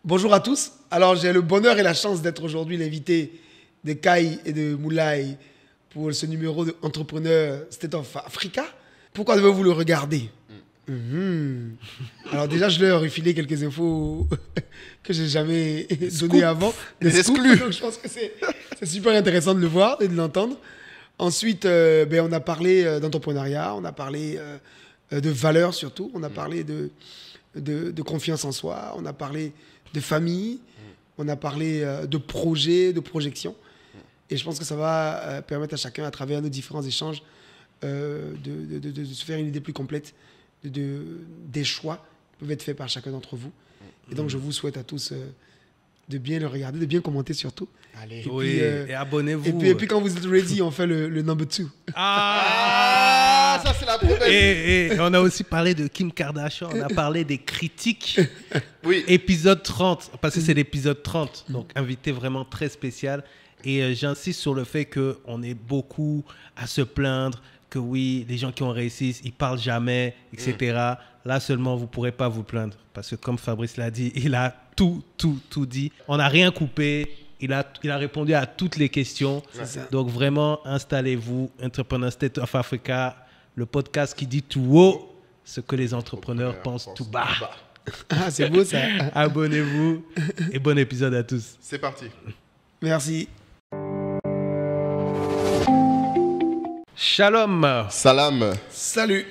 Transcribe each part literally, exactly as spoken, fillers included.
Bonjour à tous. Alors, j'ai le bonheur et la chance d'être aujourd'hui l'invité de Kai et de Moulay pour ce numéro de Entrepreneur State of Africa. Pourquoi devez-vous le regarder? mm. Mm-hmm. Alors déjà, je leur ai filé quelques infos que j'ai jamais données avant. Des exclus. Donc, je pense que c'est super intéressant de le voir et de l'entendre. Ensuite, euh, ben, on a parlé euh, d'entrepreneuriat, on a parlé euh, de valeurs surtout, on a parlé de, de, de confiance en soi, on a parlé de famille, on a parlé euh, de projets, de projections. Et je pense que ça va euh, permettre à chacun, à travers nos différents échanges, euh, de, de, de, de se faire une idée plus complète de, de, des choix qui peuvent être faits par chacun d'entre vous. Et donc, je vous souhaite à tous euh, de bien le regarder, de bien commenter surtout. Allez, et oui, puis, euh, et abonnez-vous. Et puis, et puis, quand vous êtes ready, on fait le, le number two. Ah, ça c'est la promesse. Et, et on a aussi parlé de Kim Kardashian, on a parlé des critiques. Oui. Épisode trente, parce que c'est l'épisode trente, donc invité vraiment très spécial. Et euh, j'insiste sur le fait qu'on est beaucoup à se plaindre, que oui, les gens qui ont réussi, ils parlent jamais, et cetera. Mm. Là seulement, vous ne pourrez pas vous plaindre. Parce que comme Fabrice l'a dit, il a tout, tout, tout dit. On n'a rien coupé. Il a, il a répondu à toutes les questions. Donc vraiment, installez-vous. Entrepreneur State of Africa, le podcast qui dit tout haut ce que les entrepreneurs pensent tout bas. Ah, c'est beau ça. Abonnez-vous et bon épisode à tous. C'est parti. Merci. Shalom. Salam. Salut.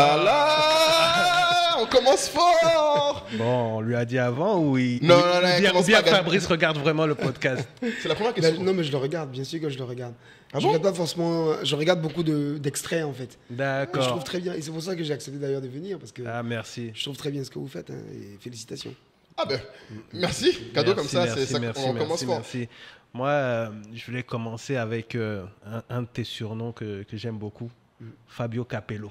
Voilà. On commence fort. Bon, on lui a dit avant ou il... Non, non, non, ou bien, commence ou bien pas, Fabrice regarde vraiment le podcast. C'est la première Ben, question. non, mais je le regarde, bien sûr que je le regarde. Ah je bon regarde pas forcément, je regarde beaucoup de- d'extraits en fait. Et je D'accord. trouve très bien, et c'est pour ça que j'ai accepté d'ailleurs de venir, parce que Ah, merci. je trouve très bien ce que vous faites, hein, et félicitations. Ah ben, merci. Cadeau Merci, comme ça, merci, c'est ça merci, on commence merci, fort. merci. Moi, euh, je voulais commencer avec euh, un, un de tes surnoms que, que j'aime beaucoup, Fabio Capello.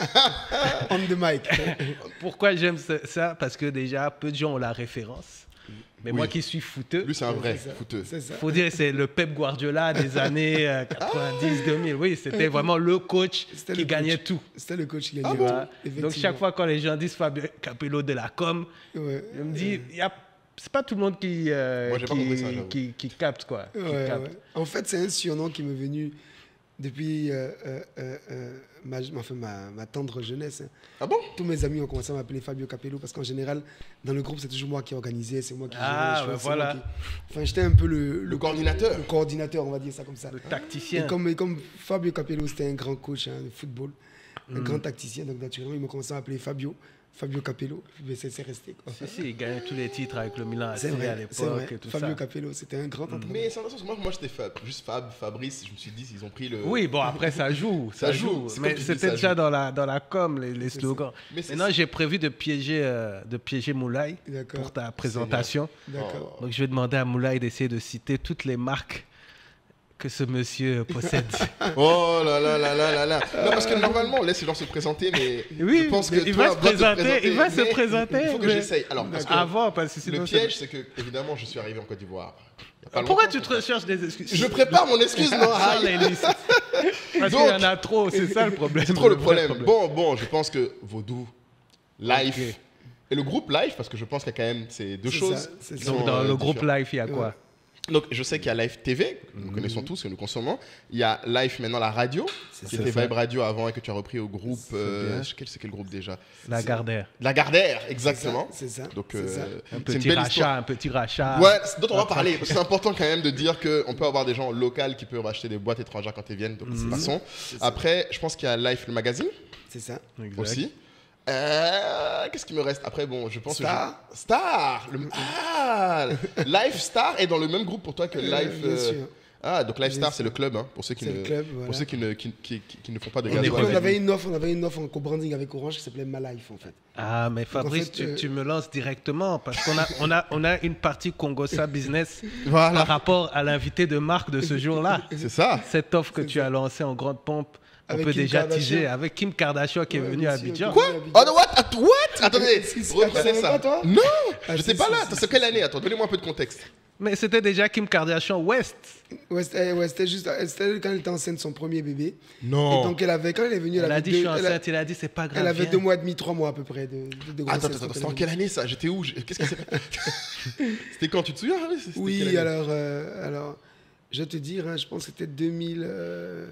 On the mic. Pourquoi j'aime ça- ça? Parce que déjà, peu de gens ont la référence. Mais Oui. moi qui suis footeux, Lui, c'est un vrai C'est ça, fouteux. C'est ça. faut dire c'est le Pep Guardiola des années euh, quatre-vingt-dix deux mille. Oui, c'était vraiment le coach C'était qui le gagnait coach. tout. C'était le coach qui Ah gagnait. bon tout, Voilà. Donc effectivement. chaque fois quand les gens disent Fabio Capello de la com, Ouais. je me dis, il y a... c'est pas tout le monde qui, euh, Moi, j'ai pas qui, compris ça, j'avoue. qui, qui capte quoi. qui Ouais, capte. ouais. En fait, c'est un surnom qui m'est venu depuis euh, euh, euh, euh, ma, enfin, ma, ma tendre jeunesse. hein. Ah bon? Tous mes amis ont commencé à m'appeler Fabio Capello parce qu'en général, dans le groupe, c'est toujours moi qui organisais, c'est moi qui Ah, gérais les ben choses, c'est moi voilà. qui- Enfin, j'étais un peu le, Le coordinateur. Le coordinateur, on va dire ça comme ça. Le Et tacticien. comme, et comme Fabio Capello, c'était un grand coach hein, de football, un Mm. grand tacticien, donc naturellement, ils m'ont commencé à m'appeler Fabio, Fabio Capello. Mais c'est c'est resté. Quoi. Si, si, il gagnait tous les titres avec le Milan A C C'est vrai, à c'est vrai. l'époque et tout Fabio ça. Capello, c'était un grand entraîneur. Mais sans sens, moi, moi j'étais Fab, juste Fab, Fabrice. Je me suis dit, ils ont pris le. Oui, bon, après, ça joue. Ça, Ça joue. joue, c'est Mais comme tu dis, c'était ça déjà joue. dans la, dans la com, les, les slogans. Mais c'est Maintenant, ça. j'ai prévu de piéger, euh, de piéger Moulay D'accord. pour ta présentation. D'accord. Donc, je vais demander à Moulay d'essayer de citer toutes les marques que ce monsieur possède. Oh là là là là là là. Non, parce que normalement, on laisse les gens se présenter, mais Oui, je pense que mais il toi, va se dois te présenter, il va se mais présenter, Il faut que mais- j'essaye. Alors, parce que Avant, parce que sinon... le c'est- piège, c'est que, évidemment, je suis arrivé en Côte d'Ivoire. il y a pas Pourquoi longtemps. tu te recherches des excuses? Je prépare mon excuse, non Ah, aïe. les listes. Parce qu'il y en a trop, c'est ça le problème. C'est trop le vrai problème. Bon, bon, je pense que Vaudou, Life Ok. et le groupe Life, parce que je pense qu'il y a quand même ces deux C'est choses. ça, c'est qui ça. sont, Donc, dans euh, le groupe différentes. Life, il y a quoi? Donc, je sais qu'il y a Life T V, que nous Mhm. connaissons tous, que nous consommons. Il y a Life maintenant, la radio, qui ça. était C'est Vibe Radio avant et que tu as repris au groupe. C'est euh, bien. quel- c'est quel groupe déjà? La Gardère. La Gardère, exactement. C'est ça. Donc, c'est euh, ça. Un c'est une petit belle rachat, histoire. un petit rachat. Ouais, c'est- dont on va parler. parce que C'est important quand même de dire qu'on peut avoir des gens locaux qui peuvent acheter des boîtes étrangères quand ils viennent. Donc, Mhm. passons. C'est ça. Après, je pense qu'il y a Life, le magazine C'est ça. Exact. aussi. Euh, Qu'est-ce qui me reste? Après, bon, je pense Star. que je- Star le... Ah Life Star est dans le même groupe pour toi que Euh, Life. bien euh, sûr. Ah, donc Life Bien Star, sûr. c'est le club, hein, pour ceux qui C'est ne, le club, voilà. pour ceux qui ne, qui, qui- qui- qui ne font pas de On est Et gasoil. puis, on revenu. avait une offre, on avait une offre en co-branding avec Orange qui s'appelait My Life en fait. Ah, mais Fabrice, fait, tu, euh, tu me lances directement parce qu'on a, on a, on a une partie Congosa Business Voilà. par rapport à l'invité de marque de ce jour-là. C'est ça. Cette offre que C'est tu ça. as lancée en grande pompe, on Avec peut Kim déjà Kardashian. teaser avec Kim Kardashian qui est Ouais, venue bien à sûr, Abidjan. qui- Quoi? Abidjan. Oh, no, what? Att- What? Attendez, Si, si, reprenez attends, ça. pas toi Non, Ah, je si, sais pas si, là. si, C'est si, quelle si. année? Attends, donnez-moi un peu de contexte. Mais c'était déjà Kim Kardashian West. Ouais, c'était ouais, c'était juste c'était quand elle était enceinte de son premier bébé. Non. Et donc elle avait, quand elle est venue, elle, Elle a avait, dit deux, je suis elle, a- enceinte, il a dit c'est pas grave. elle avait viens. deux mois et demi, trois mois à peu près de, de, de grossesse. Attends, attends, quand attends, elle c'était en est quelle année ça? J'étais où? J'ai- Qu'est-ce qui s'est passé? C'était quand, tu te souviens? Oui, c'était Oui, quelle année? alors, euh, alors, je vais te dire, hein, je pense que c'était deux mille... euh,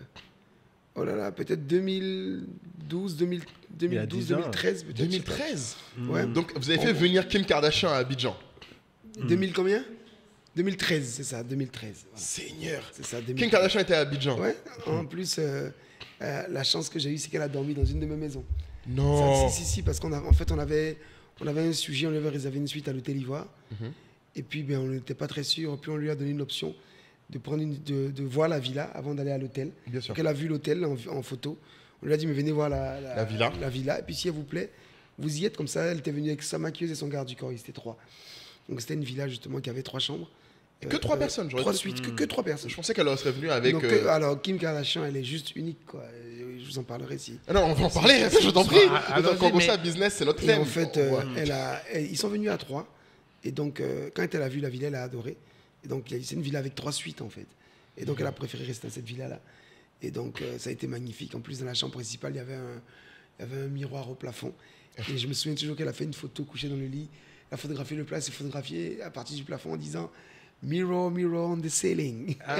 oh là là, peut-être deux mille douze, deux mille, deux mille douze, dix ans. deux mille treize, peut-être. deux mille treize. je sais pas. Ouais. Donc, vous avez fait venir Kim Kardashian à Abidjan. deux mille combien? deux mille treize, c'est ça, deux mille treize. Voilà. Seigneur. C'est ça, deux mille treize. Kim Kardashian était à Abidjan. Ouais, en plus, euh, euh, la chance que j'ai eue, c'est qu'elle a dormi dans une de mes maisons. Non. Ça, si, si, si, parce qu'en en fait, on avait, on avait un sujet, on lui avait réservé une suite à l'hôtel Ivoire. Mhm. Et puis, ben, on n'était pas très sûr. Puis, on lui a donné une option de, prendre une, de, de voir la villa avant d'aller à l'hôtel. Bien sûr. Donc, elle a vu l'hôtel en, en photo. On lui a dit, mais venez voir la, La villa. La villa. Et puis, si elle vous plaît, vous y êtes comme ça. Elle était venue avec sa maquilleuse et son garde du corps. Ils étaient trois. Donc, c'était une villa, justement, qui avait trois chambres. Que trois personnes, j'aurais Trois dit. suites, que, que trois personnes. Je pensais qu'elle serait venue avec. Donc, euh, euh, alors, Kim Kardashian, elle est juste unique, quoi. Je vous en parlerai si. Ah non, on va en parler, je t'en prie. Ah, allons-y, Quand on mais- ça business, c'est notre Et thème. en fait, euh, Ouais. elle a, elle- ils sont venus à trois. Et donc, euh, quand elle a vu la villa, elle a adoré. Et donc, il y a- c'est une villa avec trois suites, en fait. Et donc, elle a préféré rester dans cette villa-là. Et donc, euh, ça a été magnifique. En plus, dans la chambre principale, il y avait un, il y avait un miroir au plafond. Et je me souviens toujours qu'elle a fait une photo couchée dans le lit. Elle a photographié le plat, s'est photographiée à partir du plafond en disant Mirror, mirror on the ceiling. Eh,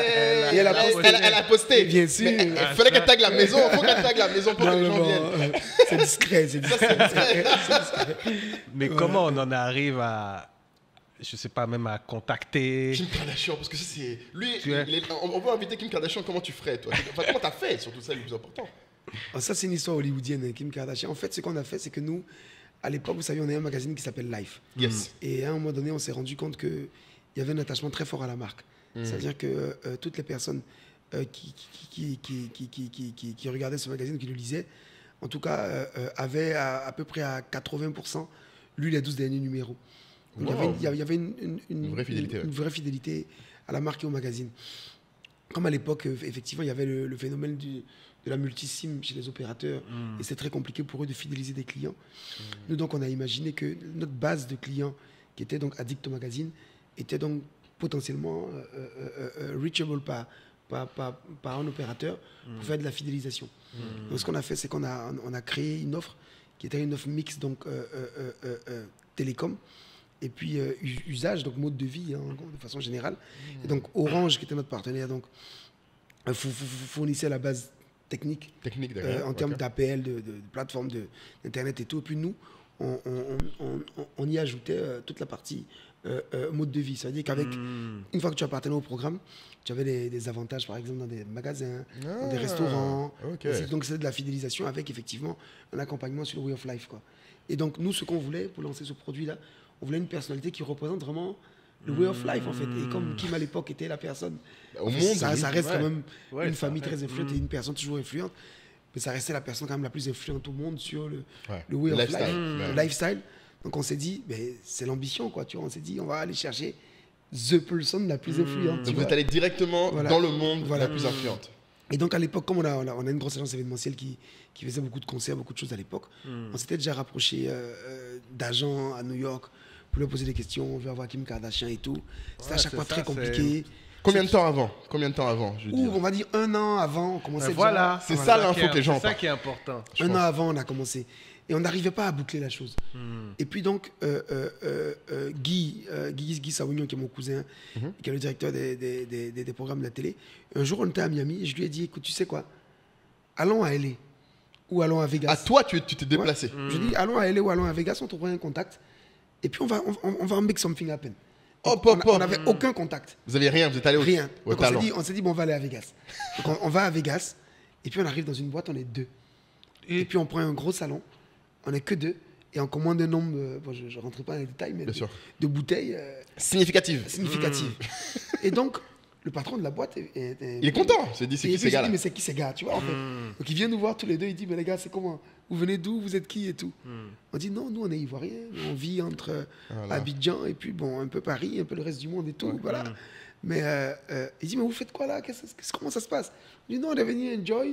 Et elle a posté. elle, elle a posté. Bien sûr. Mais il Ah, fallait ça, qu'elle tague la maison. Il faut qu'elle tague la maison pour que Non, les non, gens non, viennent. euh, c'est discret, c'est discret. c'est discret. Mais comment on en arrive à, je sais pas, même à contacter Kim Kardashian, parce que ça, c'est. Lui, Tu es- il est- on, on veut inviter Kim Kardashian, comment tu ferais, toi? Enfin, comment t'as fait, surtout ça, le plus important. Alors ça, c'est une histoire hollywoodienne, hein, Kim Kardashian. En fait, ce qu'on a fait, c'est que nous, à l'époque, vous savez, on avait un magazine qui s'appelle Life. Yes. Et à un moment donné, on s'est rendu compte qu'il y avait un attachement très fort à la marque. C'est-à-dire que euh, toutes les personnes euh, qui, qui, qui, qui, qui, qui, qui- qui regardaient ce magazine, qui le lisaient, en tout cas, euh, euh, avaient à, à peu près à quatre-vingts pour cent lu les douze derniers numéros. Donc, il y avait une- il y avait- il y avait une, une- une- Une vraie fidélité, une- ouais. une vraie fidélité à la marque et au magazine. Comme à l'époque, euh, effectivement, il y avait le, le phénomène du- de la multisim chez les opérateurs et c'est très compliqué pour eux de fidéliser des clients. Nous, donc, on a imaginé que notre base de clients, qui était donc addict au magazine, était donc potentiellement euh, euh, euh, euh, reachable par, par, par, par un opérateur pour faire de la fidélisation. Donc, ce qu'on a fait, c'est qu'on a, on a créé une offre qui était une offre mixte, donc euh, euh, euh, euh, télécom, et puis euh, us- usage, donc mode de vie, hein, de façon générale. Et donc, Orange, qui était notre partenaire, donc, euh, fou- fou- fou- fournissait la base technique Technique, euh, d'accord. en termes Ok. d'A P L, de, de, de plateforme de- d'Internet et tout. Et puis nous, on, on- on- on- on y ajoutait euh, toute la partie euh, euh, mode de vie. C'est-à-dire qu'avec, une fois que tu appartenais au programme, tu avais des, des avantages, par exemple, dans des magasins, dans des Ah, restaurants. ok. Et c'est- donc c'est de la fidélisation avec effectivement un accompagnement sur le way of life, quoi. Et donc nous, ce qu'on voulait pour lancer ce produit-là, on voulait une personnalité qui représente vraiment le way of life, en fait. Et comme Kim à l'époque était la personne, Au en fait, monde, ça, oui. ça reste Ouais. quand même Ouais, une ça famille reste. très influente Mm. et une personne toujours influente. Mais ça restait la personne quand même la plus influente au monde sur le, Ouais. le way Le of lifestyle. life, Ouais. le lifestyle. Donc on s'est dit, ben, c'est l'ambition, quoi. Tu vois, on s'est dit, on va aller chercher the person la plus influente. tu Donc vous vois. êtes allé directement Voilà. dans le monde Voilà. la plus influente. Et donc à l'époque, comme on a, on a, on a une grosse agence événementielle qui, qui faisait beaucoup de concerts, beaucoup de choses à l'époque, on s'était déjà rapproché euh, euh, d'agents à New York pour leur poser des questions, on veut avoir Kim Kardashian et tout. C'était à Ouais, chaque c'est fois ça, très compliqué. Combien de temps avant Combien de temps avant, je veux Ou dire on va dire un an avant, on commençait Ben déjà- voilà, C'est voilà. ça l'info que les gens C'est ça parlent. qui est important. je Un pense. an avant, on a commencé. Et on n'arrivait pas à boucler la chose. Hmm. Et puis donc, euh, euh, euh, euh, Guy, euh, Guy, Guy Sawignon, qui est mon cousin, Mhm. qui est le directeur des, des, des, des- des programmes de la télé, un jour, on était à Miami et je lui ai dit, écoute, tu sais quoi, allons à L A ou allons à Vegas. À toi, tu tu t'es déplacé. Ouais. Je dis, allons à L A ou allons à Vegas, on trouvera un contact. Et puis, on va, on, on va make something happen. Hop, on hop, hop. n'avait aucun contact. Vous avez rien, vous êtes allé au, Rien. au Donc on s'est talent. dit, on s'est dit, bon, on va aller à Vegas. Donc on, on va à Vegas, et puis on arrive dans une boîte, on est deux. Et, puis on prend un gros salon, on n'est que deux, et on commande un nombre, euh, bon, je ne rentrerai pas dans les détails, mais Bien de, sûr. de bouteilles euh, Significative. significatives. Et donc, le patron de la boîte est, est- est- Il est content. C'est dit, c'est et qui puis ces il dit, gars-là mais c'est qui ces gars, tu vois, en fait. Donc il vient nous voir tous les deux, il dit, mais les gars, c'est comment? Vous venez d'où? Vous êtes qui et tout? On dit, non, nous, on est Ivoiriens, on vit entre euh, Voilà. Abidjan et puis, bon, un peu Paris, un peu le reste du monde et tout, voilà. Mais euh, euh, il dit, mais vous faites quoi là? Qu'est-ce- qu'est-ce- Comment ça se passe? On dit, non, on est venu enjoy.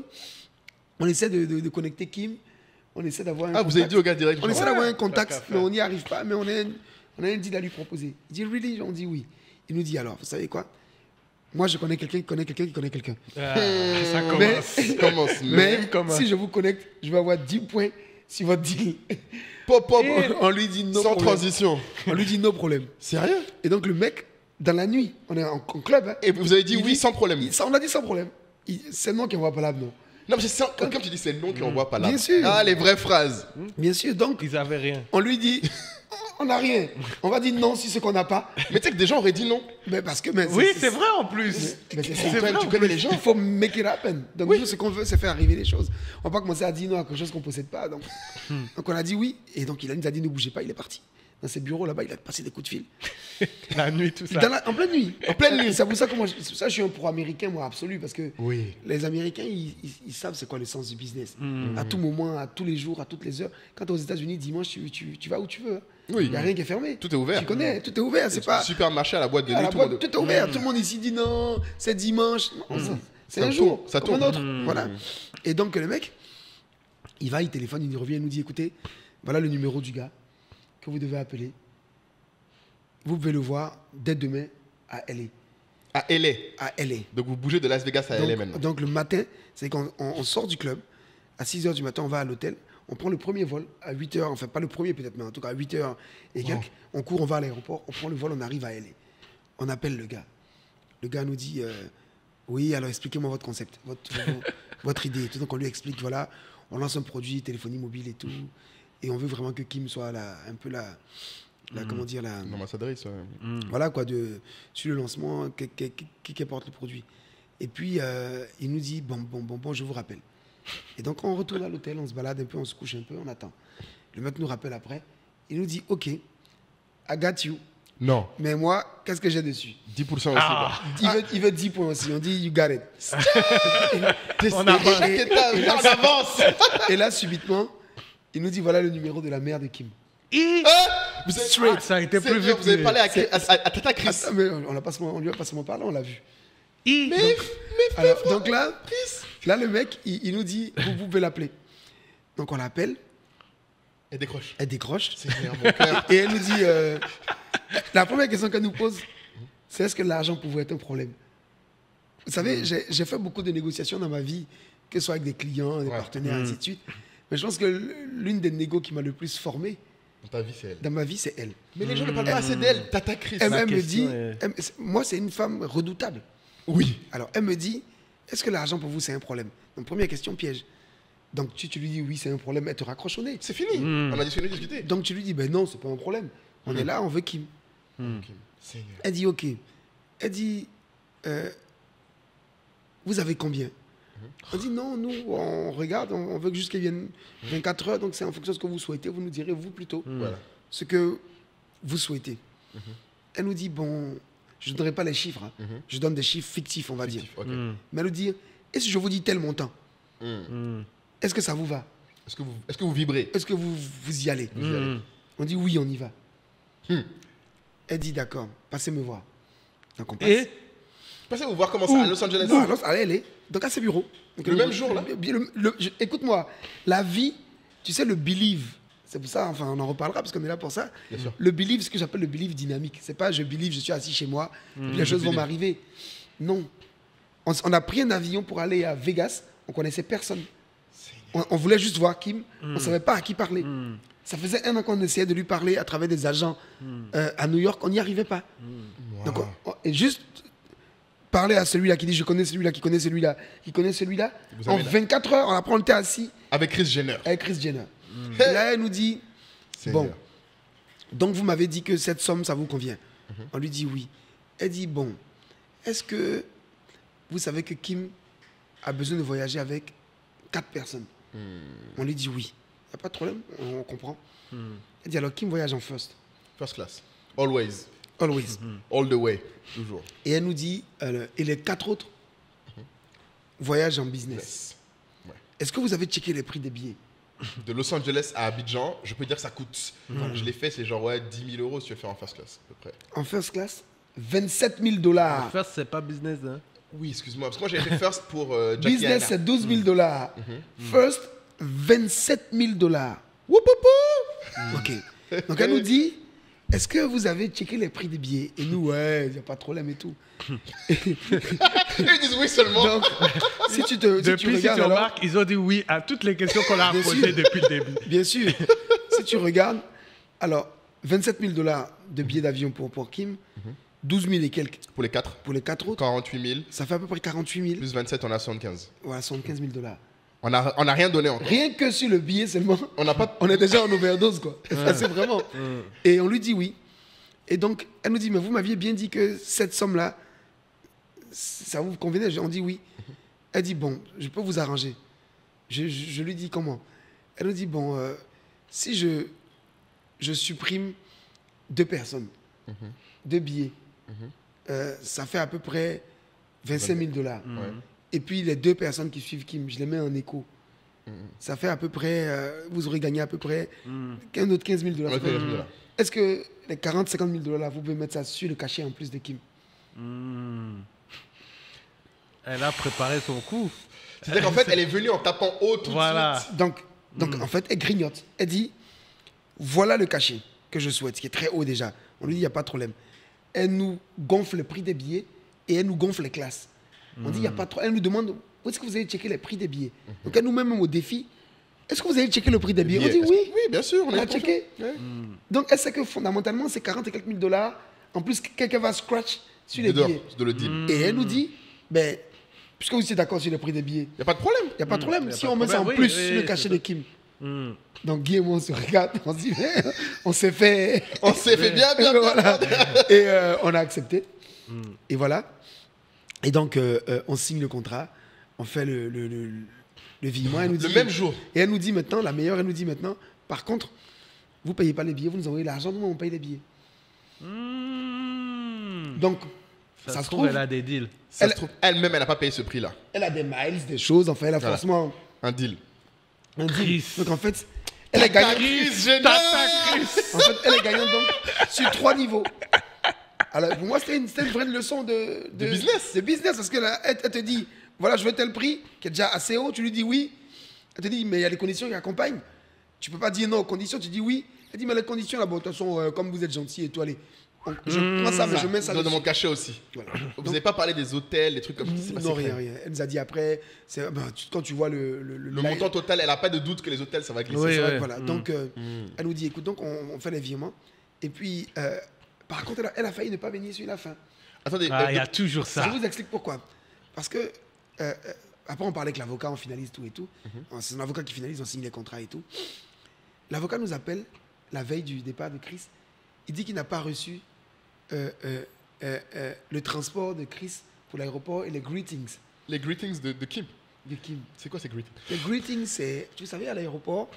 On essaie de, de- de connecter Kim, on essaie d'avoir un Ah, vous avez contact. dit au gars direct. On essaie genre, d'avoir un tant contact, qu'à mais faire. on n'y arrive pas, mais on a, un, on a un deal à lui proposer. Il dit, really? On dit oui. Il nous dit, alors, vous savez quoi? Moi, je connais quelqu'un qui connaît quelqu'un qui connaît quelqu'un. Ah, ça Mais, commence. commence. mais Même comment? si je vous connecte, je vais avoir dix points si votre deal. Pop, pop, On lui dit non. sans problème. transition. On lui dit no problème. Sérieux? Et donc le mec, dans la nuit, on est en, en club. Hein, Et vous avez dit il oui sans problème. il- ça, on a dit sans problème. Il- C'est non qui envoie pas là, non. Non, mais c'est ça, comme tu dis, c'est le nom qu'on voit pas là. Bien sûr. Ah, les vraies phrases. Bien sûr, donc Ils avaient rien. on lui dit on n'a rien. On va dire non si c'est qu'on n'a pas. Mais tu sais que des gens auraient dit non. Mais parce que. Mais Oui, c'est vrai en plus. Mais c'est ça. C'est vrai, tu connais les gens. Il faut make it happen. Donc, nous, ce qu'on veut, c'est faire arriver les choses. On va pas commencer à dire non à quelque chose qu'on ne possède pas. Donc, donc, on a dit oui. Et donc, il a- nous a dit ne bougez pas, il est parti. Dans ses bureaux là-bas, il a passé des coups de fil. La nuit, tout ça. Dans la- en pleine nuit. En pleine nuit. C'est pour ça que moi, je, c'est pour ça que je suis un pro-américain, moi, absolu. Parce que Oui. les Américains, ils, ils- ils savent c'est quoi le sens du business. Mm. À tout moment, à tous les jours, à toutes les heures. Quand tu es aux États-Unis, dimanche, tu, tu, tu vas où tu veux. hein. Oui. Il n'y a rien qui est fermé. Tout est ouvert. Tu connais, tout est ouvert. C'est pas. Supermarché à la boîte de À nuit, la tout boîte, le monde. tout est ouvert. Tout le monde ici dit non, c'est dimanche. Non, ça- c'est Ça un tourne, jour, ça comme un tourne. autre. Voilà. Et donc le mec, il va, il téléphone, il revient, il nous dit écoutez, voilà le numéro du gars que vous devez appeler. Vous pouvez le voir dès demain à L A. À L A. À L A. Donc vous bougez de Las Vegas à L A Donc, maintenant. donc le matin, c'est quand on, on sort du club, à six heures du matin, on va à l'hôtel, on prend le premier vol à huit heures, enfin pas le premier peut-être, mais en tout cas à huit heures et quelques, on court, on va à l'aéroport, on prend le vol, on arrive à L A. On appelle le gars. Le gars nous dit, euh, oui, alors expliquez-moi votre concept, votre, vos- votre idée. et tout. Donc on lui explique, voilà, on lance un produit, téléphonie mobile et tout, et on veut vraiment que Kim soit la, un peu la, la comment dire, la, L'ambassadrice, ouais. voilà quoi, de, sur le lancement, qui, qui, qui- qui porte le produit. Et puis, euh, il nous dit, bon, bon, bon, bon, je vous rappelle. Et donc, on retourne à l'hôtel, on se balade un peu, on se couche un peu, on attend. Le mec nous rappelle après. Il nous dit, OK, I got you. Non. Mais moi, qu'est-ce que j'ai dessus? dix pour cent aussi. Ah. il, veut, il veut dix points aussi. On dit, you got it. quoi. On Et- a et chaque étape, on avance. Et là, subitement, il nous dit, voilà le numéro de la mère de Kim. Et- Hein Vous avez, Straight, ça a été c'est plus vrai, vite. vous avez mais- parlé à, à, à, à Tata Chris. Attends, mais on, l'a pas seulement- on lui a pas seulement parlé, on l'a vu. Et- Mais, donc, mais Alors, fais-moi, donc là, Chris. là, le mec, il, il nous dit, vous pouvez l'appeler. Donc, on l'appelle, Et décroche. elle décroche. Seigneur, mon cœur. Et elle nous dit, euh, la première question qu'elle nous pose, c'est est-ce que l'argent pouvait être un problème? Vous savez, Mm. j'ai j'ai fait beaucoup de négociations dans ma vie, que ce soit avec des clients, des Ouais. partenaires, ainsi de suite. Mais je pense que l'une des négos qui m'a le plus formé Dans ta vie, c'est elle. dans ma vie, c'est elle. Mais les gens ne parlent pas assez d'elle. Tata Chris. Elle, Ma elle me question dit, est- elle- moi, c'est une femme redoutable. Oui. Alors, elle me dit, est-ce que l'argent pour vous, c'est un problème? Donc, première question, piège. Donc, tu, tu lui dis, oui, c'est un problème, elle te raccroche au nez. C'est fini. On a discuté, discuté. Donc, tu lui dis, ben non, c'est pas un problème. On est là, on veut Kim. Ok. Seigneur. Elle dit OK. Elle dit euh, vous avez combien? On dit non, nous, on regarde, on, on veut juste qu'elle vienne vingt-quatre heures, donc c'est en fonction de ce que vous souhaitez. Vous nous direz, vous plutôt, Voilà. ce que vous souhaitez. Elle nous dit bon, je ne donnerai pas les chiffres, hein. Je donne des chiffres fictifs, on va dire. Ok. Mais elle nous dit et si je vous dis tel montant, Hmm. est-ce que ça vous va? Est-ce que vous, est-ce que vous vibrez? Est-ce que vous, vous y allez? Vous y allez. On dit oui, on y va. Hmm. Elle dit d'accord, passez me voir. Donc on passe. Et Passez vous voir comment ça à Los Angeles. Non, alors, elle est donc à ses bureaux. Donc, Le même jour, là le- le- le- je- Écoute-moi, la vie, tu sais, le believe, c'est pour ça, enfin, on en reparlera parce qu'on est là pour ça. Bien sûr. Le believe, ce que j'appelle le believe dynamique. C'est pas je believe, je suis assis chez moi, puis les Je choses vont believe. m'arriver. Non. On, s- on a pris un avion pour aller à Vegas, on connaissait personne. On, on voulait juste voir Kim, on ne savait pas à qui parler. Ça faisait un an qu'on essayait de lui parler à travers des agents euh, à New York, on n'y arrivait pas. Donc, on- on- et juste parler à celui-là qui dit je connais celui-là, qui connaît celui-là, qui connaît celui-là. Vous En avez la- vingt-quatre heures, on apprend, on était assis Avec Chris Jenner. avec Chris Jenner. Et là, elle nous dit Seigneur. bon, donc vous m'avez dit que cette somme, ça vous convient. On lui dit oui. Elle dit bon, est-ce que vous savez que Kim a besoin de voyager avec quatre personnes? On lui dit oui. Il n'y a pas de problème, on, on comprend. Elle dit alors Kim voyage en first, First class. Always. always. All the way. Toujours. Et elle nous dit, euh, et les quatre autres voyagent en business. Yes. Ouais. Est-ce que vous avez checké les prix des billets? De Los Angeles à Abidjan, je peux dire que ça coûte. Enfin, je l'ai fait, c'est genre ouais, dix mille euros si tu veux faire en first class, à peu près. En first class, vingt-sept mille dollars. first, c'est pas business. Hein. Oui, excuse-moi. Parce que moi, j'avais fait first pour euh, Jackie Business, Aina. c'est douze mille dollars. First, vingt-sept mille dollars. Woup, woup, woup. OK. Donc elle nous dit, est-ce que vous avez checké les prix des billets? Et nous, ouais, il n'y a pas de problème et tout. Ils disent oui seulement. Donc, si tu te si Depuis, tu si regardes, tu alors, remarques, ils ont dit oui à toutes les questions qu'on leur a Bien posées sûr. depuis le début. bien sûr, si tu regardes, alors, vingt-sept mille dollars de billets d'avion pour, pour Kim, douze mille et quelques Pour les quatre, pour les quatre autres, quarante-huit mille. ça fait à peu près quarante-huit mille. Plus vingt-sept, on a soixante-quinze. Voilà, soixante-quinze mille dollars. On n'a on a rien donné encore. Rien que sur le billet seulement, On n'a pas. on est déjà en overdose, quoi. Ça, c'est vraiment. Et on lui dit oui. Et donc, elle nous dit, mais vous m'aviez bien dit que cette somme-là, ça vous convenait? On dit oui. Elle dit, bon, je peux vous arranger. Je, je- je lui dis comment? Elle nous dit, bon, euh, si je, je supprime deux personnes, deux billets, euh, ça fait à peu près vingt-cinq mille dollars. Ouais. Et puis les deux personnes qui suivent Kim, je les mets en écho. Ça fait à peu près, euh, vous aurez gagné à peu près un autre quinze mille dollars. Ouais, quinze mille dollars. Est-ce que les quarante à cinquante mille dollars, vous pouvez mettre ça sur le cachet en plus de Kim? Hmm. Elle a préparé son coup. C'est-à-dire qu'en fait, elle est venue en tapant haut tout Voilà. de suite. Donc, donc en fait, elle grignote. Elle dit, voilà le cachet que je souhaite, qui est très haut déjà. On lui dit, il n'y a pas de problème. Elle nous gonfle le prix des billets et elle nous gonfle les classes. On dit, il n'y a pas de problème. Elle nous demande, où est-ce que vous avez checké les prix des billets? Donc elle nous met même au défi, est-ce que vous avez checké le prix des billets? On dit Est-ce oui. que- Oui, bien sûr. On, On est a checké. confiant. Ouais. Donc elle sait que fondamentalement, c'est quarante et quelques mille dollars. En plus, quelqu'un va scratch sur les Dedans, billets. de le deal. Et elle nous dit, ben, puisque vous êtes d'accord sur le prix des billets, Il n'y a pas de problème. il n'y a pas de problème. y a Si pas on de met ça en problème, oui, plus oui, sur le oui, cachet c'est de Kim. Hmm. Donc Guy et moi, on se regarde, on se dit, mais, on s'est fait. On s'est fait bien, bien, bien. Voilà. Et euh, on a accepté. Et voilà. Et donc, euh, euh, on signe le contrat, on fait le, le, le, le virement. Elle nous Le dit- même jour. Et elle nous dit maintenant, la meilleure, elle nous dit maintenant, par contre, vous ne payez pas les billets, vous nous envoyez l'argent, nous, on paye les billets. Hmm. Donc, Ça, ça, se se trouve, trouve, elle a des deals. Ça Elle- se trouve, elle-même, elle n'a pas payé ce prix-là. elle a des miles, des choses, enfin, elle a Voilà. forcément Un deal. un deal. Chris. Donc, en fait, elle est gagnante. En fait, elle est gagnante donc sur trois niveaux. Alors, pour moi, c'était une, c'était une vraie leçon de, De business. De business, parce qu'elle a- elle, elle te dit, voilà, je veux tel prix, qui est déjà assez haut, tu lui dis oui. Elle te dit, mais il y a les conditions qui accompagnent. Tu peux pas dire non aux conditions, tu dis oui. Elle dit, mais les conditions, là, bon, de toute façon, euh, comme vous êtes gentil et tout, allez. Donc, je prends ça, mais je mets ça Dans dessus. mon cachet aussi. Voilà. Vous n'avez pas parlé des hôtels, des trucs comme ça. c'est pas Non, secret. rien, rien. Elle nous a dit après, c'est- ben, tu- quand tu vois le... Le, Le live- montant total, elle n'a pas de doute que les hôtels, ça va glisser. Oui, c'est vrai oui. que voilà. Mm. Donc, euh, elle nous dit, écoute, donc on, on fait les virements. Et puis, euh, par contre, elle a, elle a failli ne pas venir sur la fin. Attendez, Ah, euh, il y a toujours ça. Je vous explique pourquoi. Parce que, euh, euh, après, on parlait avec l'avocat, on finalise tout et tout. C'est un avocat qui finalise, on signe les contrats et tout. L'avocat nous appelle la veille du départ de Chris. Il dit qu'il n'a pas reçu euh, euh, euh, euh, le transport de Chris pour l'aéroport et les greetings les greetings de, de Kim. de Kim. C'est quoi ces greetings? Les greetings, c'est, vous savez, à l'aéroport,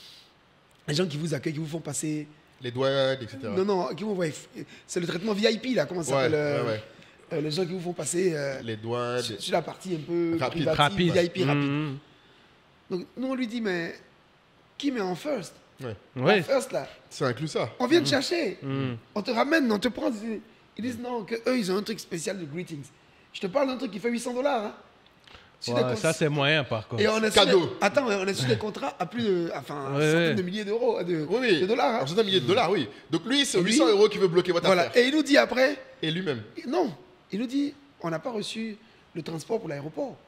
les gens qui vous accueillent, qui vous font passer. Les douanes, et cetera. Non, non, qui vous voient. C'est le traitement V I P, là, comment ça Ouais, s'appelle euh, ouais, ouais. euh, les gens qui vous font passer euh, Les douanes. sur, sur la partie un peu Rapide. privative, Rapide. V I P rapide. Hmm. Donc, nous, on lui dit, mais qui met en first Ouais. Ouais. En first, là. Ça inclut ça. On vient te chercher. Hmm. On te ramène, on te prend. Ils disent non, que eux ils ont un truc spécial de greetings. Je te parle d'un truc qui fait huit cents dollars. Hein. Sur Ouais, des cons- ça, c'est moyen, par contre. Et on est sur Cadeau. des- Attends, on est sur des contrats à plus de. Enfin, Ouais, centaines ouais. de milliers d'euros. De, Oui, oui. de dollars. hein. Alors, c'est un millier de dollars, oui. Donc lui, c'est Et lui- huit cents euros qui veut bloquer votre Voilà. affaire. Et il nous dit après. Et lui-même. Non. Il nous dit on n'a pas reçu le transport pour l'aéroport.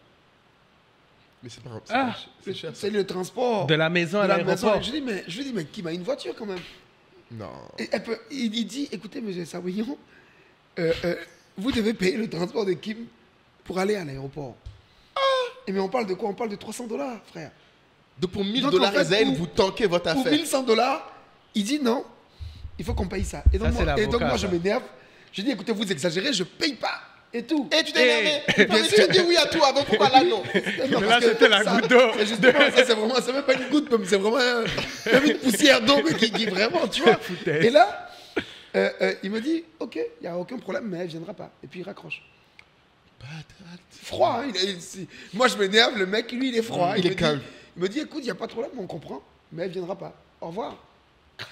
Mais c'est pas grave. Ah. C'est cher. ça. C'est le transport. De la maison de à la maison. l'aéroport. Je dis, mais, je lui dis, mais qui m'a une voiture quand même. Non. Et elle peut- il, il dit, écoutez, monsieur Savoyon, euh, euh, vous devez payer le transport de Kim pour aller à l'aéroport. Et mais on parle de quoi? On parle de trois cents dollars, frère. Donc pour mille Donc, dollars en fait, Zen, pour- vous tankez votre Pour affaire. mille cent dollars, il dit non, il faut qu'on paye ça. Et donc, Ça, c'est moi, et donc l'avocat, moi, je ça. m'énerve. Je dis, écoutez, vous exagérez, je paye pas. Et tout. Et tu t'es énervé. Eh. Non, mais tu as dit oui à tout avant, pourquoi là non? Non, Mais parce là, que c'était la ça- goutte d'eau. c'est justement ça, c'est vraiment, c'est même pas une goutte, mais c'est vraiment euh, même une poussière d'eau mais qui, qui vraiment, tu vois. Foutaise. Et là, euh, euh, il me dit, ok, il n'y a aucun problème, mais elle viendra pas. Et puis il raccroche. Froid, hein, il est- c'est- moi je m'énerve, le mec, lui, il est froid. Il est me calme. Dit, il me dit, écoute, il n'y a pas de problème, on comprend, mais elle viendra pas. Au revoir. Crac.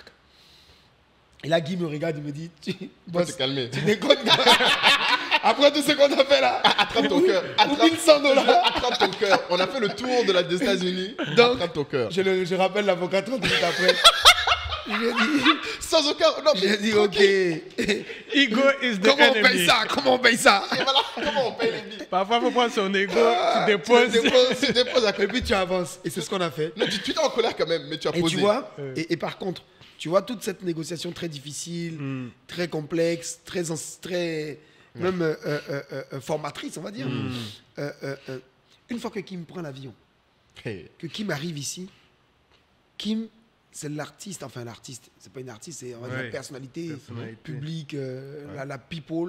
Et là, Guy me regarde, il me dit, tu, Faut boss, te calmer. tu déconnes. Après tout ce qu'on a fait là, Attrape ton cœur. ou Attrape- mille cent dollars. Attrape ton cœur. On a fait le tour de la, des États-Unis. Donc, Attrape ton cœur. Je, le- je rappelle l'avocat trente minutes après. Je lui ai dit, Sans aucun. Non, je lui ai mais dit, tranquille. ok. Ego is the Comment on enemy. paye ça? Comment on paye ça? Et voilà, comment on paye les billes? Parfois, il faut prendre son ego, Ah, tu déposes. tu déposes. Tu déposes à Et côté. puis tu avances. Et c'est ce qu'on a fait. Non, tu tu étais en colère quand même, mais tu as Et posé. tu vois, et, et par contre, tu vois toute cette négociation très difficile, Mm. très complexe, très, ans- très même euh, euh, euh, euh, formatrice, on va dire. Euh, euh, euh, une fois que Kim prend l'avion, Hey. que Kim arrive ici, Kim, c'est l'artiste, enfin l'artiste, c'est pas une artiste, c'est on va dire, Ouais. la personnalité, Personnalité. publique, euh, la, la people,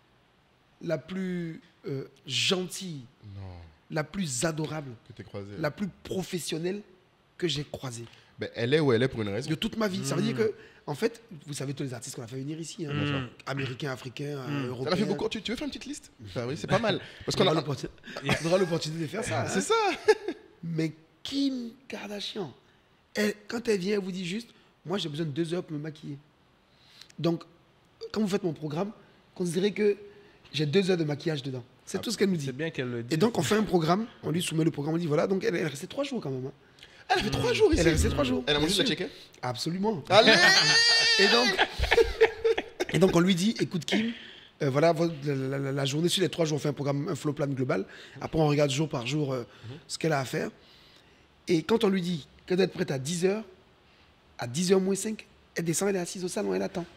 la plus euh, gentille, Non, la plus adorable, que t'es croisé. la plus professionnelle que j'ai croisée Ben, elle est où elle est pour une raison. de toute ma vie. Ça veut dire que, en fait, vous savez tous les artistes qu'on a fait venir ici, hein, Mm. américains, africains, euh, Ça européens. l'a fait beaucoup. Tu, tu veux faire une petite liste? Enfin, oui, c'est pas mal. Parce On qu'on aura a. l'opportun- on aura l'opportunité de faire ça. hein. C'est ça. Mais Kim Kardashian, elle, quand elle vient, elle vous dit juste, moi j'ai besoin de deux heures pour me maquiller. Donc, quand vous faites mon programme, considérez que j'ai deux heures de maquillage dedans. C'est tout ce qu'elle nous dit. C'est bien qu'elle le dise. Et donc, on fait un programme, on lui soumet le programme, on dit voilà, donc elle, elle est restée trois jours quand même. hein. Elle a fait trois jours ici. Elle est restée trois jours. Elle a mangé de bien la sûr. chicken? Absolument. Allez! Et donc, et donc on lui dit, écoute Kim, euh, voilà, votre- la, la- la- la journée sur les trois jours, on fait un programme, un flow plan global. Après, on regarde jour par jour euh, ce qu'elle a à faire. Et quand on lui dit qu'elle doit être prête à dix heures, à dix heures moins cinq, elle descend, elle est assise au salon, elle attend.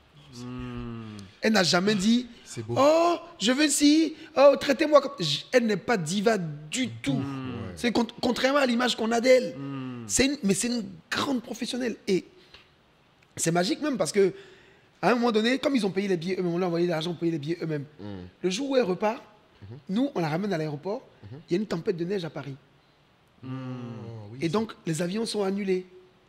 Elle n'a jamais dit, C'est beau. oh, je veux ci, oh, traitez-moi comme... J- Elle n'est pas diva du tout. C'est con- contrairement à l'image qu'on a d'elle. C'est une- mais c'est une grande professionnelle. Et c'est magique même parce que à un moment donné, comme ils ont payé les billets eux-mêmes, on leur a envoyé de l'argent pour payer les billets eux-mêmes. Le jour où elle repart, nous, on la ramène à l'aéroport, il y a une tempête de neige à Paris. Oh, oui, Et donc, les avions sont annulés.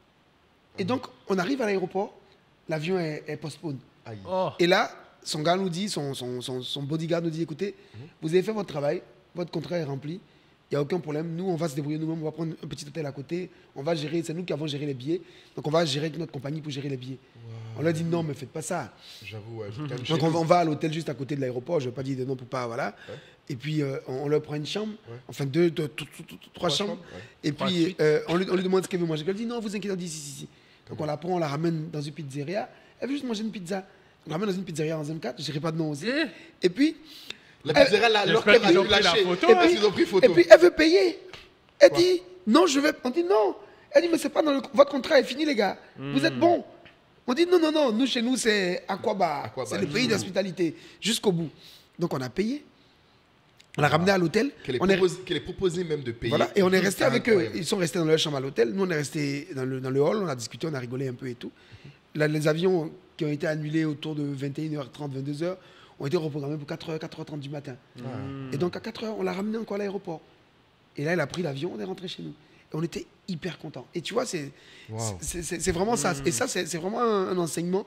Et donc, on arrive à l'aéroport, l'avion est, est postpone. Aïe. Oh. Et là, son gars nous dit, son, son, son, son bodyguard nous dit, écoutez, vous avez fait votre travail, votre contrat est rempli, il n'y a aucun problème. Nous, on va se débrouiller nous-mêmes, on va prendre un petit hôtel à côté, on va gérer, c'est nous qui avons géré les billets, donc on va gérer avec notre compagnie pour gérer les billets. On leur dit, non, mais faites pas ça. J'avoue, ouais, vous êtes quand même Donc chez on, nous. on va à l'hôtel juste à côté de l'aéroport, je ne vais pas dire de non pour pas, voilà. Et puis euh, on, on leur prend une chambre, enfin deux, deux, deux, deux, deux, trois chambres. chambres, ouais. Et Trois puis suites. euh, on, lui, on lui demande ce qu'elle veut manger. Elle dit non, vous inquiétez pas, on dit si, si, si. Donc on la prend, on la ramène dans une pizzeria. Elle veut juste manger une pizza. On la ramène dans une pizzeria en M quatre, je dirai pas de nom aussi. Et puis, La pizzeria, là, leur J'espère cœur a qu'ils ont dû pris la lâcher. photo, Et hein. puis, ils ont pris photo. et puis elle veut payer. Elle dit non, je vais. On dit non. Elle dit mais c'est pas dans le... votre contrat est fini les gars. Vous êtes bons. On dit non, non, non. Nous chez nous c'est Aquaba. Aquaba, C'est le pays jusqu'au d'hospitalité jusqu'au bout. Donc on a payé. On l'a ramené à l'hôtel. Qu'elle est, On est- proposé- qu'elle est proposé même de payer. Voilà, et on est resté avec eux. Incroyable. Ils sont restés dans leur chambre à l'hôtel. Nous, on est resté dans le, dans le hall. On a discuté, on a rigolé un peu et tout. Là, les avions qui ont été annulés autour de vingt et une heures trente, vingt-deux heures ont été reprogrammés pour quatre heures, quatre heures trente du matin. Et donc, à quatre heures, on l'a ramené encore à l'aéroport. Et là, elle a pris l'avion, on est rentré chez nous. Et on était hyper contents. Et tu vois, c'est Wow. c'est- c'est- c'est vraiment ça. Et ça, c'est c'est vraiment un, un enseignement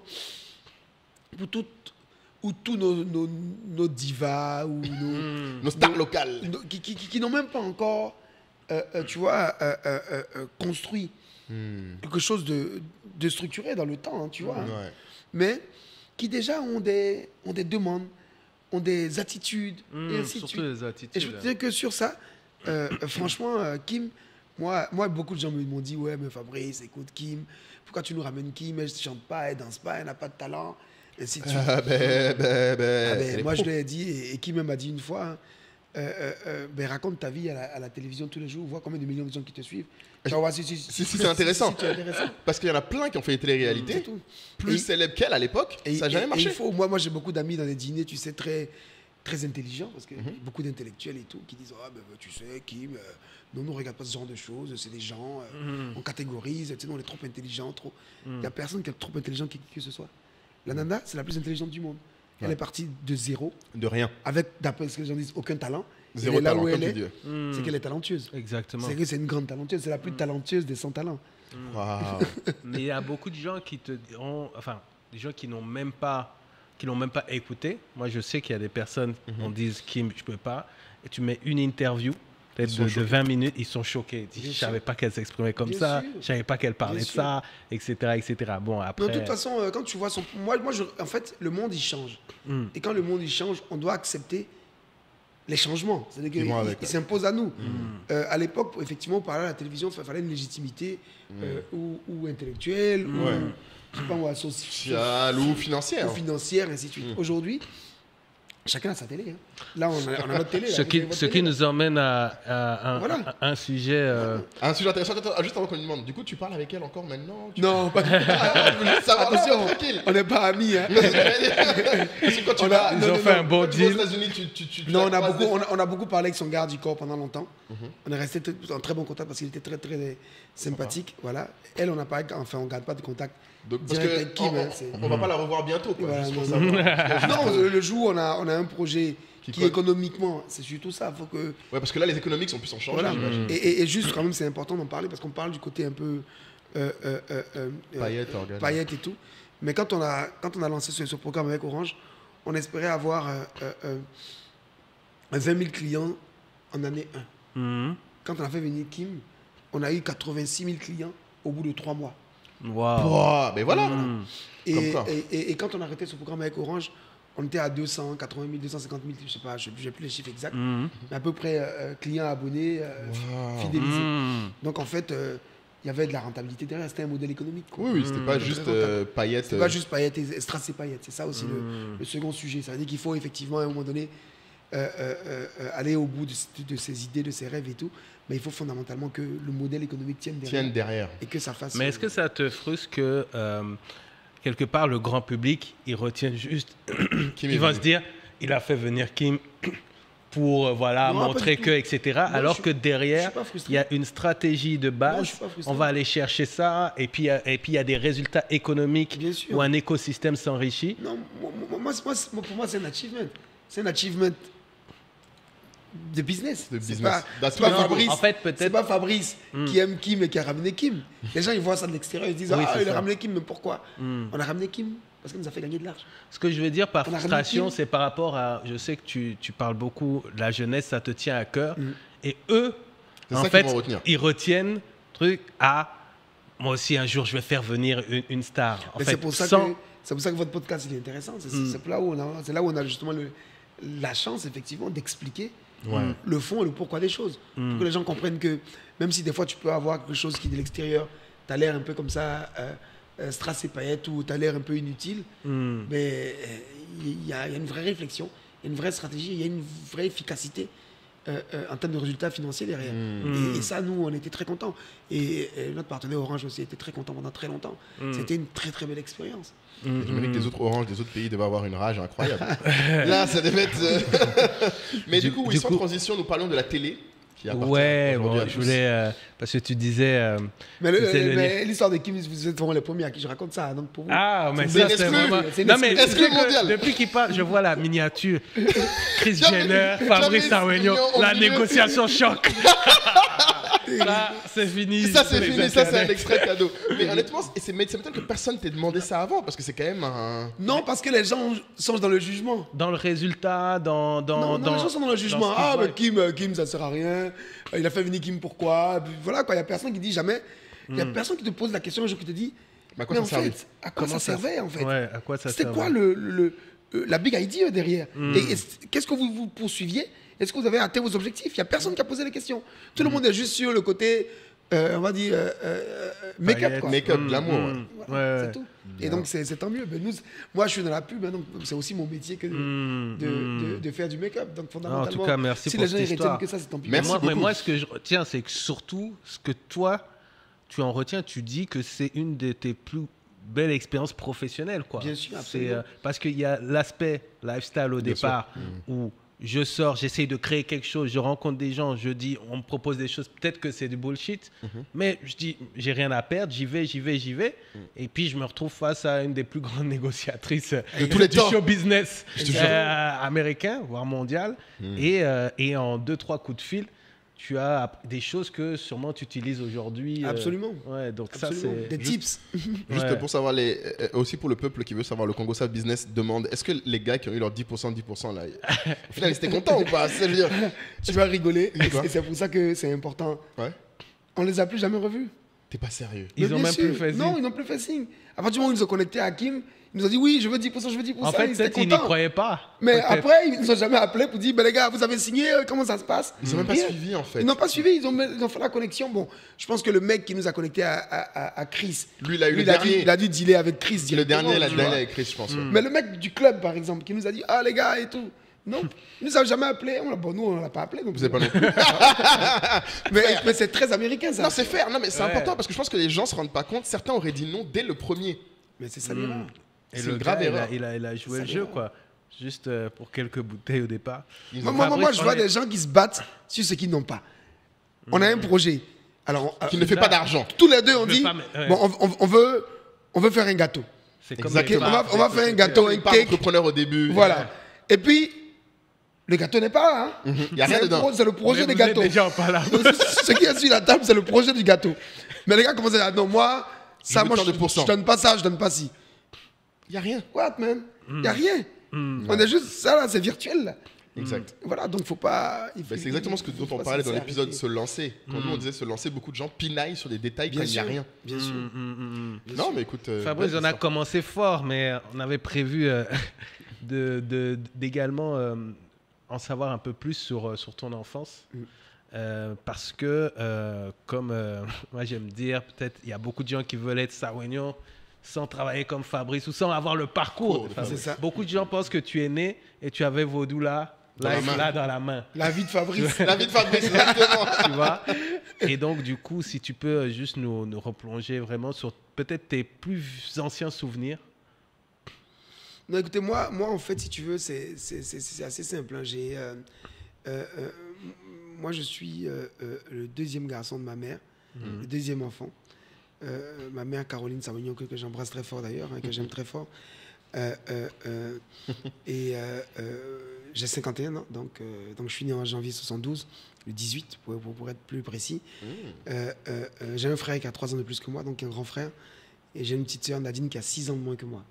pour toutes ou tous nos, nos, nos divas ou nos, Nos stars locales. nos- qui, qui- qui- qui n'ont même pas encore, euh, euh, tu vois, euh, euh, euh, euh, construit Hmm. quelque chose de, de structuré dans le temps, hein, tu vois. hein. Ouais. Mais qui déjà ont des, ont des demandes, ont des attitudes, et Mmh, ainsi de surtout suite. les attitudes. Et je veux te dire que sur ça, euh, euh, franchement, euh, Kim, moi, moi, beaucoup de gens me- m'ont dit, ouais, mais Fabrice, écoute, Kim, pourquoi tu nous ramènes Kim? Elle ne chante pas, elle danse pas, elle n'a pas de talent, ainsi de suite. Ah, ben, ben, ben, Ah ben, elle est moi, pro. je lui ai dit, et, et Kim m'a dit une fois, hein, euh, euh, euh, ben, raconte ta vie à la, à la télévision tous les jours, vois combien de millions de gens qui te suivent. Tu vas voir si, si, Si, si, c'est intéressant. c'est intéressant. Parce qu'il y en a plein qui ont fait des C'est téléréalités. tout. Plus Et- célèbres qu'elle à l'époque. Et, Ça n'a jamais et- et marché. il faut, moi, moi j'ai beaucoup d'amis dans les dîners, tu sais, très, très intelligents, parce que Mhm. beaucoup d'intellectuels et tout, qui disent, ah ben tu sais, Kim, euh, nous, on ne regarde pas ce genre de choses, c'est des gens, euh, Mhm. on catégorise, tu sais, nous, on est trop intelligents, trop. Il n'y a personne qui est trop intelligent qui, que ce soit. La nana, c'est la plus intelligente du monde. Elle Ouais. est partie de zéro, De rien. avec, d'après ce que les gens disent, aucun talent. Zéro Et là talent, où comme elle tu est, dis. Mmh. c'est qu'elle est talentueuse. Exactement. C'est que c'est une grande talentueuse, c'est la plus talentueuse des sans talents. Waouh. Mais il y a beaucoup de gens qui te diront, enfin, des gens qui n'ont même pas, qui l'ont même pas écouté. Moi, je sais qu'il y a des personnes qui Mhm. disent Kim, je peux pas. Et tu mets une interview, peut-être Ils sont de, de choqués. vingt minutes, ils sont choqués. Ils disent, Bien je savais sûr. pas qu'elle s'exprimait comme Bien ça. sûr. Je savais pas qu'elle parlait Bien de sûr. ça, et cetera, et cetera. Bon, Mais après. de toute façon, euh, quand tu vois son. Moi, moi je... en fait, le monde, il change. Hmm. Et quand le monde, il change, on doit accepter les changements. C'est-à-dire Ils vont avec, qu'ils ouais. s'imposent à nous. Mmh. Euh, à l'époque, effectivement, pour parler à la télévision, il fallait une légitimité mmh. euh, ou, ou intellectuelle, mmh. ou, ouais. je sais pas moi, sociale ou financière. Ou financière, et ainsi de suite. Mmh. Aujourd'hui, chacun a sa télé. Hein. Là, on a, on a notre télé. Ce, là, qui, votre ce télé, qui là. nous emmène à, à un, voilà. un, un sujet... Euh... Un sujet intéressant. Attends, juste avant qu'on lui demande, du coup, tu parles avec elle encore maintenant tu... Non, pas attention, on n'est pas amis. Hein. Parce que quand tu on vas, a, ils non, ont non, fait non, un bon deal. Aux États-Unis, tu, tu, tu, non, on a, beaucoup, on, a, on a beaucoup parlé avec son garde du corps pendant longtemps. Mm-hmm. On est resté en très bon contact parce qu'il était très, très sympathique. Voilà. Elle, on n'a pas, enfin, on garde pas de contact. Donc, parce que avec Kim, on, hein, on va pas la revoir bientôt. Quoi, voilà, non, non, non, le jour où on a, on a un projet qui, qui économiquement, c'est surtout ça. Faut que... Ouais, parce que là, les économiques sont plus en changement. Voilà. Mmh. Et, et, et juste, quand même, c'est important d'en parler parce qu'on parle du côté un peu euh, euh, euh, paillettes, euh, paillettes et tout. Mais quand on a, quand on a lancé ce, ce programme avec Orange, on espérait avoir euh, euh, vingt mille clients en année un. Mmh. Quand on a fait venir Kim, on a eu quatre-vingt-six mille clients au bout de trois mois. Waouh! Wow, mais voilà! Mmh. Et, et, et, et quand on a arrêté ce programme avec Orange, on était à deux cent quatre-vingt mille, deux cent cinquante mille, je sais pas, je n'ai plus les chiffres exacts, mmh. mais à peu près euh, clients abonnés, euh, wow. fidélisés. Mmh. Donc en fait, il euh, y avait de la rentabilité derrière, c'était un modèle économique. Quoi. Oui, oui, c'était mmh. pas juste euh, paillettes. C'était euh... pas juste paillettes et strass paillettes, c'est ça aussi mmh. le, le second sujet. Ça veut dire qu'il faut effectivement à un moment donné euh, euh, euh, aller au bout de, de ses idées, de ses rêves et tout. Mais il faut fondamentalement que le modèle économique tienne derrière. Tienne derrière. Et que ça fasse... Mais est-ce que ça te frustre que, euh, quelque part, le grand public, il retient juste... il va se dire, il a fait venir Kim pour euh, voilà, non, montrer que, et cetera. Non, alors suis, que derrière, il y a une stratégie de base. Non, on va aller chercher ça. Et puis, et puis il y a des résultats économiques où un écosystème s'enrichit. Non, moi, moi, moi, pour moi, c'est un achievement. C'est un achievement... de business. De business. C'est pas, c'est pas Fabrice, en fait, c'est pas Fabrice mm. qui aime Kim et qui a ramené Kim. Les gens, ils voient ça de l'extérieur, ils se disent oui, ah, il a ramené Kim, mais pourquoi mm. On a ramené Kim parce qu'il nous a fait gagner de l'argent. Ce que je veux dire par frustration, c'est par rapport à... Je sais que tu, tu parles beaucoup de la jeunesse, ça te tient à cœur. Mm. Et eux, c'est en fait, ils retiennent truc à... Moi aussi, un jour, je vais faire venir une, une star. En mais fait, c'est, pour ça sans... que, c'est pour ça que votre podcast il est intéressant. C'est, mm. c'est, là, où on a, c'est là où on a justement le, la chance, effectivement, d'expliquer ouais. le fond et le pourquoi des choses. Mm. Pour que les gens comprennent que même si des fois tu peux avoir quelque chose qui de l'extérieur, tu as l'air un peu comme ça, euh, euh, strass et paillettes, ou tu as l'air un peu inutile, mm. mais il euh, y, y a une vraie réflexion, il y a une vraie stratégie, il y a une vraie efficacité euh, euh, en termes de résultats financiers derrière. Mm. Et, et ça, nous, on était très contents. Et, et notre partenaire Orange aussi était très content pendant très longtemps. Mm. C'était une très très belle expérience. Mmh. J'imagine que les autres Orange des autres pays devaient avoir une rage incroyable. Là, ça devait être... Mais du, du coup, oui, sans coup... transition, nous parlons de la télé. Qui ouais, bon, je voulais... Euh, parce que tu disais... Euh, mais, le, le, mais l'histoire de Kim, vous êtes vraiment les premiers à qui je raconte ça. Donc pour vous, ah, mais ça, c'est vraiment... C'est non, mais est-ce que mondial depuis qu'il parle, je vois la miniature. Chris Jenner, Fabrice Arwegno, la négociation choc. Là, c'est fini. Ça, c'est fini. Ça, c'est un extrait cadeau. Mais honnêtement, c'est m'étonne que personne t'ait demandé ça avant, parce que c'est quand même un... Non, parce que les gens sont dans le jugement. Dans le résultat, dans... dans, non, dans non les gens sont dans le jugement. Ah, mais Kim, Kim, ça sert à rien. Il a fait venir Kim, pourquoi? Voilà, quoi. Il n'y a personne qui dit jamais... Il n'y a personne qui te pose la question un jour qui te dit... Mais à quoi ça servait? À quoi ça servait, en fait? Ouais, à quoi ça C'était quoi le, le, le, la big idea derrière? Mm. Et, et qu'est-ce que vous, vous poursuiviez? Est-ce que vous avez atteint vos objectifs? Il n'y a personne qui a posé les questions. Tout mm. le monde est juste sur le côté, euh, on va dire, euh, euh, make-up. Quoi. Make-up, mm. l'amour. Mm. Voilà, ouais, c'est tout. Bien. Et donc, c'est, c'est tant mieux. Ben, nous, moi, je suis dans la pub, hein, donc c'est aussi mon métier que de, mm. de, de, de faire du make-up. Donc, fondamentalement, en tout cas, merci si pour les gens cette retiennent que ça, c'est tant pis. Merci moi, mais moi, ce que je retiens, c'est que surtout, ce que toi, tu en retiens, tu dis que c'est une de tes plus belles expériences professionnelles. Quoi. Bien sûr, absolument. Euh, parce qu'il y a l'aspect lifestyle au Bien départ mm. où... Je sors, j'essaye de créer quelque chose, je rencontre des gens, je dis, on me propose des choses, peut-être que c'est du bullshit, mm-hmm. mais je dis, j'ai rien à perdre, j'y vais, j'y vais, j'y vais. Mm. Et puis, je me retrouve face à une des plus grandes négociatrices de tous les du temps. show business euh, américain, voire mondial. Mm. Et, euh, et en deux, trois coups de fil, tu as des choses que sûrement tu utilises aujourd'hui. Absolument. Euh, ouais, donc Absolument. ça, c'est... Des tips. Juste ouais. pour savoir, les, euh, aussi pour le peuple qui veut savoir, le Congo Save Business demande, est-ce que les gars qui ont eu leur dix pour cent, dix pour cent, là, au final, ils étaient contents ou pas? C'est, je veux dire... Tu vas rigoler, et c'est pour ça que c'est important. Ouais. On les a plus jamais revus. T'es pas sérieux? Ils Mais ont même sûr. plus fait signe. Non, ils n'ont plus fait signe. À partir du moment où ils ont connecté à Kim, Il nous a dit oui, je veux dix pour cent, je veux dix pour cent. En fait, ils étaient peut-être qu'ils n'y contents. croyaient pas. Mais Peut-être. après, ils nous ont jamais appelé pour dire, ben les gars, vous avez signé, euh, comment ça se passe? Ils n'ont même pas Rien. suivi, en fait. Ils n'ont pas suivi, ils ont, ils ont fait la connexion. Bon, je pense que le mec qui nous a connecté à, à, à, à Chris, Lui, il a eu le il, a dû, dernier. il a dû dealer avec Chris Le directement, dernier, la tu vois. dernière écrit, je pense. ouais. Mais le mec du club, par exemple, qui nous a dit, ah les gars et tout. Non, il nous a jamais appelé. On l'a- bon, nous, on l'a pas appelé. Donc, Vous n'avez pas non plus. mais mais c'est très américain, ça. Non, c'est faire. Non, mais c'est Ouais. important parce que je pense que les gens se rendent pas compte. Certains auraient dit non dès le premier. Mais c'est ça l'erreur. Et C'est le une grave gars, il a- erreur. Il a, il a joué Ça le jeu, l'erreur. quoi. Juste euh, pour quelques bouteilles au départ. Ils Moi, ont- moi, moi, moi, Fabrice, je on vois est- des gens qui se battent sur ce qu'ils n'ont pas. On a un projet. Alors, on- Qui ne fait là- pas d'argent. tous les deux, on Je veux dit, pas, mais- ouais. bon, on, on- on veut, on veut faire un gâteau. C'est comme Exactement. les On va, bars, on va les faire un sociétés. gâteau, un Pas cake. entrepreneur au début. Voilà. Et puis, le gâteau n'est pas là. hein. Il n'y a rien C'est un dedans. pro- C'est le projet Mais des vous êtes gâteaux. déjà pas là. Ce qui est sur la table, c'est le projet du gâteau. Mais les gars commencent à dire, non, moi, ça, veux moi, tant je, de pourcents. je donne pas ça, je donne pas ci. Il n'y a rien. What, man? Il n'y a rien. On est juste, ça là, c'est virtuel. Là. Exact. Voilà, donc faut pas. il faut- Bah, c'est exactement ce que, il dont faut on pas parlait se dans laisser l'épisode arrêter. se lancer. Quand nous on disait se lancer, beaucoup de gens pinaillent sur des détails Bien quand il n'y a sûr. rien. Bien sûr. Non, mais écoute. euh, Fabrice, belle on a histoire. commencé fort, mais on avait prévu euh, de, de- d'également euh, en savoir un peu plus sur, euh, sur ton enfance. Mm. Euh, parce que, euh, comme euh, moi j'aime dire, peut-être il y a beaucoup de gens qui veulent être Sarwegnon sans travailler comme Fabrice ou sans avoir le parcours. de Fabrice. C'est ça. Beaucoup de gens pensent que tu es né et tu avais Vaudou là, Dans la là, main. là dans la main. La vie de Fabrice. La vie de Fabrice, exactement. Tu vois. Et donc, du coup, si tu peux juste nous, nous replonger vraiment sur peut-être tes plus anciens souvenirs. Non, écoutez, moi, moi, en fait, si tu veux, c'est c'est- c'est- c'est assez simple. hein. J'ai, euh, euh, euh, moi, je suis euh, euh, le deuxième garçon de ma mère, le deuxième enfant. Euh, ma mère, Caroline Sarwegnon, que, que j'embrasse très fort d'ailleurs, hein, que j'aime très fort. Euh, euh, euh, et euh, euh, j'ai cinquante et un ans, donc, euh, donc je suis né en janvier soixante-douze, le dix-huit, pour, pour, pour être plus précis. Euh, euh, euh, j'ai un frère qui a trois ans de plus que moi, donc un grand frère. Et j'ai une petite sœur, Nadine, qui a six ans de moins que moi.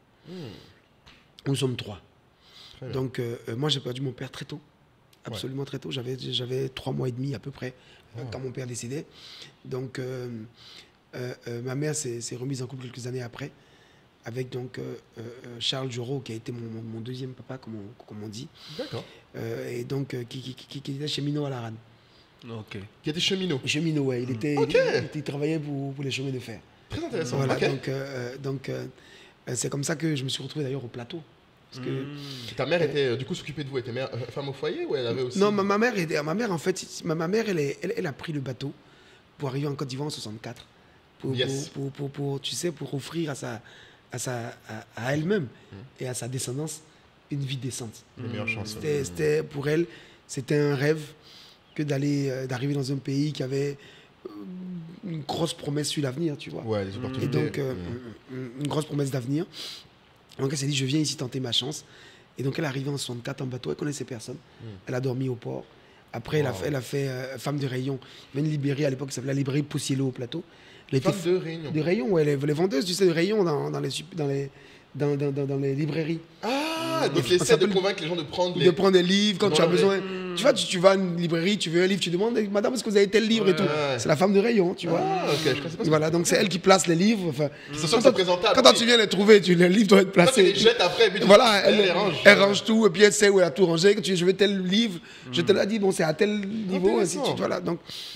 Nous sommes trois. Très bien. Donc, euh, euh, moi, j'ai perdu mon père très tôt. Absolument très tôt. J'avais, j'avais trois mois et demi à peu près euh, quand mon père décédait. Donc, euh, euh, euh, ma mère s'est, s'est remise en couple quelques années après avec donc, euh, euh, Charles Jorot, qui a été mon, mon- mon deuxième papa, comme on, comme on dit. D'accord. Euh, et donc, euh, qui, qui, qui- qui était cheminot à la Rane. Ok. Qui était cheminot. Cheminot, ouais. Il, était, Ok. il, il- il travaillait pour, pour les chemins de fer. Très intéressant. Voilà, Ok. donc, euh, donc euh, euh, c'est comme ça que je me suis retrouvé d'ailleurs au plateau. Parce que, Ta mère était euh, du coup s'occupée de vous. Elle était mère, euh, femme au foyer ou elle avait aussi. Non, ma, ma mère, était- ma mère, en fait, ma, ma mère, elle, est- elle, elle a pris le bateau pour arriver en Côte d'Ivoire en soixante-quatre. Pour, Yes. pour, pour, pour- pour, tu sais, pour offrir à, sa, à, sa, à, à elle-même et à sa descendance une vie décente. Les meilleures chances. C'était, c'était- pour elle, c'était un rêve que d'aller, euh, d'arriver dans un pays qui avait euh, une grosse promesse sur l'avenir, tu vois. Ouais, les Et opportunités. donc, euh, Mm. une- une grosse promesse d'avenir. Donc, elle s'est dit, je viens ici tenter ma chance. Et donc, elle est arrivée en soixante-quatre en bateau. Elle connaissait personne. Elle a dormi au port. Après, elle a Wow. fait, elle a fait euh, femme de rayon. Il y avait une librairie à l'époque qui s'appelait la librairie Poussiello au plateau. Elle était Femme de réunion. de rayon, ouais, les, les vendeuses, tu sais, de rayon dans, dans, les, sup- dans, les, dans, dans, dans- dans les librairies. Ah, donc Ça il essaie de s'appelle- convaincre les gens de prendre les. De prendre des livres quand Non, tu as mais- besoin. Tu vois, tu, tu vas à une librairie, tu veux un livre, tu demandes, madame, est-ce que vous avez tel livre et tout. Ouais. C'est la femme de rayon, tu vois. Ah, ok, je connaissais pas. Voilà, donc c'est elle qui place les livres. Enfin, C'est sûr quand que c'est toi- présentable. Quand toi, oui. tu viens les trouver, tu, les livres doivent être Toi, tu les placés. jettes après. Et puis tu- Voilà, elle, elle les range. elle range tout et puis elle sait où elle a tout rangé. Quand tu je veux tel livre, je te l'ai dit, bon, c'est à tel niveau, ainsi de Intéressant. suite. Voilà, donc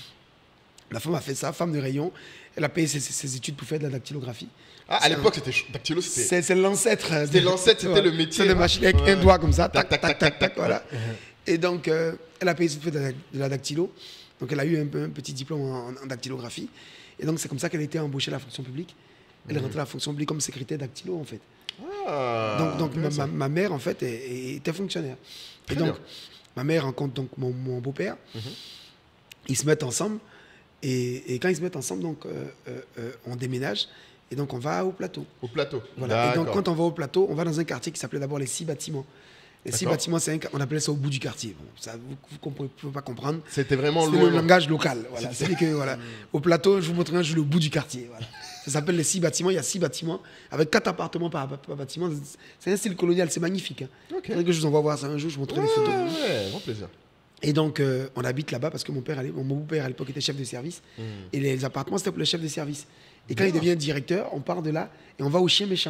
la femme a fait ça, femme de rayon. Elle a payé ses, ses- ses études pour faire de la dactylographie. Ah, à l'époque, c'était ch- dactylo, c'était. C'est c'est l'ancêtre. C'était l'ancêtre, c'était le métier. C'est des machines avec Ouais. un doigt comme ça, tac, Tac, tac, tac, tac, tac, tac, tac, voilà. Et donc, euh, elle a payé ses études de la, de la dactylo. Donc, elle a eu un, peu- un petit diplôme en, en dactylographie. Et donc, c'est comme ça qu'elle a été embauchée à la fonction publique. Elle est rentrée à la fonction publique comme secrétaire dactylo, en fait. Ah, donc, donc ma, intéressant. ma- ma mère, en fait, est- est- était fonctionnaire. Très et donc, bien. ma mère rencontre donc mon, mon beau-père. Mhm. Ils se mettent ensemble. Et, et quand ils se mettent ensemble, donc, euh, euh, euh, on déménage. Et donc, on va au plateau. Au plateau. Voilà. Et donc, D'accord. quand on va au plateau, on va dans un quartier qui s'appelait d'abord les Six Bâtiments. Les Six D'accord. Bâtiments, c'est un qua- on appelait ça au bout du quartier. Bon, ça, vous ne pouvez pas comprendre. C'était vraiment C'est le loin. langage local. Voilà. C'est que, voilà, au plateau, je vous montrerai un jour le bout du quartier. Voilà. Ça s'appelle les Six Bâtiments. Il y a six bâtiments avec quatre appartements par, par bâtiment. C'est un style colonial, c'est magnifique. Hein. Ok. Faudrait que je vous envoie voir ça un jour, je vous montrerai Ouais, les photos. ouais, grand plaisir. Et donc, euh, on habite là-bas parce que mon père, à l'é- mon beau-père à l'époque était chef de service. Et les appartements, c'était pour le chef de service. Et quand il devient directeur, on part de là et on va au Chien Méchant.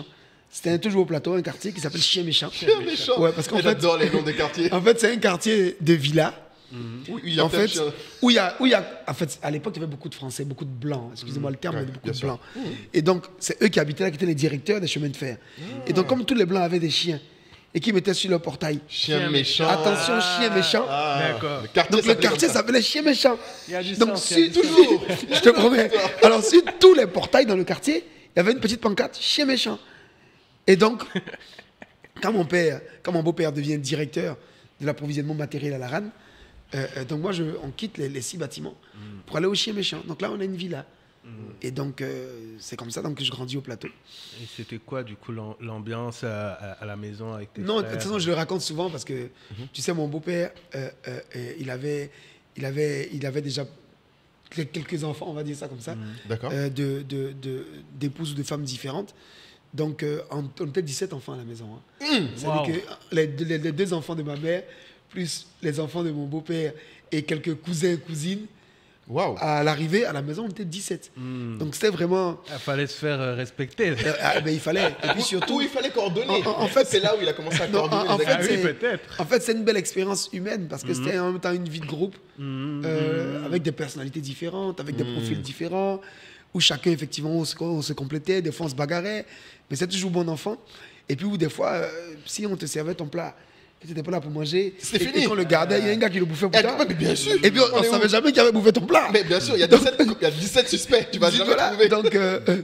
C'était toujours au plateau, un quartier qui s'appelle Chien Méchant. Chien Méchant. Ouais, parce qu'en fait, j'adore les noms des quartiers. En fait, c'est un quartier de villas. Où il y a En plein de fait, chiens. où il y a, où il y a, en fait, à l'époque, il y avait beaucoup de Français, beaucoup de Blancs. Excusez-moi le terme, Ouais, mais beaucoup bien de sûr. Blancs. Et donc, c'est eux qui habitaient là, qui étaient les directeurs des chemins de fer. Et donc, comme tous les Blancs avaient des chiens et qui mettaient sur leur portail, Chien Chien méchant. attention, chien méchant. Ah, D'accord. Le quartier Donc, le s'appelait quartier comme ça. s'appelait Chien Méchant. Il y a du Donc, sens, il y a sur, du sens. toujours, je te promets. Alors, sur tous les portails dans le quartier, il y avait une petite pancarte Chien Méchant. Et donc, quand mon père, quand mon beau-père devient directeur de l'approvisionnement matériel à la R A N, euh, euh, donc moi, je, on quitte les, les six bâtiments pour aller au Chien Méchant. Donc là, on a une villa. Et donc, euh, c'est comme ça donc, que je grandis au plateau. Et c'était quoi, du coup, l'am- l'ambiance à, à- à la maison avec tes Non, de frères? toute façon, je le raconte souvent parce que, tu sais, mon beau-père, euh, euh, euh, il, avait, il, avait, il avait déjà quel- quelques enfants, on va dire ça comme ça, D'accord. euh, de, de, de- d'épouses ou de femmes différentes. Donc, euh, on, on était dix-sept enfants à la maison. Hein. C'est-à-dire Wow. que les, deux- les- les deux enfants de ma mère, plus les enfants de mon beau-père et quelques cousins et cousines, Waouh. à l'arrivée à la maison, on était dix-sept. Donc, c'était vraiment... Il fallait se faire euh, respecter. euh, ah, ben, il fallait. Et puis surtout... Où il fallait coordonner. En- en- en fait, c'est là où il a commencé à Non, coordonner. en, en les fait, Ah oui, c'est, peut-être. en fait, c'est une belle expérience humaine parce que c'était en même temps une vie de groupe euh, avec des personnalités différentes, avec des profils différents, où chacun, effectivement, on se, on se complétait, des fois on se bagarrait, mais c'est toujours bon enfant. Et puis, où des fois, euh, si on te servait ton plat, que tu n'étais pas là pour manger, C'était et, fini. et qu'on le gardait, il y a un gars qui le bouffait plus Eh, tard. mais bien sûr. Et puis, on On ne est savait où jamais qu'il avait bouffé ton plat. Mais bien sûr, il y a dix-sept, il y a dix-sept suspects. Tu vas jamais Voilà. trouver. Donc, euh, euh,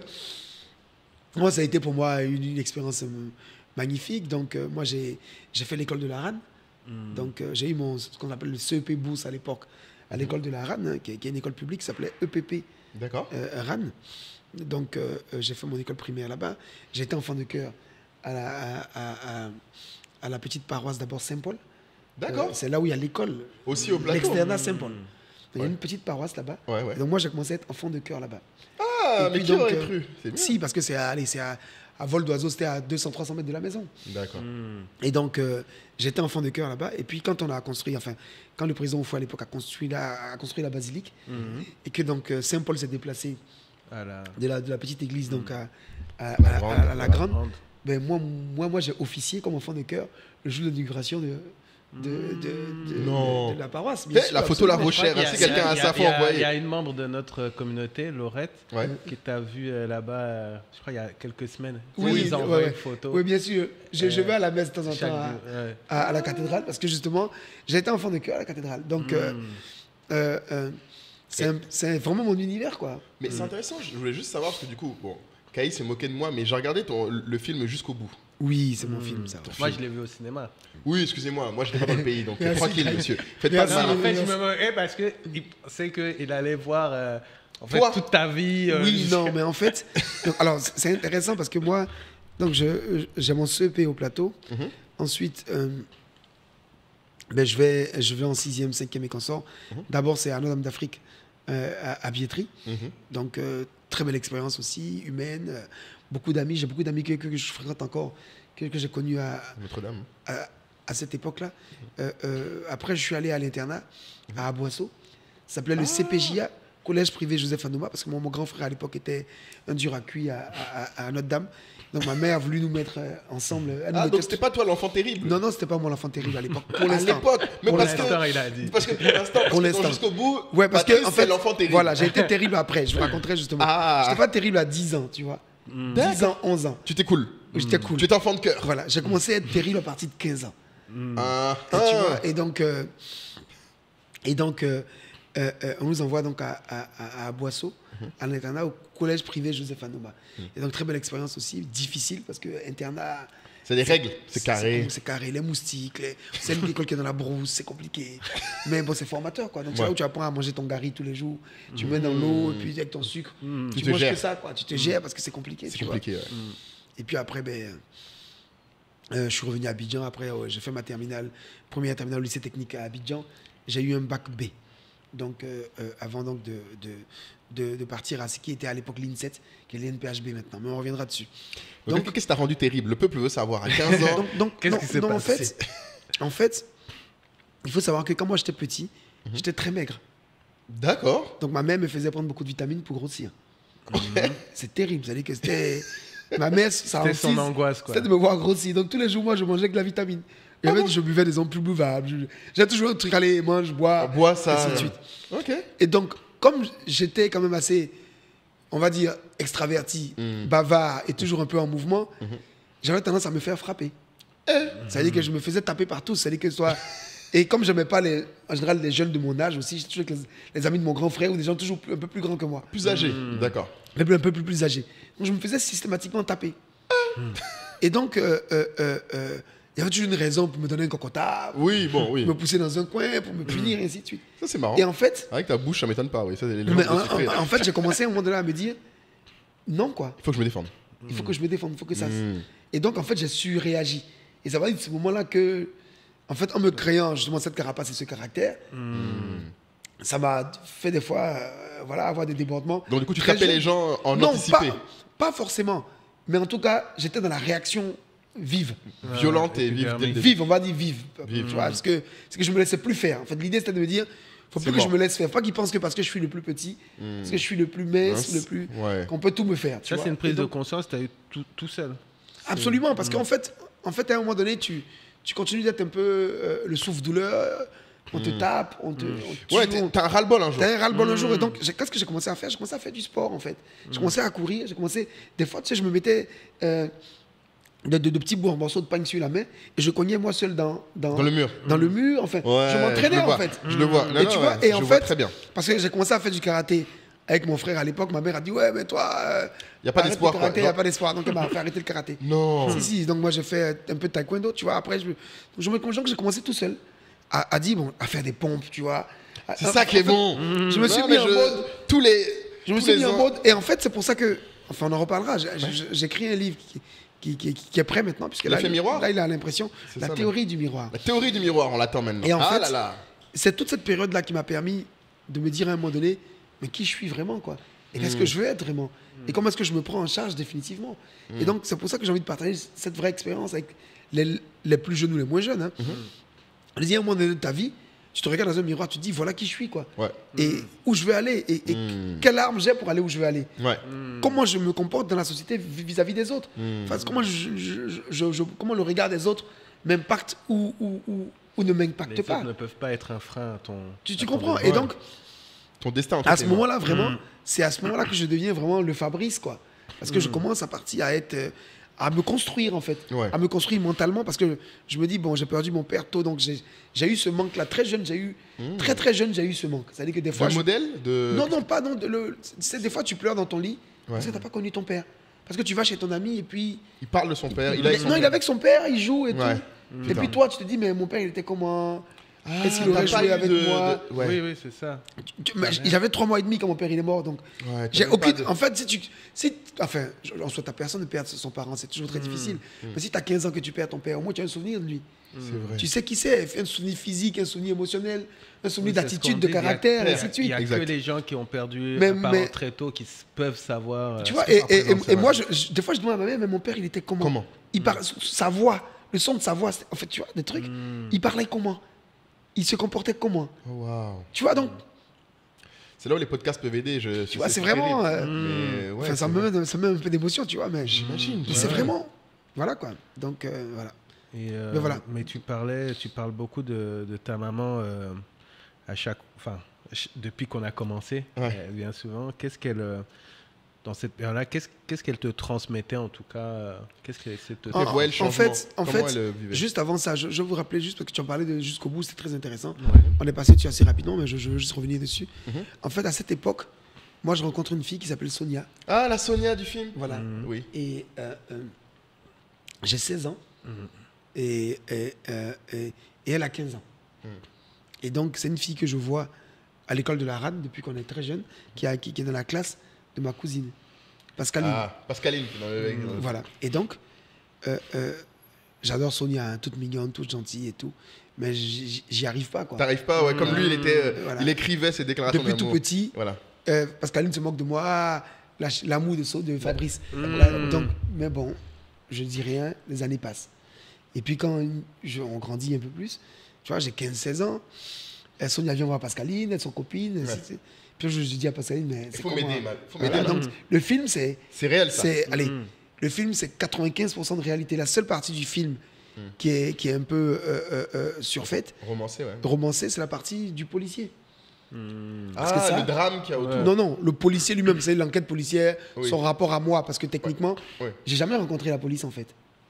moi, ça a été pour moi une, une expérience euh, magnifique. Donc, euh, moi, j'ai, j'ai fait l'école de la R A N. Donc, euh, j'ai eu mon, ce qu'on appelle le C E P Bourse à l'époque, à l'école de la R A N, hein, qui, est, qui est une école publique qui s'appelait E P P D'accord. euh, R A N. Donc, euh, euh, j'ai fait mon école primaire là-bas. J'ai été enfant de chœur à la, à, à- à- à la petite paroisse d'abord Saint-Paul. D'accord. Euh, c'est là où il y a l'école. Aussi au plateau. L'externat Saint-Paul. Donc, Il y a Ouais. une petite paroisse là-bas. Ouais, ouais. Et donc, moi, j'ai commencé à être enfant de chœur là-bas. Ah, Et mais puis qui donc, aurait euh, cru? C'est bien. Si, parce que c'est à, allez, c'est à, à vol d'oiseau, c'était à deux cents à trois cents mètres de la maison. D'accord. Et donc, euh, j'étais enfant de chœur là-bas. Et puis, quand on a construit, enfin, quand le président Oufou à l'époque a construit la, a construit la basilique, et que donc euh, Saint-Paul s'est déplacé Voilà. de la, de la petite église donc à, à- La à- grande. à- à la grande, grande. ben moi, moi, moi j'ai officié comme enfant de chœur le jour de l'inauguration de, de, de, de- Non. de la paroisse. Eh, bien sûr, la photo la absolument. Je crois Rochère, qu'il y hein, a- si quelqu'un a il y ça, il faut y a- envoyer. Il y a une membre de notre communauté, Laurette, Ouais. qui t'a vu euh, là-bas, euh, je crois, il y a quelques semaines. Oui, ils ont ouais, envoyé ouais. une photo. Oui, bien sûr. Je, je Euh, vais à la messe de temps en Chaque temps à, deux- ouais. à- à la cathédrale parce que justement, j'ai été enfant de chœur à la cathédrale. Donc, euh, Mm. euh, euh, c'est un- c'est vraiment mon univers, quoi. Mais c'est intéressant, je voulais juste savoir, parce que du coup, bon, Caï s'est moqué de moi, mais j'ai regardé ton, le film jusqu'au bout. Oui, c'est mon film, ça. Moi, je l'ai vu au cinéma. Oui, excusez-moi, moi je n'étais pas dans le pays, donc euh, Merci. tranquille, monsieur. Faites Merci. pas de Non, mal. en fait, je merci. me moquais parce qu'il pensait qu'il allait voir euh, en fait, Toi. toute ta vie. euh, Oui, jusqu'à- non, mais en fait, donc, alors c'est c'est intéressant parce que moi, donc je- j'ai mon C E P au plateau. Mhm. Ensuite, euh, ben, je, vais, je vais en sixième, cinquième et consort. D'abord, c'est à Notre-Dame d'Afrique, euh, à, à Biétry. Mhm. Donc, euh, très belle expérience aussi, humaine. euh, beaucoup d'amis, j'ai beaucoup d'amis que, que je fréquente encore, que, que j'ai connus à, Notre-Dame. à, à cette époque-là. Euh, euh, après, je suis allé à l'internat, à Aboisseau. Ça s'appelait le C P J A, Collège privé Joseph Anouma, parce que mon, mon grand frère à l'époque était un dur à cuire à, à- à Notre-Dame. Donc ma mère a voulu nous mettre euh, ensemble. Elle nous Ah, mettait- donc c'était pas toi l'enfant terrible. Non, non, c'était pas moi l'enfant terrible à l'époque. Pour à l'instant. l'époque. Mais Pour parce l'instant, que, il a dit. parce que pour l'instant, parce Pour que l'instant. dans jusqu'au bout, Ouais, parce Patrice, que en c'est fait, l'enfant terrible. voilà, j'ai été terrible après. Je vous raconterai justement. Ah. J'étais pas terrible à dix ans, tu vois. dix ans, onze ans. Tu t'es cool. J'étais cool. Tu es enfant de cœur. Voilà, j'ai commencé à être terrible à partir de quinze ans. Ah, Et, tu ah. vois, et donc, euh, et donc euh, euh, euh, on nous envoie donc à, à, à- à Boisseau, à l'internat, au collège privé Joseph Anouma. Et donc, très belle expérience aussi, difficile, parce que internat. C'est des règles, c'est carré. C'est carré, les moustiques, les... c'est une école qui est dans la brousse, c'est compliqué. Mais bon, c'est formateur, quoi. Donc, c'est Ouais. là où tu apprends à manger ton gari tous les jours. Tu mets dans l'eau, et puis avec ton sucre, Tu tu, te manges gères. que ça, quoi. Tu te gères parce que c'est compliqué. C'est tu vois. compliqué, ouais. Et puis après, ben, euh, je suis revenu à Abidjan. Après, ouais, j'ai fait ma terminale, première terminale au lycée technique à Abidjan. J'ai eu un bac B. Donc, euh, euh, avant donc de, de, de, de partir à ce qui était à l'époque l'I N S E T, qui est l'I N P H B maintenant. Mais on reviendra dessus. Donc, Donc, qu'est-ce qui t'a rendu terrible? Le peuple veut savoir. À quinze ans, donc, donc, Qu'est-ce non, qui s'est non, en passé fait, en fait, il faut savoir que quand moi j'étais petit, j'étais très maigre. d'accord. Donc ma mère me faisait prendre beaucoup de vitamines pour grossir. C'est terrible. C'est-à-dire que c'était. Ma mère, ça C'était son aussi, angoisse, quoi. c'était de me voir grossir. Donc tous les jours, moi, je mangeais que la vitamine. Et en fait, je buvais des ampoules bouvables. Je- J'ai toujours un truc, allez, mange, bois. Bois ça. ainsi de suite. Ok. Et donc, comme j'étais quand même assez, on va dire, extraverti, bavard et toujours un peu en mouvement, j'avais tendance à me faire frapper. Ça veut dire que je me faisais taper partout. Ça veut dire que ce soit... Et comme je n'aimais pas, les, en général, les jeunes de mon âge aussi, j'étais toujours avec les, les amis de mon grand frère ou des gens toujours plus- un peu plus grands que moi, Plus âgé. D'accord. un peu, un peu plus, plus âgés. Donc, je me faisais systématiquement taper. Et donc, euh, euh, euh, euh, il y avait toujours une raison pour me donner un cocotard, Oui, bon, oui. me pousser dans un coin, pour me punir, et ainsi de suite. Ça, c'est marrant. Et en fait, Avec ta bouche, ça m'étonne pas, oui. Ça, les gens mais doivent en, souffrir. en- en fait, j'ai commencé à un moment donné à me dire, non, quoi. Il faut que je me défende. Il faut que je me défende, il faut que ça. Mm. Et donc, en fait, j'ai su réagir. Et ça va être ce moment-là que, en fait, en me créant justement cette carapace et ce caractère, ça m'a fait des fois, euh, voilà, avoir des débordements. Donc, du coup, tu Très frappais jeune. les gens en Non, anticipé. pas, pas forcément. Mais en tout cas, j'étais dans la réaction vive. Violente et vive dès le début. Vive, on va dire vive. Vive. Tu vois, parce que c'est que je me laissais plus faire. En fait, l'idée, c'était de me dire, faut C'est plus que je mort. me laisse faire. Pas qu'ils pensent que parce que je suis le plus petit, parce que je suis le plus mince, Mince. le plus, Ouais. qu'on peut tout me faire. tu Ça, vois. c'est une prise Et de donc, conscience, tu as eu tout, tout seul. absolument, parce qu'en fait, en fait, à un moment donné, tu, tu continues d'être un peu euh, le souffle-douleur. On te tape, on te. on Ouais, tue, t'es- on- t'as un ras-le-bol un jour. T'as un ras-le-bol un jour. Et donc, j'ai- qu'est-ce que j'ai commencé à faire? J'ai commencé à faire du sport, en fait. J'ai commencé à courir. J'ai commencé. Des fois, tu sais, je me mettais euh, de, de- de petits bouts en morceaux de pain sur la main et je cognais moi seul dans, dans, Dans le mur. Dans le mur, enfin. Ouais, je m'entraînais, le en vois. fait. Je le vois. Non, et non, tu ouais, vois, et je en vois fait, très bien. parce que j'ai commencé à faire du karaté avec mon frère à l'époque, ma mère a dit ouais, mais toi, euh, Y a pas arrête d'espoir, le karaté, quoi. y a Non. pas d'espoir. Donc elle m'a fait arrêter le karaté. Non. Si, si, donc moi j'ai fait un peu de taekwondo, tu vois. Après, je, me- donc, je me conscient que j'ai commencé tout seul à, à dire, bon, à faire des pompes, tu vois. C'est En- ça en qui est fait, bon. Je me suis Non, mis mais en je- mode. Tous les. Je me tous suis les mis en ans- mode. Et en fait, c'est pour ça que. Enfin, on en reparlera. J'ai- j'ai- J'ai écrit un livre qui, qui, qui, qui est prêt maintenant. Puisque là, L'effet il- miroir Là, il a l'impression. C'est La ça, théorie du miroir. La théorie du miroir, on l'attend maintenant. Et en ah fait, là là. c'est toute cette période-là qui m'a permis de me dire à un moment donné, mais qui je suis vraiment, quoi. Et qu'est-ce Mm. que je veux être vraiment. Et comment est-ce que je me prends en charge définitivement. Mm. Et donc, c'est pour ça que j'ai envie de partager cette vraie expérience avec les, les plus jeunes ou les moins jeunes. Hein. Mm-hmm. Je dis, à un moment donné de ta vie, tu te regardes dans un miroir, tu te dis, voilà qui je suis, quoi. Ouais. Et où je veux aller. Et, et Mm. quelle arme j'ai pour aller où je veux aller. Ouais. Comment je me comporte dans la société vis- vis-à-vis des autres. Mm. Enfin, comment, je, je- je- je- je- comment le regard des autres m'impacte ou, ou, ou, ou ne m'impacte Les pas. autres ne peuvent pas être un frein à ton. Tu, à tu ton comprends. développement. Et donc, Ton destin, en à fait, ce est moment-là, vraiment, c'est à ce moment-là que je deviens vraiment le Fabrice, quoi. Parce que je commence à partir à être, euh, à me construire en fait, Ouais. à me construire mentalement, parce que je me dis bon, j'ai perdu mon père tôt, donc j'ai j'ai eu ce manque-là très jeune, j'ai eu très très jeune, j'ai eu ce manque. C'est-à-dire que des fois, Un je- modèle de. non non pas non, de le, c'est des fois tu pleures dans ton lit parce Ouais. que t'as pas connu ton père, parce que tu vas chez ton ami et puis Il parle de son père. Il il a est- non, il est avec son père, il joue et Ouais. tout. Et puis toi, tu te dis mais mon père il était comment? Ah, Est-ce qu'il aurait t'as pas joué eu avec de- moi? de- Ouais. Oui, oui, c'est ça. Tu- mais J'avais trois mois et demi quand mon père il est mort, donc Ouais, t'as j'ai même pas aucune. de- En fait, si tu, si, enfin, je- en soit ta personne de perdre son parent, c'est toujours très difficile. Mais si tu as quinze ans que tu perds ton père, au moins tu as un souvenir de lui. C'est vrai. Tu sais qui c'est, un souvenir physique, un souvenir émotionnel, un souvenir Oui, c'est ce d'attitude, qu'on de dit, il y a- caractère, il y et a- ainsi de Il suite. n'y a Exact. que les gens qui ont perdu Mais- un parent mais- très tôt qui s- peuvent savoir. euh, Tu vois, ce et, que ça et- et- représente, et c'est moi, vrai. je, je- des fois, je demande à ma mère, mais mon père, il était comment Comment Il parle, sa voix, le son de sa voix, c'est- en fait, tu vois, des trucs. Il parlait comment Il se comportait comment Oh, waouh. Tu vois, donc, C'est là où les podcasts peuvent aider. Je, tu vois, c'est vraiment. euh, Mais ouais, enfin, ça, c'est me vrai. met, ça me met un peu d'émotion, tu vois, mais J'imagine. mais c'est Ouais. vraiment. Voilà, quoi. Donc, euh, voilà. Et, euh, Mais voilà. mais tu parlais, tu parles beaucoup de, de ta maman euh, à chaque, enfin, ch- depuis qu'on a commencé, Ouais. euh, bien souvent. Qu'est-ce qu'elle, euh, dans cette période-là, qu'est-ce, qu'est-ce qu'elle te transmettait en tout cas euh, Qu'est-ce qu'elle essaie de te En, Elle voyait le en changement. fait, en Comment fait elle, euh, vivait. juste avant ça, je, je vous rappelais juste parce que tu en parlais de jusqu'au bout, c'est très intéressant. Ouais. On est passé dessus assez rapidement, mais je, je veux juste revenir dessus. Mhm. En fait, à cette époque, moi, je rencontre une fille qui s'appelle Sonia. Ah, la Sonia du film. Voilà. Oui. Et euh, euh, j'ai seize ans. Mhm. Et, et, euh, et- et elle a quinze ans. Mhm. Et donc, c'est une fille que je vois à l'école de la Rade depuis qu'on est très jeune, qui, a- qui, qui est dans la classe de ma cousine, Pascaline. Ah, Pascaline. dans le- dans le- Voilà. Et donc, euh, euh, j'adore Sonia, hein, toute mignonne, toute gentille et tout. Mais j'y j'y arrive pas, quoi. T'arrives pas, ouais, comme lui, il était, euh, Voilà. il écrivait ses déclarations Depuis tout d'amour. petit, Voilà. euh, Pascaline se moque de moi, ah, lâche- l'amour de, So- de Fabrice. Voilà, donc, mais bon, je dis rien, les années passent. Et puis quand je- on grandit un peu plus, tu vois, j'ai quinze seize ans, euh, Sonia vient voir Pascaline, elles sont copines. Ouais. c'est- c'est- Puis je, je dis à Pascaline, mais Il c'est faut comment, m'aider, hein man. Faut Voilà, m'aider. donc, le film, c'est, C'est réel, ça. c'est, allez, Le film, c'est quatre-vingt-quinze pour cent de réalité. La seule partie du film mm. qui, est, qui est un peu euh, euh, euh, surfaite, romancée, ouais. romancée, c'est la partie du policier. Mm. Ah, que ça, le drame qu'il y a autour. Ouais. Non, non, le policier lui-même, c'est l'enquête policière, oui. son rapport à moi, parce que techniquement, ouais. Ouais. j'ai jamais rencontré la police en fait.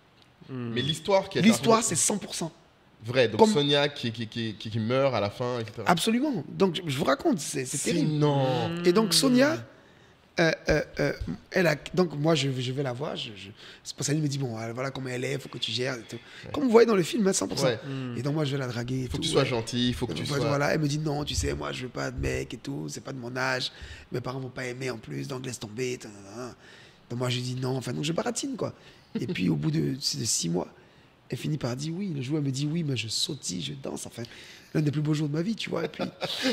Mm. Mais l'histoire qui est L'histoire, c'est cent pour cent. Vrai, donc Comme... Sonia qui, qui, qui, qui, qui meurt à la fin, et cetera. Absolument. Donc, je vous raconte, c'est terrible. Non. Et donc, Sonia, euh, euh, euh, elle a... Donc, moi, je, je vais la voir. Je, je... C'est pour ça qu'elle me dit, bon, voilà comment elle est, il faut que tu gères. Et tout. Ouais. Comme vous voyez dans le film, cent pour cent. Ouais. Et donc, moi, je vais la draguer. Il faut tout, que tu sois ouais. gentil, il faut que tu donc, sois... Voilà, elle me dit, non, tu sais, moi, je veux pas de mec et tout, c'est pas de mon âge. Mes parents vont pas aimer en plus, donc laisse tomber. Donc, moi, je dis non. Enfin, donc, je baratine, quoi. Et puis, au bout de, de six mois, elle finit par dire oui. Le jour, elle me dit oui, mais je sautille, je danse. Enfin, l'un des plus beaux jours de ma vie, tu vois. Et puis,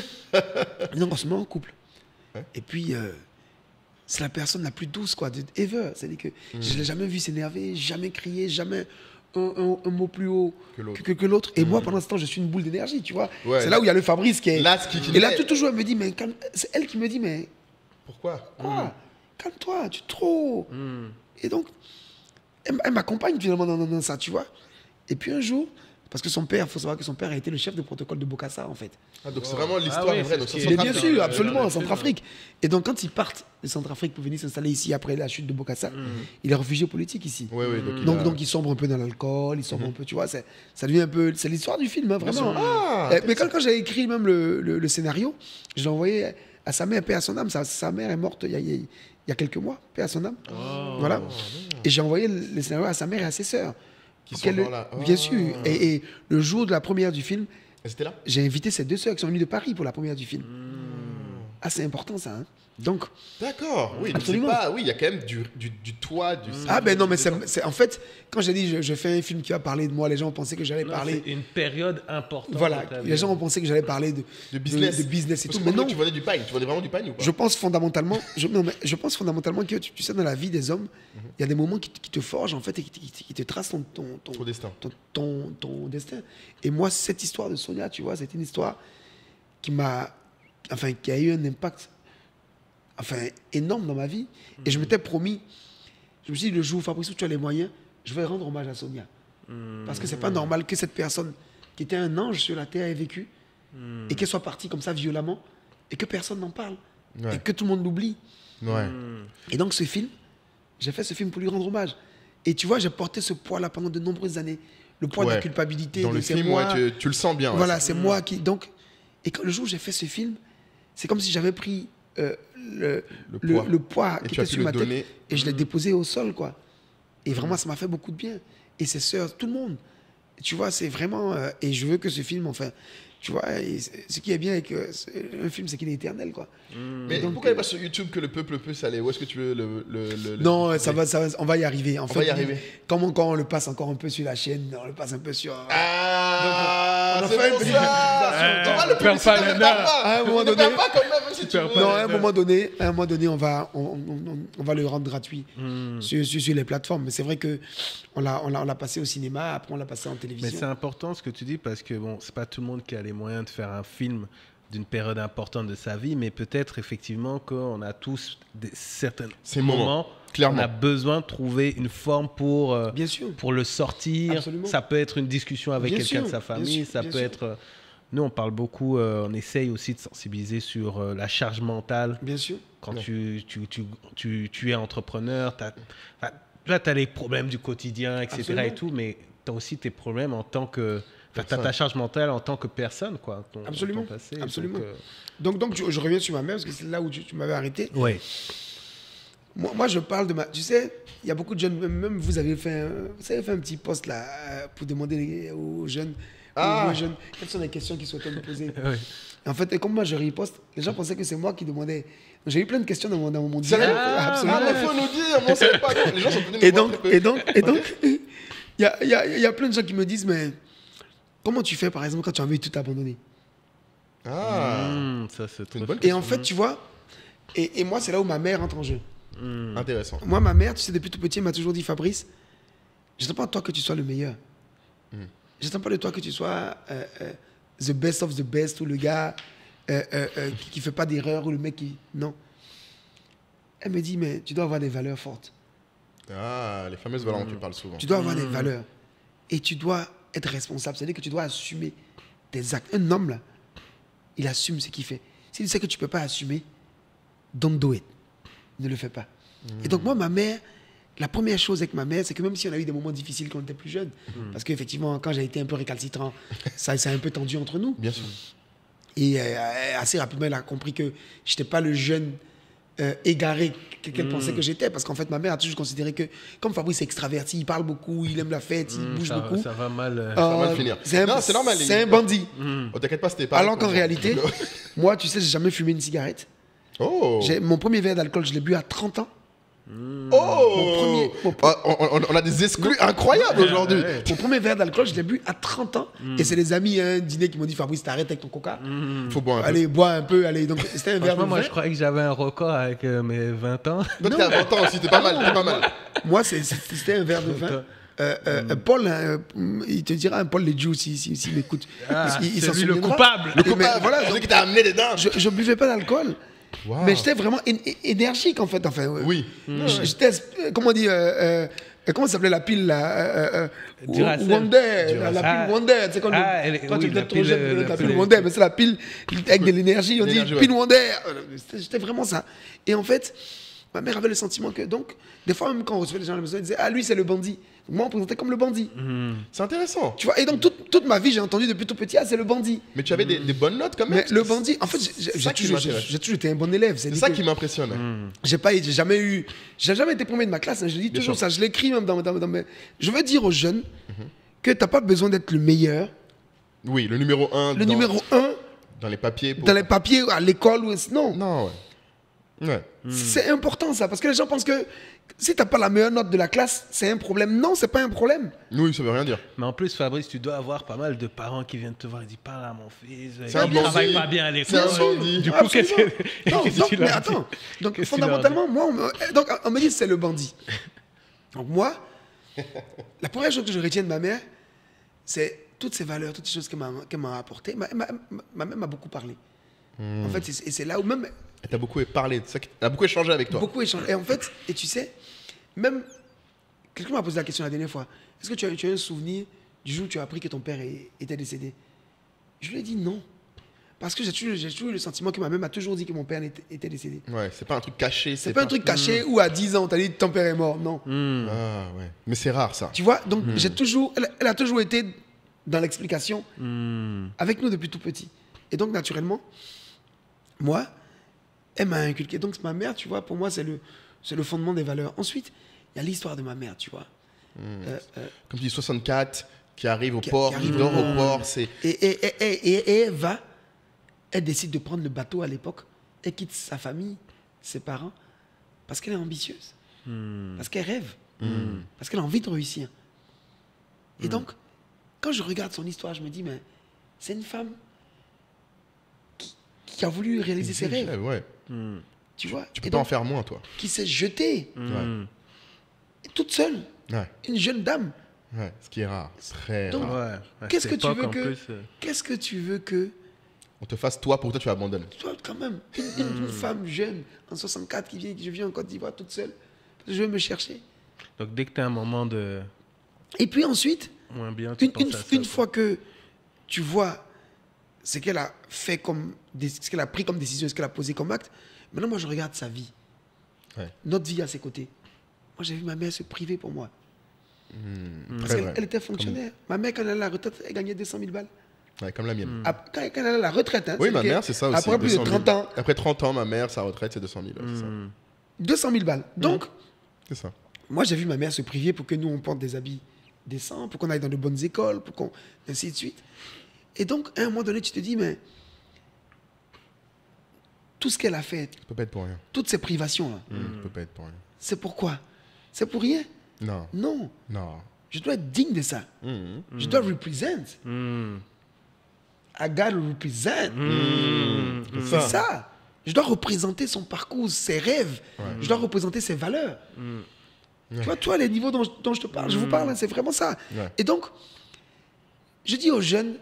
non, on se met en couple. Ouais. Et puis, euh, c'est la personne la plus douce, quoi, de ever. C'est-à-dire que mmh. je ne l'ai jamais vu s'énerver, jamais crier, jamais un, un, un mot plus haut que l'autre. Que, que, que Et mmh. moi, pendant ce temps, je suis une boule d'énergie, tu vois. Ouais, c'est là où il y a le Fabrice qui est. Là, ce qui, qui et là, tout toujours, elle me dit, mais c'est elle qui me dit, mais. Pourquoi Quoi mmh. Calme-toi, tu es trop. Mmh. Et donc, elle, elle m'accompagne finalement dans, dans, dans ça, tu vois. Et puis un jour, parce que son père, il faut savoir que son père a été le chef de protocole de Bokassa, en fait. Ah, donc c'est vraiment l'histoire ah, oui, vraie. Mais bien sûr, absolument, en Centrafrique. Et donc quand ils partent de Centrafrique pour venir s'installer ici après la chute de Bokassa, mm. il est réfugié politique ici. Oui, oui, donc, donc, a... donc il sombre un peu dans l'alcool, il sombre mm-hmm. un peu, tu vois, ça devient un peu... C'est l'histoire du film, hein, vraiment. Ah, mais quand, quand j'ai écrit même le, le, le scénario, je l'ai envoyé à sa mère, paix à son âme. Sa, sa mère est morte il y a, il y a quelques mois, paix à son âme. Oh, voilà. Oh, et j'ai envoyé le scénario à sa mère et à ses sœurs. Qui sont dans la... Bien sûr. Et, et le jour de la première du film, là j'ai invité ces deux sœurs qui sont venues de Paris pour la première du film. Mmh. Ah, c'est important ça. Hein. Donc. D'accord. Oui, absolument. Pas... Oui, il y a quand même du, du, du toit, du. Mmh. Ah ben non, mais c'est en fait quand j'ai dit je, je fais un film qui va parler de moi, les gens pensaient que j'allais parler. C'est une période importante. Voilà. Les gens ont pensé que j'allais parler de, de business, de, de business et Parce tout. Que mais non. Tu vendais du pain. Tu vendais vraiment du pain ou pas? Je pense fondamentalement. je, non, mais je pense fondamentalement que tu, tu sais dans la vie des hommes, il mmh. y a des moments qui, qui te forgent en fait et qui, qui, qui te tracent ton ton, ton, ton destin. Ton, ton, ton destin. Et moi, cette histoire de Sonia, tu vois, c'est une histoire qui m'a, enfin, qui a eu un impact. Enfin, énorme dans ma vie. Mmh. Et je m'étais promis, je me suis dit, le jour où Fabrice, où tu as les moyens, je vais rendre hommage à Sonia. Mmh. Parce que c'est pas normal que cette personne, qui était un ange sur la terre, ait vécu, mmh. et qu'elle soit partie comme ça violemment, et que personne n'en parle, ouais. et que tout le monde l'oublie. Ouais. Mmh. Et donc ce film, j'ai fait ce film pour lui rendre hommage. Et tu vois, j'ai porté ce poids-là pendant de nombreuses années. Le poids ouais. de la culpabilité. Dans le film, moi, ouais, tu, tu le sens bien. Voilà, ouais. c'est mmh. moi qui... Donc, et quand le jour où j'ai fait ce film, c'est comme si j'avais pris... Euh, le, le, poids, le, le poids qui était sur ma tête et je l'ai mmh. déposé au sol, quoi. Et vraiment, ça m'a fait beaucoup de bien. Et ses sœurs, tout le monde. Et tu vois, c'est vraiment... Euh, et je veux que ce film, enfin... Tu vois, ce qui est bien avec euh, un film, c'est qu'il est éternel, quoi. Mmh. Mais donc, pourquoi il n'est pas sur YouTube que le peuple peut s'aller? Où est-ce que tu veux le... le, le non, le... Ça va, ça va, on va y arriver. En on fait, va y arriver. Comme on, quand on le passe encore un peu sur la chaîne, on le passe un peu sur... Ah, c'est pour ça. Tu vois, le public, pas ne perd pas. À un moment donné... Ne pas quand même, si tu veux. Non, à un moment donné, à un moment donné, on va, on, on, on va le rendre gratuit mmh. sur, sur, sur les plateformes. Mais c'est vrai que on l'a, on l'a, on l'a passé au cinéma, après on l'a passé en télévision. Mais c'est important ce que tu dis parce que bon, c'est pas tout le monde qui a les moyens de faire un film d'une période importante de sa vie, mais peut-être effectivement qu'on a tous des, certains Ces moments, moments clairement. On a besoin de trouver une forme pour, euh, bien sûr. pour le sortir. Absolument. Ça peut être une discussion avec bien quelqu'un sûr, de sa famille, sûr, ça peut sûr. être... Euh, nous, on parle beaucoup, euh, on essaye aussi de sensibiliser sur euh, la charge mentale. Bien sûr. Quand tu, tu, tu, tu, tu es entrepreneur, t'as, là, tu as les problèmes du quotidien, et cetera. Absolument. Et tout, mais tu as aussi tes problèmes en tant que... Enfin, tu as ta charge mentale en tant que personne, quoi. Ton, absolument. Ton passé, absolument. Donc, euh... donc, donc je, je reviens sur ma mère, parce que c'est là où tu, tu m'avais arrêté. Oui. Moi, moi, je parle de ma... Tu sais, il y a beaucoup de jeunes, même vous avez fait un, vous avez fait un petit post là, pour demander aux jeunes... Ah. Aux jeunes, quelles sont les questions qu'ils souhaitaient me poser. Oui. En fait, et comme moi je riposte, les gens pensaient que c'est moi qui demandais. J'ai eu plein de questions dans mon, dans mon direct. Ah, absolument. Ah, il faut nous dire, on ne sait pas. Les gens sont venus me et donc, et donc, et donc, il y a, y, a, y a plein de gens qui me disent, mais comment tu fais, par exemple, quand tu as envie de tout abandonner? Ah, mmh, ça c'est une bonne question. Et en fait, tu vois, et, et moi, c'est là où ma mère entre en jeu. Mmh. Intéressant. Moi, ma mère, tu sais, depuis tout petit, elle m'a toujours dit, Fabrice, je n'attends pas de toi que tu sois le meilleur. Mmh. Je n'attends pas de toi que tu sois euh, euh, the best of the best ou le gars euh, euh, euh, qui ne fait pas d'erreur ou le mec qui... Non. Elle me dit, mais tu dois avoir des valeurs fortes. Ah, les fameuses valeurs dont tu parles souvent. Tu dois avoir des valeurs. Et tu dois être responsable. C'est-à-dire que tu dois assumer tes actes. Un homme, là, il assume ce qu'il fait. Si tu sais que tu ne peux pas assumer, don't do it. Ne le fais pas. Et donc, moi, ma mère, la première chose avec ma mère, c'est que même si on a eu des moments difficiles quand on était plus jeune, parce qu'effectivement, quand j'ai été un peu récalcitrant, ça s'est un peu tendu entre nous. Bien sûr. Et euh, assez rapidement, elle a compris que je n'étais pas le jeune euh, égaré qu'elle Mm. pensait que j'étais. Parce qu'en fait, ma mère a toujours considéré que, comme Fabrice est extraverti, il parle beaucoup, il aime la fête, il Mm, bouge ça, beaucoup. ça va mal. euh. Euh, va mal finir. C'est un, Non, c'est normal, C'est il- un bandit. Oh, t'inquiète pas, c'était pas. Alors qu'en réalité, moi, tu sais, j'ai jamais fumé une cigarette. Oh. J'ai- Mon premier verre d'alcool, je l'ai bu à trente ans. Oh. Mon premier- mon pre- Ah, on, on- on a des exclus incroyables aujourd'hui. Ouais. Mon premier verre d'alcool, je l'ai bu à trente ans. Et c'est des amis, un dîner qui m'ont dit, Fabrice, t'arrêtes avec ton coca. Faut boire un peu. Allez, bois un peu. Allez, donc c'était un verre de Franchement, moi, vin. je croyais que j'avais un record avec euh, mes vingt ans. Toi, t'es à vingt ans aussi, t'es pas mal, t'es pas mal. Moi, c'est- c'est- c'était un verre de vin. Toi. Euh, euh, euh, Paul, hein, euh, il te dira, hein, Paul Ledjou, s'il si, si, m'écoute. Ah, Parce qu'il- il c'est s'en lui le souviendra. coupable. Et mais Coupable, voilà, celui donc, qui t'a amené dedans. je ne buvais pas d'alcool. Wow. Mais j'étais vraiment é- é- énergique, en fait. Enfin, euh, Oui. j- J'étais, euh, comment on dit, euh, euh, euh, comment ça s'appelait la pile là euh, euh, euh, Duracell. Wonder, la, la Ah. pile Wonder. Tu sais, quand Ah, le- elle est- toi, oui, tu la étais trop pile, jeune, euh, la, la pile pile- Wonder, mais c'est la pile avec de l'énergie. On dit L'énergie, pile ouais. Wonder. C'était- J'étais vraiment ça. Et en fait, ma mère avait le sentiment que, donc, des fois, même quand on recevait les gens à la maison, elle disait, ah, lui, c'est le bandit. Moi, on me présentait comme le bandit. C'est intéressant. Tu vois, et donc, toute, toute ma vie, j'ai entendu depuis tout petit, ah, c'est le bandit. Mais tu avais des, des bonnes notes quand même. Mais le bandit, en fait, j'ai- j'ai C'est j'ai ça qui toujours, j'ai- m'intéresse. j'ai toujours été un bon élève. C'est dit ça que- qui m'impressionne. j'ai pas, j'ai jamais eu, j'ai jamais été premier de ma classe. hein, je dis toujours sûr. ça, je l'écris même dans, dans, dans mes. Je veux dire aux jeunes que t'as pas besoin d'être le meilleur, Oui, le numéro un. le dans, numéro un Dans les papiers. pour- dans les papiers à l'école ou non. Non, ouais. Ouais. C'est important ça, parce que les gens pensent que si t'as pas la meilleure note de la classe, c'est un problème. Non, c'est pas un problème. Oui, ça veut rien dire. Mais en plus, Fabrice, tu dois avoir pas mal de parents qui viennent te voir et disent parle à mon fils. C'est un il travaille bandit. pas bien à C'est un l'école. bandit. Du coup, qu'est-ce Absolument. que Non, qu'est-ce que donc, tu mais leur dis attends. Donc Qu'est-ce que tu leur fondamentalement, moi, on me, donc, on me dit c'est le bandit. Donc moi, la première chose que je retiens de ma mère, c'est toutes ces valeurs, toutes ces choses qu'elle m'a qu'elle m'a apportées. Ma, ma, ma- ma mère m'a beaucoup parlé. En fait, c'est- et c'est là où même Et t'as beaucoup parlé, de ça qui- elle a beaucoup échangé avec toi. beaucoup échangé. Et en fait, et tu sais, même quelqu'un m'a posé la question la dernière fois. Est-ce que tu as, tu as un souvenir du jour où tu as appris que ton père est- était décédé? Je lui ai dit non. Parce que j'ai toujours, j'ai toujours eu le sentiment que ma mère m'a toujours dit que mon père était, était décédé. Ouais, c'est pas un truc caché. C'est pas un truc caché où à dix ans, on t'a dit ton père est mort. Non. Ah ouais. Mais c'est rare ça. Tu vois, donc j'ai toujours, elle, elle a toujours été dans l'explication Hmm. avec nous depuis tout petit. Et donc, naturellement, moi, elle m'a inculqué. Donc, ma mère, tu vois, pour moi, c'est le, c'est le fondement des valeurs. Ensuite, il y a l'histoire de ma mère, tu vois. Euh, euh, Comme tu dis, soixante-quatre qui arrive au Qui- port, qui qui arrive dort au au port, c'est. et, et, et, et, et- et elle va, elle décide de prendre le bateau à l'époque. Elle quitte sa famille, ses parents, parce qu'elle est ambitieuse. Parce qu'elle rêve. Parce qu'elle a envie de réussir. Et donc, quand je regarde son histoire, je me dis, mais c'est une femme qui, qui a voulu réaliser ses rêves. Ouais. Tu vois Tu peux Et pas en donc, faire moins, toi. qui s'est jetée, Hmm. et toute seule, Ouais. une jeune dame. Ouais. Ce qui est rare. Très Donc, rare. Ouais. à Qu'est-ce cette que tu époque, veux en que, plus, euh, qu'est-ce que tu veux que, On te fasse toi pour que toi tu abandonnes. toi quand même, une, une- une femme jeune en soixante-quatre qui vient, qui je viens en Côte d'Ivoire toute seule, je veux me chercher. Donc, dès que tu as un moment de Et puis ensuite, moins bien, tu une, penses une- à ça. une quoi. fois que tu vois ce qu'elle a fait comme, dé- ce qu'elle a pris comme décision, ce qu'elle a posé comme acte, maintenant moi je regarde sa vie, Ouais. notre vie à ses côtés. Moi j'ai vu ma mère se priver pour moi. Parce Très qu'elle vrai. elle était fonctionnaire. Ma mère quand elle allait à la retraite, elle gagnait deux cent mille balles. Ouais, comme la mienne. Ap- Quand, quand elle allait à la retraite, hein, Oui, c'est ma que mère, c'est ça aussi. Après plus de deux cent mille. trente ans, Après trente ans, ma mère, sa retraite, c'est deux cent mille. ouais, c'est ça. deux cent mille balles. Donc, C'est ça. moi, j'ai vu ma mère se priver pour que nous, on porte des habits décents, pour qu'on aille dans de bonnes écoles, pour qu'on... ainsi de suite. Et donc, à un moment donné, tu te dis, mais tout ce qu'elle a fait, Ça peut pas être pour rien. toutes ces privations-là, Ça peut pas être pour rien. c'est pourquoi? C'est pour rien? Non. Non. Non. Je dois être digne de ça. Mhm. Je dois représenter. Hmm. I gotta represent. Hmm. C'est ça. Je dois représenter son parcours, ses rêves. Je dois représenter ses valeurs. Tu vois, toi, les niveaux dont, dont je te parle, je vous parle, hein, c'est vraiment ça. Ouais. Et donc, je dis aux jeunes,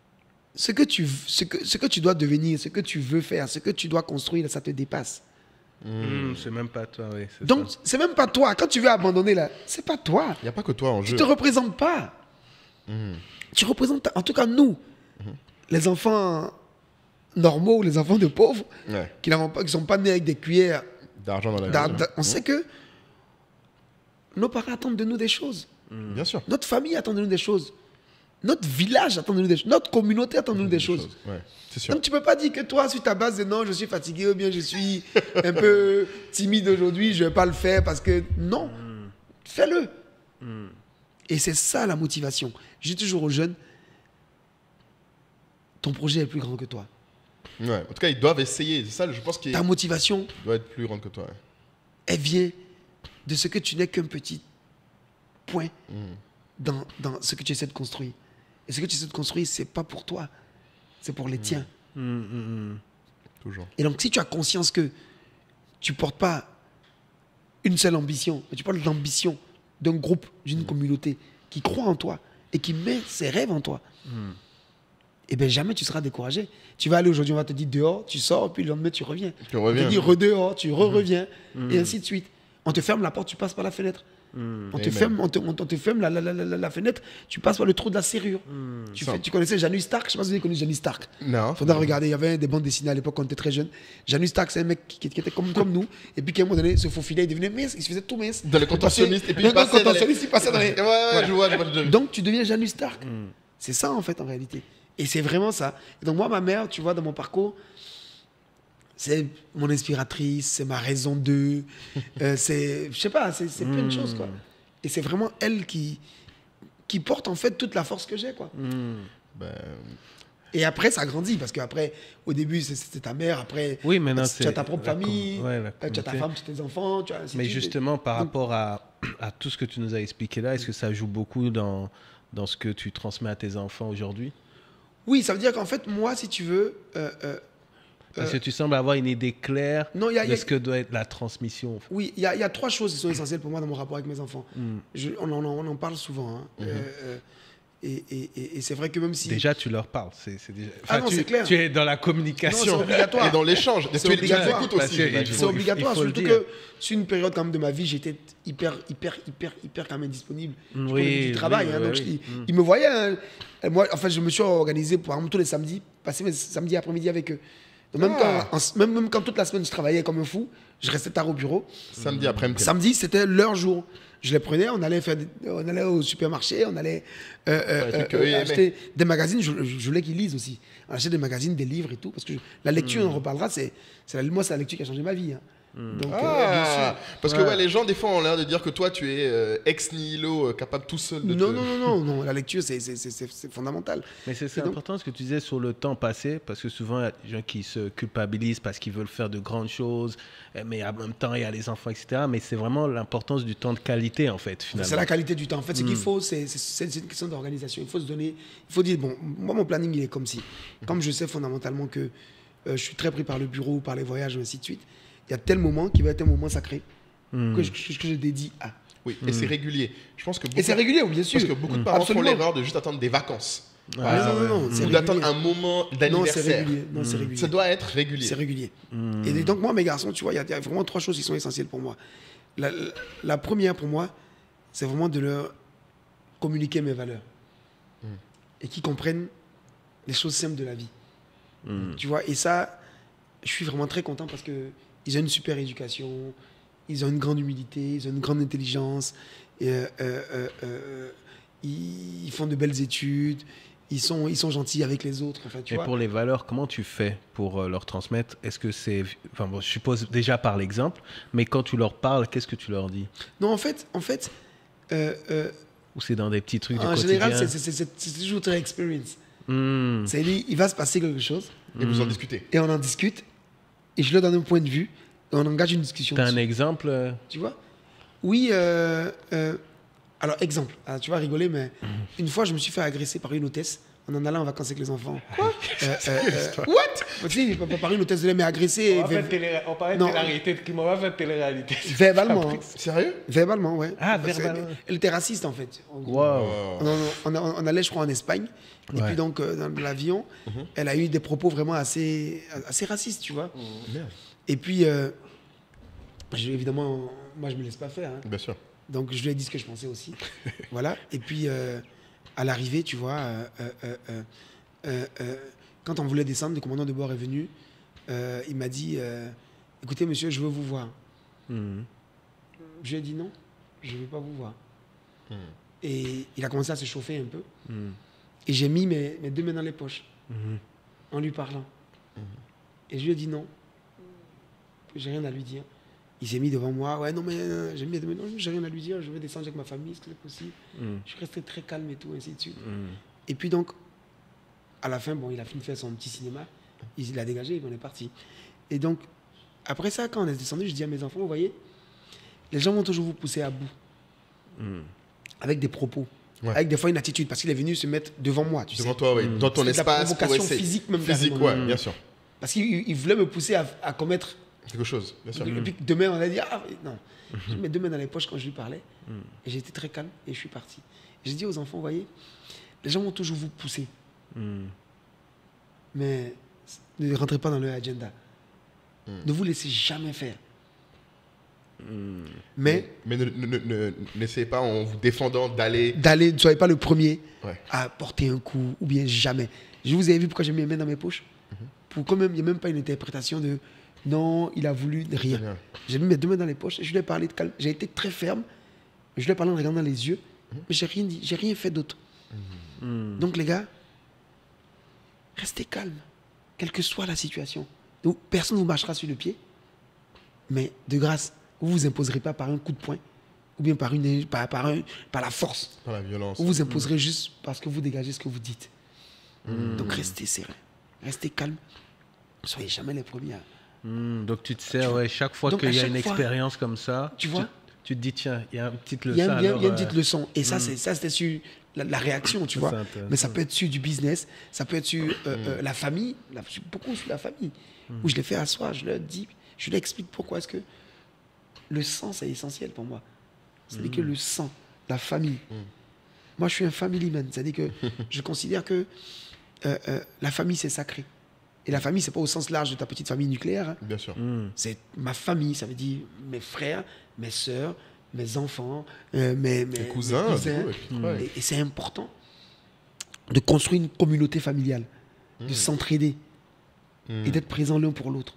ce que, tu, ce, que, ce que tu dois devenir, ce que tu veux faire, ce que tu dois construire, ça te dépasse. Mmh, c'est même pas toi, oui. c'est Donc, ça. c'est même pas toi. Quand tu veux abandonner, là, c'est pas toi. Il n'y a pas que toi en Tu jeu. te représentes pas. Mhm. Tu représentes, en tout cas nous, les enfants normaux, les enfants de pauvres, Ouais. qui n'ont pas, qui sont pas nés avec des cuillères. D'argent dans la d'ar- main. d'ar- on sait que nos parents attendent de nous des choses. Bien sûr. Notre famille attend de nous des choses. Notre village attend de nous des choses. Notre communauté attend de nous des choses. Ouais, c'est sûr. Donc tu peux pas dire que toi, sur ta base de non, je suis fatigué ou bien je suis un peu timide aujourd'hui, je vais pas le faire parce que non, fais-le. Et c'est ça la motivation. Je dis toujours aux jeunes, ton projet est plus grand que toi. Ouais. En tout cas, ils doivent essayer. C'est ça, je pense qu'il Ta motivation, doit être plus grand que toi. Ouais. elle vient de ce que tu n'es qu'un petit point Mm. dans, dans ce que tu essaies de construire. Et ce que tu essaies de construire, c'est pas pour toi, c'est pour les tiens. Mmh, mmh, mmh. Toujours. Et donc, si tu as conscience que tu portes pas une seule ambition, mais tu portes l'ambition d'un groupe, d'une communauté qui croit en toi et qui met ses rêves en toi, et bien jamais tu seras découragé. Tu vas aller aujourd'hui, on va te dire dehors, tu sors, puis le lendemain tu reviens. Tu On reviens. te dit re-dehors, tu re-reviens, et ainsi de suite. On te ferme la porte, tu passes par la fenêtre. On, te Amen. ferme, on, te, on te- on te ferme la, la- la- la- la fenêtre, tu passes par le trou de la serrure. Tu, Ça. fais- tu connaissais Janus Stark? Je ne sais pas si vous avez connu Janus Stark. Non. Faudra regarder, il y avait des bandes dessinées à l'époque quand on était très jeune. Janus Stark, c'est un mec qui, qui était comme, comme nous, et puis qu'à un moment donné, se faufilait, il devenait mince, il se faisait tout mince. Dans les Il passait- contorsionnistes, et puis dans il les passait dans les- contorsionnistes, il passait dans les... Ouais, ouais, Voilà. je vois, je vois. je- Donc tu deviens Janus Stark. C'est ça en fait en réalité. Et c'est vraiment ça. Et donc moi, ma mère, tu vois, dans mon parcours, c'est mon inspiratrice, c'est ma raison d'eux, euh, c'est, je sais pas, c'est c'est plein de choses quoi. Et c'est vraiment elle qui, qui porte en fait toute la force que j'ai quoi. Ben, Et après, ça grandit parce qu'après, au début, c'est- c'était ta mère, après, Oui, maintenant, tu c'est as ta propre la com- famille, ouais, la euh, tu as ta communauté. femme, tu as tes enfants, tu as ainsi de Mais suite. justement, par Donc- rapport à, à tout ce que tu nous as expliqué là, est-ce que ça joue beaucoup dans, dans ce que tu transmets à tes enfants aujourd'hui? Oui, ça veut dire qu'en fait, moi, si tu veux, euh, euh, Parce que tu sembles avoir une idée claire Non, il y a- il y de a- ce que doit être la transmission. en fait. oui, il y, a- il y a trois choses qui sont essentielles pour moi dans mon rapport avec mes enfants. Je- on, en, on en parle souvent. hein. Euh, euh, et et- et- et c'est vrai que même si... Déjà, tu leur parles. C'est, c'est déjà... Ah enfin, non, tu, c'est clair. tu es dans la Non, communication. c'est obligatoire. Et dans l'échange. C'est Tu, tu les obligatoire. écoutes Parce aussi, que j'imagine. il C'est faut- obligatoire, il faut le surtout dire. que c'est une période quand même de ma vie, j'étais hyper, hyper, hyper, hyper quand même disponible. Je Oui, prenais du travail, oui, hein, oui, donc oui. je- ils me voyaient. hein. Et moi, en fait, je me suis organisé, par exemple, tous les samedis, passer mes samedis après-midi avec eux. Donc même, Ah. quand, en- même, même quand toute la semaine je travaillais comme un fou, je restais tard au bureau. Samedi après-midi. Samedi, c'était leur jour. Je les prenais, on allait, faire des- on allait au supermarché, on allait euh, euh, Ouais, trucs euh, qu'eux, ils acheter des magazines. Je, je voulais qu'ils lisent aussi. On achetait des magazines, des livres et tout. Parce que je- la lecture, on en reparlera, c'est, c'est la, moi, c'est la lecture qui a changé ma vie. hein. Donc, euh, bien Ah, sûr. parce que Ouais. ouais, les gens, des fois, ont l'air de dire que toi, tu es euh, ex nihilo, euh, capable tout seul de Non, te... non, non, non, non, la lecture, c'est, c'est, c'est, c'est- c'est fondamental. Mais c'est, c'est Et donc- important ce que tu disais sur le temps passé, parce que souvent, il y a des gens qui se culpabilisent parce qu'ils veulent faire de grandes choses, eh, mais en même temps, il y a les enfants, et cetera. Mais c'est vraiment l'importance du temps de qualité, en fait, finalement. C'est la qualité du temps. En fait, ce qu'il faut, c'est, c'est, c'est- c'est une question d'organisation. Il faut se donner, il faut dire, bon, moi, mon planning, il est comme si. Comme je sais fondamentalement que euh, je suis très pris par le bureau, par les voyages, et ainsi de suite, il y a tel moment qui va être un moment sacré que, je, que je dédie à. Oui, et c'est régulier. Je pense que beaucoup... Et c'est régulier, oui, bien sûr. Parce que beaucoup de parents Absolument. font l'erreur de juste attendre des vacances. par Ah, exemple. non, non, non, c'est Ou d'attendre un régulier. moment Non, c'est d'anniversaire. régulier. Non, c'est régulier. Ça doit être régulier. C'est régulier. Et donc, moi, mes garçons, tu vois, il y, a- il y a vraiment trois choses qui sont essentielles pour moi. La, la- la première, pour moi, c'est vraiment de leur communiquer mes valeurs. Et qu'ils comprennent les choses simples de la vie. Tu vois, et ça, je suis vraiment très content parce qu'ils ont une super éducation, ils ont une grande humilité, ils ont une grande intelligence, et, euh, euh, euh, euh, ils, ils font de belles études, ils sont, ils sont gentils avec les autres. Enfin, tu Et vois. pour les valeurs, comment tu fais pour euh, leur transmettre? Est-ce que c'est... Enfin, bon, je suppose déjà par l'exemple, mais quand tu leur parles, qu'est-ce que tu leur dis? Non, en fait, en fait euh, euh, Ou c'est dans des petits trucs du en quotidien? général, c'est- c'est- c'est c'est- c'est toujours très experience. Hmm. C'est-à-dire, il va se passer quelque chose, Et vous en discutez. et on en discute, et je leur donne un point de vue, et on engage une discussion. T'as un dessus. exemple? euh, Tu vois? Oui, euh, euh, alors exemple, alors, tu vas rigoler, mais une fois je me suis fait agresser par une hôtesse en en allant en vacances avec les enfants. Quoi? euh, euh, euh, What? Tu sais, pas par une hôtesse de l'air, mais agressé ver- On parlait Non. télé-réalité, qui m'a fait télé-réalité. verbalement. hein. Sérieux? Verbalement, ouais. Ah, Parce que verbalement. Elle était raciste en fait. en gros. Wow. On, en- on, a- on allait, je crois, en Espagne. Et Ouais. puis donc, euh, dans l'avion, elle a eu des propos vraiment assez, assez racistes, tu vois. Merde. Et puis, euh, Je- évidemment, moi, je me laisse pas faire. Hein. Bien sûr. Donc, je lui ai dit ce que je pensais aussi. Voilà. Et puis, euh, à l'arrivée, tu vois, euh, euh, euh, euh, euh, euh, quand on voulait descendre, le commandant de bord est venu. Euh, il m'a dit, euh, écoutez, monsieur, je veux vous voir. Mhm. Je lui ai dit non, je ne veux pas vous voir. Hmm. Et il a commencé à se chauffer un peu. Mhm. Et j'ai mis mes, mes deux mains dans les poches Mhm. en lui parlant. Et je lui ai dit non, j'ai rien à lui dire. Il s'est mis devant moi, ouais, non, mais euh, j'ai mis mes deux mains, non, j'ai rien à lui dire, je veux descendre avec ma famille, est-ce que c'est possible? Mhm. Je suis resté très calme et tout, ainsi de suite. Mhm. Et puis donc, à la fin, bon, il a fini de faire son petit cinéma, il l'a dégagé et on est parti. Et donc, après ça, quand on est descendu, je dis à mes enfants, vous voyez, les gens vont toujours vous pousser à bout, Mhm. avec des propos, Ouais. avec des fois une attitude, parce qu'il est venu se mettre devant moi, tu Devant sais. toi, oui. Dans ton C'est de la espace. pour provocation essayer- physique même, Physique, carrément. ouais, bien sûr. Parce qu'il il voulait me pousser à, à commettre. Quelque chose, bien sûr. Et puis demain, on a dit, ah, mais non. Je mets deux mains dans les poches quand je lui parlais. Et j'étais très calme et je suis parti. Et j'ai dit aux enfants, vous voyez, les gens vont toujours vous pousser. Mhm. Mais ne rentrez pas dans leur agenda. Ne vous laissez jamais faire. Mais Mais ne- ne- ne- ne- n'essayez pas en vous défendant d'aller. d'aller, ne soyez pas le premier Ouais. à porter un coup, ou bien jamais. Je vous ai vu pourquoi j'ai mis mes mains dans mes poches. Pour quand même, il n'y a même pas une interprétation de non, il a voulu rien. Rien. J'ai mis mes deux mains dans les poches et je lui ai parlé de calme. J'ai été très ferme. Je lui ai parlé en regardant les yeux, mais j'ai rien dit, j'ai rien fait d'autre. Donc les gars, restez calmes, quelle que soit la situation. Donc personne ne vous marchera sur le pied, mais de grâce, vous ne vous imposerez pas par un coup de poing ou bien par, une, par, par, un, par la force. Par la violence. Vous vous imposerez juste parce que vous dégagez ce que vous dites. Donc restez serein, restez calme. Ne soyez jamais les premiers à... Mhm. Donc tu te sers, ouais, chaque fois Donc, qu'il à y a chaque une fois, expérience comme ça, tu vois, tu te dis, tiens, il y a une petite Il leçon. y a, il y a- il y a alors, une euh, petite leçon. Et ça, c'est, ça c'était sur la, la réaction, tu Ça, vois. c'est intéressant. Mais ça peut être sur du business, ça peut être sur euh, euh, la famille, la- sur- beaucoup sur la famille. Où je les fais asseoir, je leur dis, je leur explique pourquoi est-ce que le sang, c'est essentiel pour moi. C'est-à-dire que le sang, la famille. Moi, je suis un family man. C'est-à-dire que je considère que euh, euh, la famille, c'est sacré. Et la famille, c'est pas au sens large de ta petite famille nucléaire. hein. Bien sûr. Mhm. C'est ma famille, ça veut dire mes frères, mes sœurs, mes enfants, euh, mes, mes- Tes mes cousins, cousins. tout, et puis, ouais. Et, et c'est important de construire une communauté familiale, de s'entraider et d'être présent l'un pour l'autre.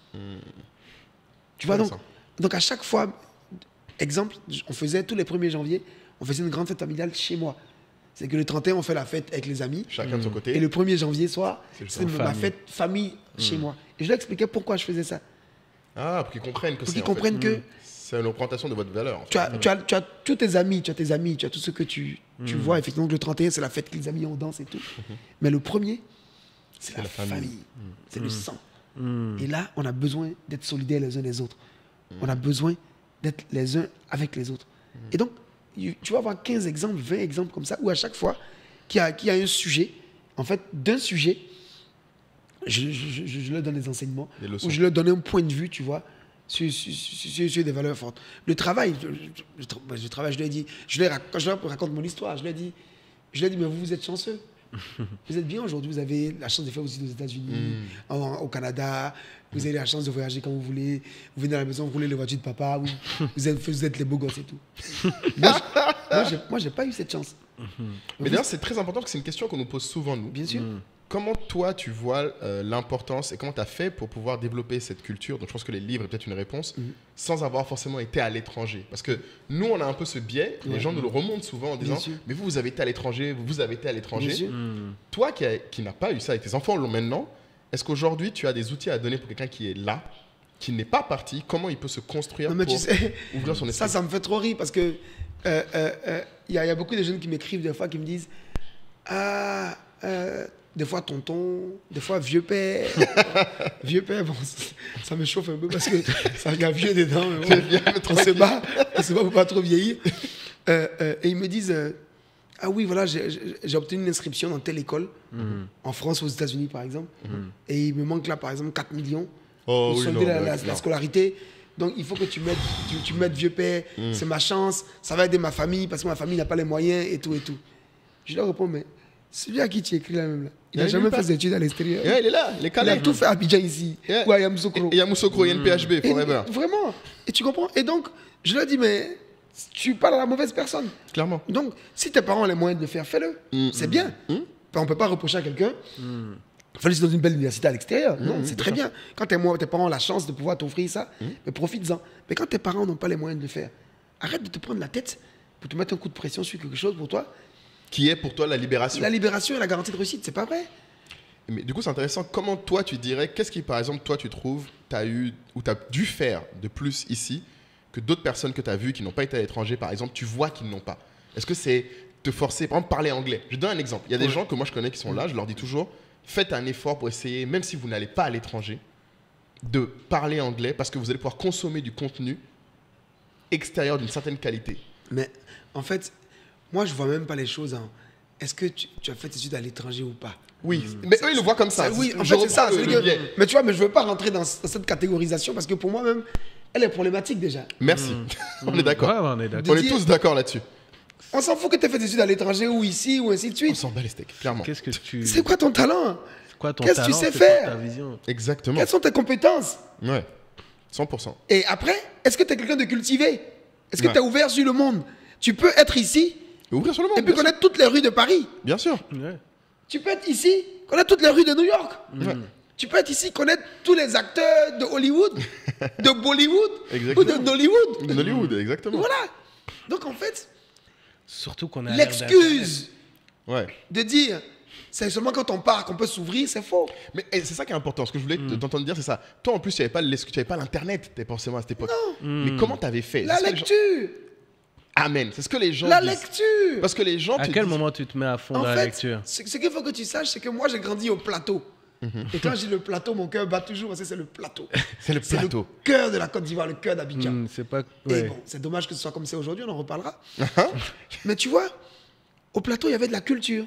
Tu vois, donc, Intéressant. donc à chaque fois, exemple, on faisait tous les premiers janvier, on faisait une grande fête familiale chez moi. C'est que le trente et un, on fait la fête avec les amis. Chacun de son côté. Et le premier janvier soir, C'est le c'est en ma famille. fête famille chez moi. Et je leur expliquais pourquoi je faisais ça. Ah, pour qu'ils comprennent que Pour c'est. qu'ils en fait- comprennent que C'est une représentation de votre valeur. en fait. tu as, tu, as, tu as tous tes amis, tu as tes amis, tu as tout ce que tu, tu vois. Effectivement, le trente et un, c'est la fête que les amis, on danse et tout. Mais le premier, c'est la, la famille. famille. C'est le sang. Mhm. Et là, on a besoin d'être solidaires les uns les autres. On a besoin d'être les uns avec les autres. Et donc, you- tu vas avoir quinze exemples, vingt exemples comme ça, où à chaque fois qu'il y a, qu'il y a un sujet, en fait, d'un sujet, je, je- je- je leur donne des enseignements, Des leçons. ou je leur donne un point de vue, tu vois, sur, sur- sur- sur- sur des valeurs fortes. Le travail, je, je- je tra- moi, je travaille, je leur dis, je leur, rac- quand je leur raconte mon histoire, je leur dis, je leur dis, mais vous, vous êtes chanceux. Vous êtes bien aujourd'hui, vous avez la chance de faire aussi aux États-Unis, en- au Canada, vous avez la chance de voyager quand vous voulez, vous venez à la maison, vous roulez les voitures de papa, vous, vous, êtes, vous êtes les beaux gosses et tout. Moi, je- moi, j'ai- moi, j'ai pas eu cette chance. Mais d'ailleurs, c'est très important parce que c'est une question qu'on nous pose souvent, nous. Bien sûr. Comment toi, tu vois euh, l'importance et comment tu as fait pour pouvoir développer cette culture? Donc, je pense que les livres est peut-être une réponse, sans avoir forcément été à l'étranger. Parce que nous, on a un peu ce biais, les Ouais. gens nous le remontent souvent en Bien disant sûr. mais vous, vous avez été à l'étranger, vous, vous avez été à Bien l'étranger. sûr. Toi qui, a- qui n'as pas eu ça et tes enfants l'ont maintenant, est-ce qu'aujourd'hui, tu as des outils à donner pour quelqu'un qui est là, qui n'est pas parti? Comment il peut se construire Non, mais pour tu sais, ouvrir son esprit? ça, ça me fait trop rire parce que euh, euh, euh, il y, a- il y a beaucoup de jeunes qui m'écrivent des fois, qui me disent ah, euh, des fois tonton, des fois vieux père. Vieux père, bon, ça, ça me chauffe un peu parce que ça regarde vieux dedans. Mais bon, Viens, mais on se tranquille. bat, on se bat pour pas trop vieillir. Euh, euh, et ils me disent euh, ah oui, voilà, j'ai- j'ai j'ai obtenu une inscription dans telle école, en France, aux États-Unis par exemple, et il me manque là par exemple quatre millions Oh pour oui, solder non, la, bah, la- non. la scolarité. Donc il faut que tu mettes, tu, tu mettes vieux père, c'est ma chance, ça va aider ma famille parce que ma famille n'a pas les moyens et tout et tout. Je leur réponds, mais Celui à qui tu écris là même là. Il Il n'a a jamais nulle fait part. ses études à l'extérieur. Yeah, il est là, les Il a Calais. tout fait à Abidjan ici. Yeah. Ou à Yamoussoukro. Et Yamoussoukro, il y a une P H B, Et- forever. Vraiment. Et tu comprends? Et donc, je leur dis, mais tu parles à la mauvaise personne. Clairement. Donc, si tes parents ont les moyens de le faire, fais-le. Mm, c'est mm, bien. mm. On ne peut pas reprocher à quelqu'un. Il fallait être dans une belle université à l'extérieur. non, mm, c'est bien très sûr. bien. Quand tes, mo- tes parents ont la chance de pouvoir t'offrir ça, Mm. mais profites-en. Mais quand tes parents n'ont pas les moyens de le faire, arrête de te prendre la tête pour te mettre un coup de pression sur quelque chose pour toi. Qui est pour toi la libération. La libération et la garantie de réussite, c'est pas vrai. Mais du coup, c'est intéressant. Comment toi, tu dirais, qu'est-ce qui, par exemple, toi, tu trouves, tu as eu ou tu as dû faire de plus ici que d'autres personnes que tu as vues qui n'ont pas été à l'étranger, par exemple, tu vois qu'ils n'ont pas? Est-ce que c'est te forcer, par exemple, parler anglais? Je donne un exemple. Il y a des Ouais. gens que moi je connais qui sont là, je leur dis toujours, faites un effort pour essayer, même si vous n'allez pas à l'étranger, de parler anglais parce que vous allez pouvoir consommer du contenu extérieur d'une certaine qualité. Mais en fait, moi, je vois même pas les choses en est-ce que tu, tu as fait tes études à l'étranger ou pas. Oui, mais eux, ils le voient comme ça. Ça, oui, en Je fait, c'est ça. reprends le- c'est le que- biais. mais tu vois, mais je veux pas rentrer dans, dans cette catégorisation parce que pour moi-même, elle est problématique déjà. Merci. On est d'accord. Ouais, ouais, on est d'accord. On est dire- tous d'accord là-dessus. On s'en fout que tu aies fait des études à l'étranger ou ici ou ainsi de On suite. s'en bat les steaks, clairement. Qu'est-ce que tu. C'est quoi ton talent? c'est quoi ton qu'est-ce que tu talent, sais c'est quoi faire ta vision? Exactement. Quelles sont tes compétences? Ouais, cent pour cent. Et après, est-ce que tu es quelqu'un de cultivé? Est-ce que Ouais. tu es ouvert sur le monde? Tu peux être ici Et ouvrir sur le monde, et puis bien sûr. connaître toutes les rues de Paris. Bien sûr. Ouais. Tu peux être ici, connaître toutes les rues de New York. Ouais. Tu peux être ici, connaître tous les acteurs de Hollywood, de Bollywood ou Exactement. de Nollywood. De Hollywood, exactement. Voilà. Donc en fait, Surtout qu'on a. l'ère l'excuse Ouais. de dire c'est seulement quand on part qu'on peut s'ouvrir, c'est faux. Mais eh, c'est ça qui est important. Ce que je voulais te- t'entendre dire, c'est ça. Toi, en plus, tu n'avais pas l'es- tu avais pas l'internet, t'es forcément à cette époque. Mais comment t'avais fait? La C'est ce que les gens- lecture, Amen. C'est ce que les gens la disent. lecture. Parce que les gens À te quel disent- moment tu te mets à fond En dans la fait, lecture? ce, ce qu'il faut que tu saches, c'est que moi j'ai grandi au plateau. Mhm. Et quand je dis le plateau, mon cœur bat toujours parce que c'est le plateau. C'est le plateau. le cœur de la Côte d'Ivoire, le cœur d'Abidjan. Hmm, c'est pas. Et Ouais. bon, c'est dommage que ce soit comme c'est aujourd'hui, on en reparlera. Hein? Mais tu vois, au plateau, il y avait de la culture.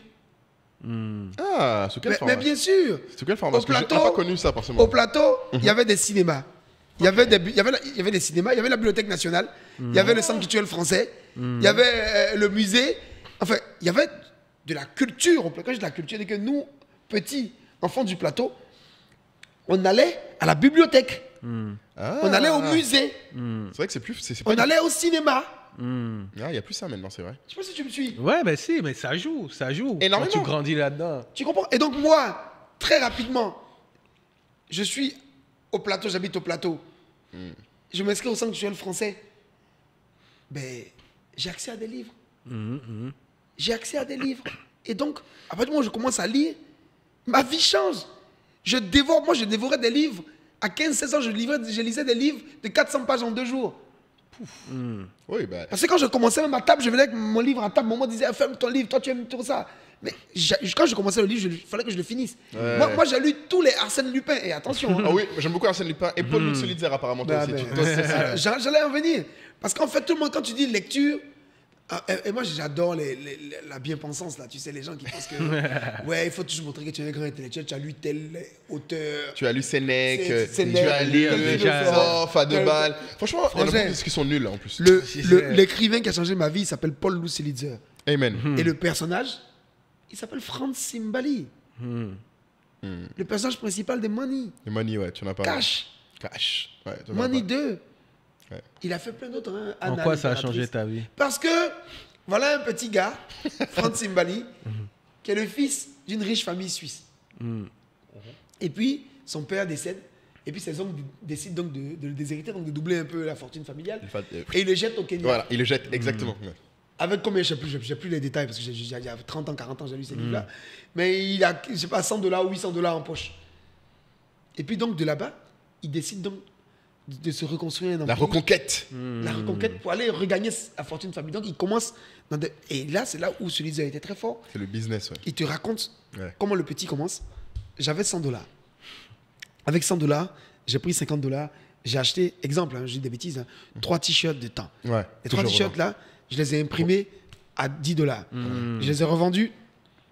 Ah, sous quelle Mais, forme? mais bien sûr, Sous quelle forme? au Parce que j'ai plateau- pas connu ça, forcément. au plateau, il y avait des cinémas. Il y avait des, bu- il y avait, la- il y avait des cinémas, il y avait la Bibliothèque nationale, il y avait le Centre culturel français, il y avait euh, le musée. Enfin, il y avait de la culture. au plateau. Quand je dis de la culture, c'est que nous, petits enfants du plateau, on allait à la bibliothèque, Ah. on allait au musée, C'est vrai que c'est plus. c'est- c'est pas on du- allait au cinéma. Hmm. Ah, il y a plus ça maintenant, c'est vrai. Je sais pas si tu me suis. Ouais, ben si, mais ça joue, ça joue. Énormément. Quand tu grandis là-dedans. Tu comprends? Et donc moi, très rapidement, je suis au plateau, j'habite au plateau. Je m'inscris au Centre culturel français. Ben, j'ai accès à des livres. J'ai accès à des livres. Et donc, à partir du moment où je commence à lire, ma vie change. Je dévore, moi je dévorais des livres. À quinze seize ans, je, livrais, je lisais des livres de quatre cents pages en deux jours. Oui, bah. Parce que quand je commençais même à table, je venais avec mon livre à table. Maman disait, ah, ferme ton livre, toi tu aimes tout ça. Mais j'ai- quand je commençais le livre, il fallait que je le finisse. Ouais. Moi, moi, j'ai lu tous les Arsène Lupin. Et attention, hein. Ah oui, j'aime beaucoup Arsène Lupin et Paul Lutzelitzer, apparemment, toi Bah, aussi. ben, Tu- toi, c'est ça. euh, j'a- J'allais en venir. Parce qu'en fait, tout le monde, quand tu dis lecture, ah, et, et moi j'adore les- les- les- la bien-pensance, là. Tu sais, les gens qui pensent que. Ouais, il faut toujours montrer que tu es un grand intellectuel, tu as lu tel auteur. Tu as lu Sénèque, C'est- euh, Sénèque, tu as lu tel euh, philosophe. Philosophe, Aderbal. Franchement, il y en a Franchement, beaucoup qui sont nuls en plus. Le- Si, le- c'est- L'écrivain qui a changé ma vie, il s'appelle Paul Lutzelitzer. Amen. Et le personnage, il s'appelle Franz Simbali. Le personnage principal de Money. Le Money, ouais, tu en as parlé. Cash. Cash. Ouais, tu en as Money parlé. deux. Ouais. Il a fait plein d'autres. Hein, En Anna, quoi ça a l'impératrice. changé ta vie? Parce que voilà un petit gars, Franz Simbali, qui est le fils d'une riche famille suisse. Et puis, son père décède. Et puis, ses oncles décident donc de, de le déshériter, donc de doubler un peu la fortune familiale. Il fait- euh, Et il le jette au Kenya. Voilà, il le jette, exactement. Ouais. Avec combien, je ne sais plus, je sais plus les détails, parce que j'ai- j'ai- il y a trente ans, quarante ans, j'ai lu ces livres-là. Mais il a, je sais pas, cent dollars ou huit cents dollars en poche. Et puis donc, de là-bas, il décide donc de, de se reconstruire un La empire. reconquête. La reconquête pour aller regagner la fortune familiale. Donc, il commence dans des... Et là, c'est là où celui a été très fort. C'est le business, ouais. Il te raconte Ouais. comment le petit commence. J'avais cent dollars. Avec cent dollars, j'ai pris cinquante dollars. J'ai acheté, exemple, hein, je dis des bêtises, hein, trois t-shirts de temps. Ouais, Les trois toujours t-shirts là, je les ai imprimés à dix dollars. Je les ai revendus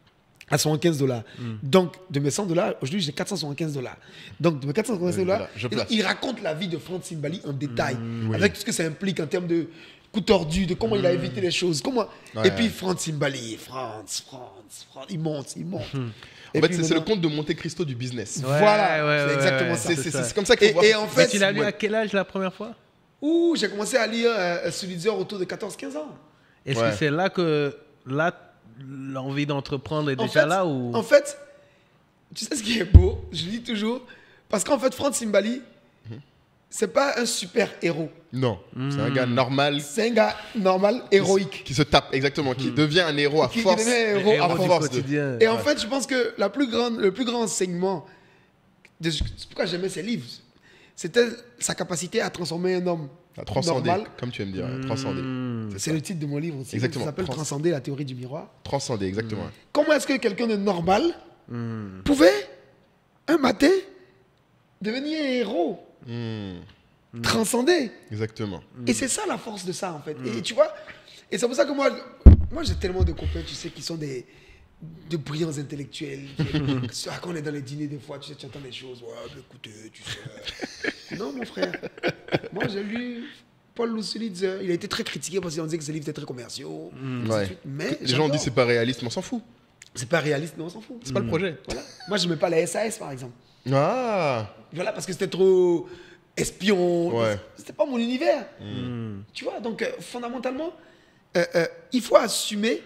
à soixante-quinze dollars. Mm. Donc, de mes cent dollars, aujourd'hui, j'ai quatre cent soixante-quinze dollars. Donc, de mes quatre cent soixante-quinze dollars, voilà, il raconte la vie de Franck Simbali en détail, mm, avec oui. tout ce que ça implique en termes de coups tordus, de comment mm. il a évité les choses. Comment... Ouais, et puis, ouais. Franck Simbali, France, France, France, il monte, il monte. Mm. En fait, c'est, c'est le conte de Monte Cristo du business. Ouais, voilà, ouais, c'est ouais, exactement ouais, ça. C'est, c'est, c'est, c'est comme ça qu'il faut et, voir. Et en fait, tu l'as lu à quel âge la première fois? Ouh, j'ai commencé à lire euh, Solitaire autour de quatorze quinze ans. Est-ce ouais. que c'est là que là, l'envie d'entreprendre est en déjà fait, là ou... En fait, tu sais ce qui est beau, je dis toujours, parce qu'en fait, Franck Simbali, mm-hmm. c'est pas un super héros. Non, mmh. c'est un gars normal. C'est un gars normal, héroïque. Qui, qui se tape, exactement, mmh. qui devient un héros à qui, force. Qui devient un héros, héros à force. quotidien. Et ouais. en fait, je pense que la plus grande, le plus grand enseignement, de, c'est pourquoi j'aimais ses livres, c'était sa capacité à transformer un homme à transcender, normal. Comme tu aimes dire, mmh. transcender. C'est, c'est le titre de mon livre aussi. Exactement. Ça s'appelle Trans- Transcender, la théorie du miroir. Transcender, exactement. Mmh. Comment est-ce que quelqu'un de normal mmh. pouvait, un matin, devenir un héros mmh. transcender. Exactement. Et c'est ça la force de ça, en fait. Mmh. Et tu vois, et c'est pour ça que moi, moi j'ai tellement de copains, tu sais, qui sont des... de brillants intellectuels. Quand on est dans les dîners, des fois, tu sais, tu entends des choses. Ouais, mais écoutez, tu sais. Non, mon frère. Moi, j'ai lu Paul Lussulitzer. Il a été très critiqué parce qu'on disait que ses livres étaient très commerciaux. Mmh, ouais. Mais les gens disent que c'est pas réaliste, mais on s'en fout. C'est pas réaliste, mais on s'en fout. C'est mmh. pas le projet. Voilà. Moi, je n'aimais pas la S A S, par exemple. Ah. Voilà, parce que c'était trop espion. Ouais. C'était pas mon univers. Mmh. Tu vois, donc, euh, fondamentalement, euh, euh, il faut assumer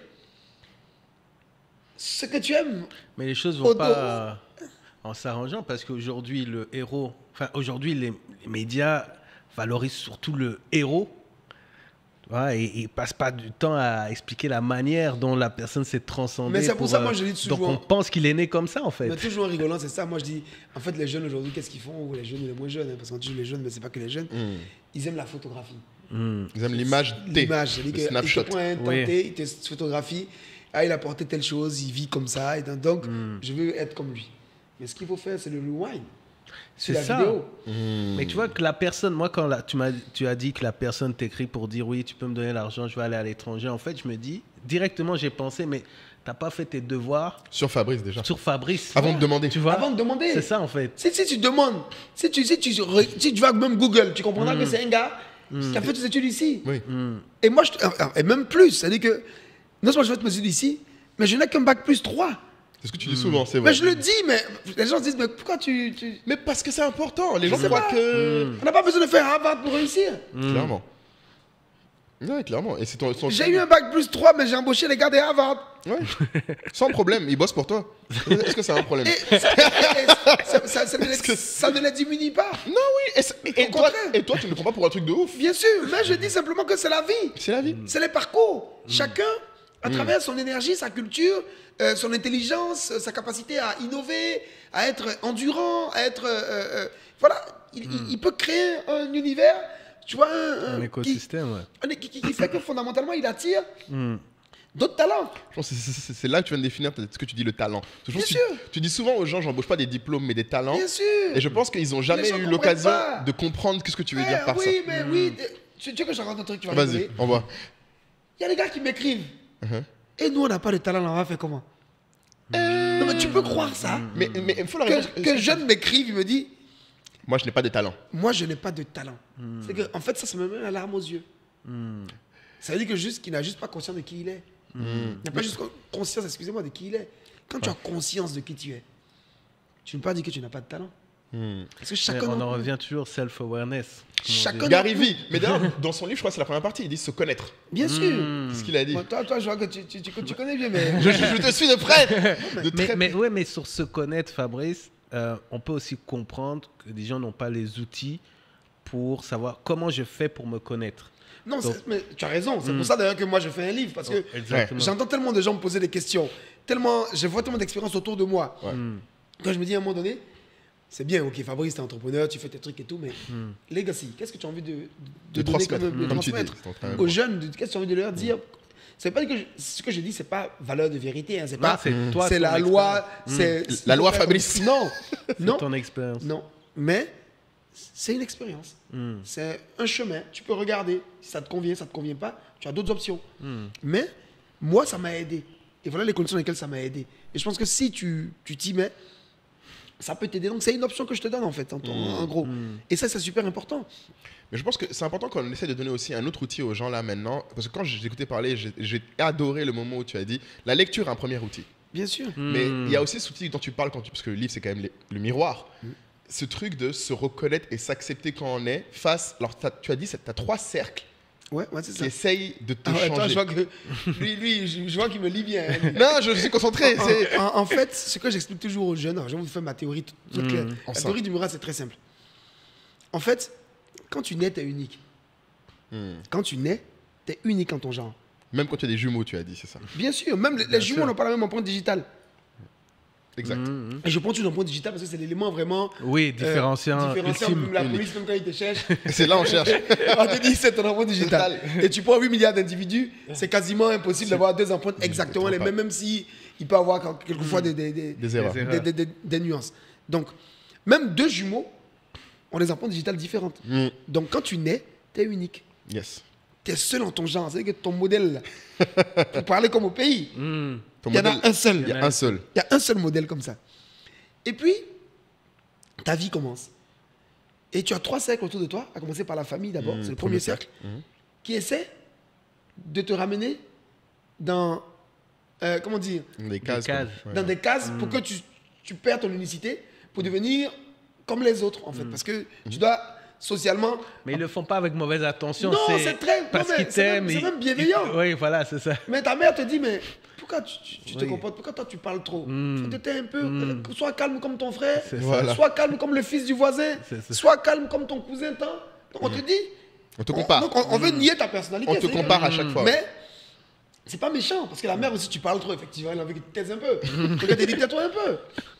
ce que tu aimes. Mais les choses ne vont Auto. pas en s'arrangeant parce qu'aujourd'hui, le héros, enfin, aujourd'hui, les, les médias valorisent surtout le héros. Ouais, et ne passent pas du temps à expliquer la manière dont la personne s'est transcendée. Mais c'est pour, pour ça, moi, je dis toujours. Donc, on pense qu'il est né comme ça, en fait. Mais toujours en rigolant, c'est ça. Moi, je dis, en fait, les jeunes aujourd'hui, qu'est-ce qu'ils font? Ou les jeunes ou les moins jeunes, hein, parce qu'on dit les jeunes, mais c'est pas que les jeunes. Mm. Ils aiment la photographie. Mm. Ils aiment l'image T. L'image. Le snapshot. Il te prend un temps oui. T, il te photographie. Ah, il a porté telle chose, il vit comme ça. Et donc, mm. je veux être comme lui. Mais ce qu'il faut faire, c'est le rewind. C'est la ça. Vidéo. Mmh. Mais tu vois que la personne, moi, quand la, tu, m'as, tu as dit que la personne t'écrit pour dire oui, tu peux me donner l'argent, je vais aller à l'étranger. En fait, je me dis, directement, j'ai pensé, mais t'as pas fait tes devoirs. Sur Fabrice, déjà. Sur Fabrice. Avant ouais. de demander. Tu vois. Avant de demander. C'est ça, en fait. Si, si tu demandes, si tu, si, tu, si tu vas même Google, tu comprendras mmh. que c'est un gars mmh. qui a fait ses études ici. Oui. Mmh. Et moi, je, et même plus. C'est-à-dire que, non seulement je fais mes études ici, mais je n'ai qu'un bac plus trois. C'est ce que tu dis souvent, c'est vrai. Mais je le dis, mais les gens se disent, mais pourquoi tu... tu... Mais parce que c'est important. Les gens croient que... Mmh. On n'a pas besoin de faire Harvard pour réussir. Mmh. Clairement. Oui, clairement. Et c'est ton, ton... J'ai eu un bac plus trois, mais j'ai embauché les gars de Harvard. Ouais. Sans problème, ils bossent pour toi. Est-ce que c'est un problème? et ça, et ça, ça, ça, ne les, que... ça ne les diminue pas. Non, oui. Et, et, toi, et toi, tu ne le prends pas pour un truc de ouf. Bien sûr, mais je dis simplement que c'est la vie. C'est la vie. Mmh. C'est les parcours. Mmh. Chacun, à mmh. travers son énergie, sa culture... Euh, son intelligence, euh, sa capacité à innover, à être endurant, à être... Euh, euh, voilà, il, mm. il, il peut créer un univers, tu vois... Un, un écosystème, qui, ouais. Qui, qui, qui fait que fondamentalement, il attire mm. d'autres talents. Je pense que c'est, c'est, c'est là que tu viens de définir peut-être ce que tu dis, le talent. Je Bien tu, sûr. Tu dis souvent aux gens, j'embauche pas des diplômes, mais des talents. Bien sûr. Et je pense qu'ils n'ont jamais eu l'occasion pas. de comprendre ce que tu veux mais dire par oui, ça. Oui, mais mm. oui. Tu, tu veux que je raconte un truc, tu vas Vas-y, rigoler. on voit. Il y a des gars qui m'écrivent. Uh-huh. Et nous, on n'a pas de talent, on va faire comment? Euh... Non, mais tu peux croire ça. Mais il faut la que, que jeune m'écrive, il me dit. Moi, je n'ai pas de talent. Moi, je n'ai pas de talent. Mm. C'est que, en fait, ça, ça me met la larme aux yeux. Mm. Ça veut dire que juste qu'il n'a juste pas conscience de qui il est. Mm. Il n'a pas juste conscience, excusez-moi, de qui il est. Quand ouais. tu as conscience de qui tu es, tu ne peux pas dire que tu n'as pas de talent. Mm. Parce que chacun. On en revient toujours self-awareness. Chacun. Gary Vee. Mais d'ailleurs, dans son livre, je crois que c'est la première partie, il dit se connaître. Bien sûr. Mm. C'est ce qu'il a dit. Bon, toi, toi, je vois que tu, tu, tu, tu connais bien, mais. je, je te suis de près. De mais, très... mais, ouais, mais sur se connaître, Fabrice, euh, on peut aussi comprendre que des gens n'ont pas les outils pour savoir comment je fais pour me connaître. Non, Donc, mais tu as raison. C'est mm. pour ça d'ailleurs que moi je fais un livre. Parce que ouais. j'entends tellement de gens me poser des questions. Tellement, je vois tellement d'expériences autour de moi. Ouais. Mm. Quand je me dis à un moment donné, c'est bien, ok, Fabrice, t'es entrepreneur, tu fais tes trucs et tout, mais mm. legacy, qu'est-ce que tu as envie de, de, de donner transmettre, comme, de comme transmettre dis, aux jeunes? Qu'est-ce que tu as envie de leur dire? C'est pas que je, ce que je dis, c'est pas valeur de vérité. Hein, c'est non, pas. C'est, toi, c'est la loi. C'est, mmh. La loi Fabrice. Non, c'est non. ton expérience. Non, mais c'est une expérience. Mm. C'est un chemin. Tu peux regarder. Si ça te convient, ça te convient pas. Tu as d'autres options. Mm. Mais moi, ça m'a aidé. Et voilà les conditions dans lesquelles ça m'a aidé. Et je pense que si tu tu t'y mets, ça peut t'aider. Donc, c'est une option que je te donne, en fait, en, en- en gros. Et ça, c'est super important. Mais je pense que c'est important qu'on essaie de donner aussi un autre outil aux gens là maintenant. Parce que quand j'ai écouté parler, j'ai- j'ai adoré le moment où tu as dit la lecture est un premier outil. Bien sûr. Mais il y a aussi cet outil dont tu parles, quand tu, parce que le livre c'est quand même les- le miroir. Ce truc de se reconnaître et s'accepter quand on est face. Alors t'as- tu as dit, tu as trois cercles Ouais, ouais, c'est qui ça. essayent de te Ah ouais, changer. toi, je vois que lui, lui je, je vois qu'il me lit bien. hein. Non, je suis concentré. En, c'est- en- en fait, ce que j'explique toujours aux jeunes, alors je vais vous faire ma théorie toute, toute claire. La Ensemble. théorie du miroir, c'est très simple. En fait, quand tu nais, tu es unique. Hmm. Quand tu nais, tu es unique en ton genre. Même quand tu as des jumeaux, tu as dit, c'est ça. Bien sûr, même les, les jumeaux sûr. n'ont pas la même empreinte digitale. Exact. Et je prends toujours l'empreinte digitale parce que c'est l'élément vraiment Oui, euh, différenciant, différenciant. ultime. Même la unique. police, même quand ils te cherchent, C'est là on cherche. on te dit c'est ton empreinte digitale. Total. Et tu prends huit milliards d'individus, c'est quasiment impossible d'avoir deux empreintes exactement les pas. mêmes, même si il peut avoir quelquefois des, des, des, Des erreurs. Des des, erreurs. des- des- des nuances. Donc, même deux jumeaux ont des empreintes digitales différentes. Mm. Donc, quand tu nais, tu es unique. Yes. Tu es seul en ton genre. C'est-à-dire que ton modèle, là, pour parler comme au pays, Hmm. Ton il y en a modèle- un seul. Il y a un seul. Il y a un seul modèle comme ça. Et puis, ta vie commence. Et tu as trois cercles autour de toi, à commencer par la famille d'abord, Mmh, c'est le premier premier cercle, qui essaie de te ramener dans, euh, comment dire, Des cases. cases. quoi. dans Ouais. des cases pour que tu, tu perds ton unicité, pour devenir comme les autres, en fait. Parce que tu dois, socialement... Mais ils le font pas avec mauvaise attention. Non, c'est très- non, parce mais qu'ils c'est même- t'aiment. c'est ils- même bienveillant. ils- Oui, voilà, c'est ça. Mais ta mère te dit, mais pourquoi tu, tu- tu te Oui. comportes, pourquoi toi tu parles trop Mm. Faut t'éteindre un peu, euh, sois calme comme ton frère, C'est ça. Voilà. sois calme comme le fils du voisin, C'est ça. sois calme comme ton cousin tant. Donc on te dit, On te compare. donc on, on veut nier ta personnalité. On te c'est- compare à chaque fois. Mais c'est pas méchant, parce que la mère aussi, tu parles trop, effectivement, elle a envie que tu taises un peu. Faut qu'elle te dise, tais-toi un peu.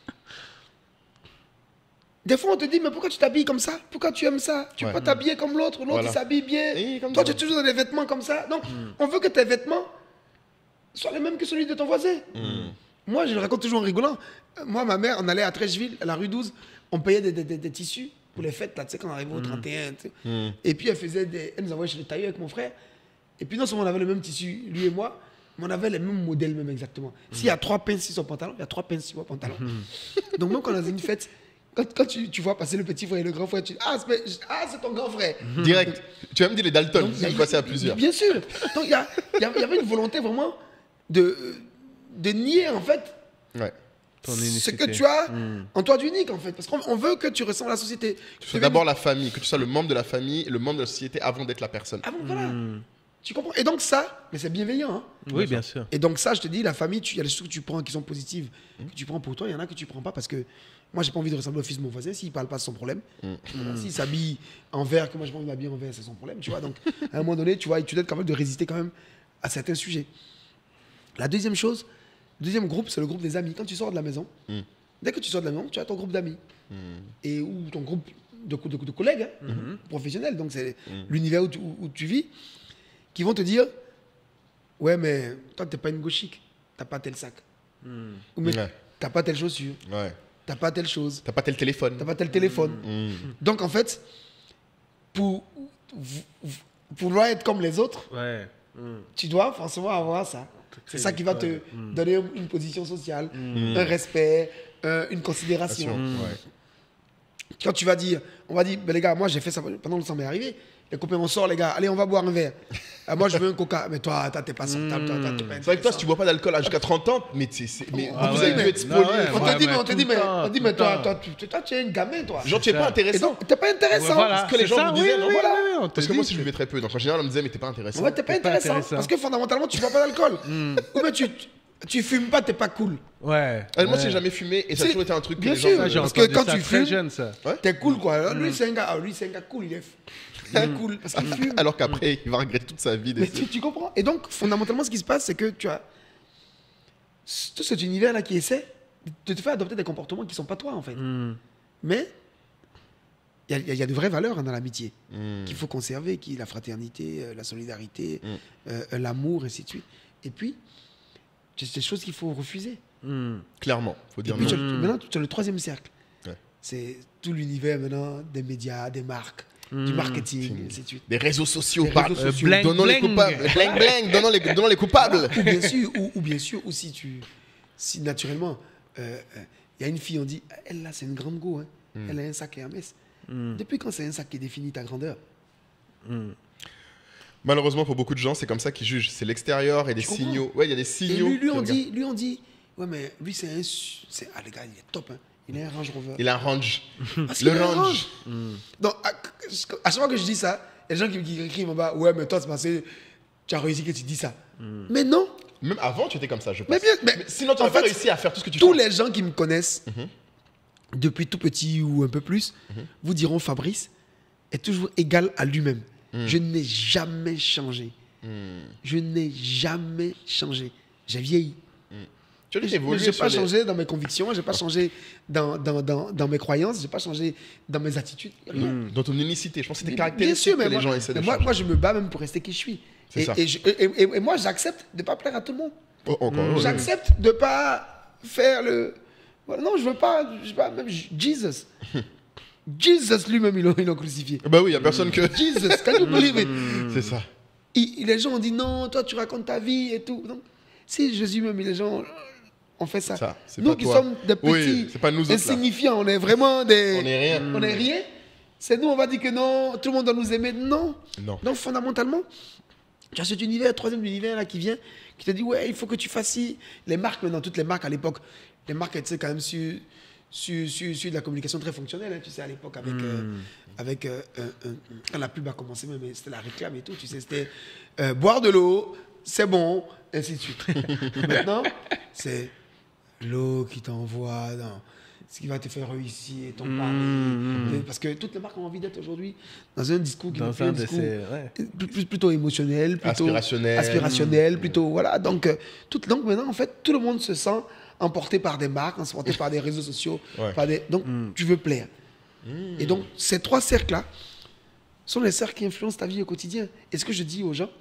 Des fois, on te dit, mais pourquoi tu t'habilles comme ça? Pourquoi tu aimes ça? Tu peux Ouais. pas t'habiller comme l'autre, l'autre Voilà. il s'habille bien. Et comme Toi, ça. tu es toujours dans des vêtements comme ça. Donc, on veut que tes vêtements soient les mêmes que celui de ton voisin. Moi, je le raconte toujours en rigolant. Euh, Moi, ma mère, on allait à Trècheville, à la rue douze, on payait des, des- des- des tissus pour les fêtes, là, tu sais, quand on arrivait au trente et un. tu sais. Et puis, elle, faisait des... elle nous envoyait chez le tailleur avec mon frère. Et puis, non seulement on avait le même tissu, lui et moi, mais on avait les mêmes modèles, même exactement. S'il y a trois pinces sur son pantalon, il y a trois pinces sur mon pantalon. Donc, même quand on a une fête, quand, quand tu, tu vois passer le petit frère et le grand frère, tu dis, ah, c'est ah, c'est ton grand frère. Direct. Tu as même dit les Dalton. Donc, il y a- Tu passais à plusieurs. Bien sûr. Donc, il y, a- il y a- il y avait une volonté vraiment de, de nier, en fait, Ouais. Ton ce unicité. que tu as en toi d'unique, en fait. Parce qu'on on veut que tu ressembles à la société. Que tu sois d'abord la famille, que tu sois le membre de la famille, le membre de la société avant d'être la personne. Ah bon, voilà. Tu comprends? Et donc, ça, mais c'est bienveillant, hein. Oui, bien sûr. Et donc ça, je te dis, la famille, tu- il y a des choses que tu prends qui sont positives, que tu prends pour toi, il y en a que tu prends pas parce que moi, j'ai pas envie de ressembler au fils de mon voisin. S'il parle pas, c'est son problème. Voilà, S'il s'habille en vert, que moi, j'ai pas envie de m'habiller en vert, c'est son problème, tu vois. Donc, à un moment donné, tu vois, tu dois être capable de résister quand même à certains sujets. La deuxième chose, le deuxième groupe, c'est le groupe des amis. Quand tu sors de la maison, dès que tu sors de la maison, tu as ton groupe d'amis. Et ou ton groupe de, co- de, de collègues hein, professionnels. Donc, c'est l'univers où, tu- où- où tu vis, qui vont te dire, ouais, mais toi, t'es pas une gauchique. T'as pas tel sac. Ou mais Ouais. t'as pas telle chaussure. Ouais. T'as pas telle chose. T'as pas tel téléphone. T'as pas tel téléphone. Mm. Donc, en fait, pour, pour vouloir être comme les autres, Ouais. Hmm. tu dois forcément avoir ça. C'est ça qui va te Mm. donner une position sociale, un respect, euh, une considération. Ouais. Quand tu vas dire, on va dire, ben les gars, moi j'ai fait ça pendant que ça m'est arrivé. Les copains, on sort, les gars, allez, on va boire un verre. Ah, moi, je veux un coca. Mais toi, toi, t'es pas sortable. Toi, toi, t'es pas C'est vrai que toi, si tu bois pas d'alcool à jusqu'à trente ans, mais, c'est- c'est- mais Ah vous ouais. avez dû être Non, spoliés. ouais, On ouais. te dit, mais on tout te dit, le mais, temps, on dit, tout mais le toi, temps. toi, tu, toi, tu es une gamin, toi. Genre, tu es ça. pas Et intéressant. donc, t'es pas intéressant. Voilà, ce que les c'est gens ça, me oui, disaient, oui, non, oui, voilà. oui, on te Parce que moi, dit. si je buvais très peu, donc en général, on me disait, mais t'es pas intéressant. Ouais, t'es pas T'es pas intéressant. intéressant. Parce que fondamentalement, tu bois pas d'alcool. Ou bien tu, tu fumes pas, t'es pas cool. Ouais. Ah, moi, ouais. j'ai jamais fumé et ça a C'est- toujours été un truc que bien les gens sûr. me- Ça, j'ai Parce que entendu quand ça tu très fumes, jeune, ça. T'es cool, quoi. Lui, c'est un gars, ah, lui, c'est un gars cool, il est, il est cool. Parce qu'il fume. Alors qu'après, il va regretter toute sa vie. Mais d'essayer. tu, tu comprends? Et donc, fondamentalement, ce qui se passe, c'est que tu as tout cet univers-là qui essaie de te faire adopter des comportements qui ne sont pas toi, en fait. Hmm. Mais il y, a- il y a- il y a de vraies valeurs hein, dans l'amitié Mm. qu'il faut conserver, qui est la fraternité, euh, la solidarité, Mm. euh, euh, l'amour, ainsi de suite. Et puis, c'est des choses qu'il faut refuser. Hmm. Clairement, faut Et dire puis, non. tu as- maintenant, tu as le troisième cercle. Ouais. C'est tout l'univers maintenant des médias, des marques, du marketing, et ainsi de suite. Des réseaux sociaux, Des par- réseaux euh, sociaux. bling, donnons les bling. coupables. Bling bling, donnons les, donnons les coupables. Ou bien sûr, ou, ou bien sûr, ou si tu, si naturellement, il euh, euh, y a une fille, on dit, elle là, c'est une grande go, hein. mm. elle a un sac Hermès. Mm. Depuis quand c'est un sac qui définit ta grandeur? mm. Malheureusement, pour beaucoup de gens, c'est comme ça qu'ils jugent. C'est l'extérieur et des signaux. Ouais, il y a des signaux. Et lui, lui, on dit, lui, on dit, ouais, mais lui, c'est un. C'est, ah, les gars, il est top, hein. Il a un Range Rover. Il a un range. Parce le qu'il a un range. Mm. Donc, à, à chaque fois que je dis ça, il y a des gens qui, qui écrivent en bas, ouais, mais toi, c'est parce que tu as réussi que tu dis ça. Mm. Mais non. Même avant, tu étais comme ça, je pense. Mais, bien, mais, mais sinon, tu n'aurais pas réussi à faire tout ce que tu fais. Tous les gens qui me connaissent, mm-hmm. depuis tout petit ou un peu plus, mm-hmm. vous diront Fabrice est toujours égal à lui-même. Mm. Je n'ai jamais changé. Mm. Je n'ai jamais changé. J'ai vieilli. Mm. Tu as évolué. Je n'ai pas les... changé dans mes convictions, je n'ai pas changé dans, dans, dans, dans mes croyances, je n'ai pas changé dans mes attitudes. Mm. Dans ton unicité, je pense que c'est des caractéristiques sûr, mais que moi, les gens essaient de moi, changer. Moi, je me bats même pour rester qui je suis. Et, et, je, et, et, et moi, j'accepte de ne pas plaire à tout le monde. Oh, encore, mm. J'accepte de ne pas faire le... Non, je ne veux pas... Je veux pas même Jesus. Jesus lui-même, ils l'ont, ils l'ont crucifié. Bah oui, il n'y a personne que... Jesus, can you believe it? C'est ça. Et, et les gens ont dit non, toi tu racontes ta vie et tout. Donc, si Jésus même, les gens ont fait ça. ça c'est nous pas qui toi. sommes des petits oui, c'est pas nous insignifiants, autres, on est vraiment des... On n'est rien. On n'est rien. C'est nous, on va dire que non, tout le monde doit nous aimer. Non. non. Donc fondamentalement, tu as cet univers, troisième univers là qui vient, qui te dit ouais, il faut que tu fasses ci. Les marques maintenant, toutes les marques à l'époque, les marques étaient quand même sur... Sur, sur, sur de la communication très fonctionnelle, hein, tu sais, à l'époque, avec, mm. euh, avec euh, euh, euh, quand la pub a commencé, même, c'était la réclame et tout, tu sais, c'était euh, boire de l'eau, c'est bon, ainsi de suite. Maintenant, c'est l'eau qui t'envoie dans ce qui va te faire réussir ton mm. pari. Parce que toutes les marques ont envie d'être aujourd'hui dans un discours qui dans un, un discours ouais. plus, plutôt émotionnel, plutôt aspirationnel, aspirationnel mm. plutôt, voilà. Donc, euh, tout, donc, maintenant, en fait, tout le monde se sent emporté par des marques, emporté par des réseaux sociaux. Ouais. Par des... Donc, mm. tu veux plaire. Mm. Et donc, ces trois cercles-là sont les cercles qui influencent ta vie au quotidien. Et ce que je dis aux gens,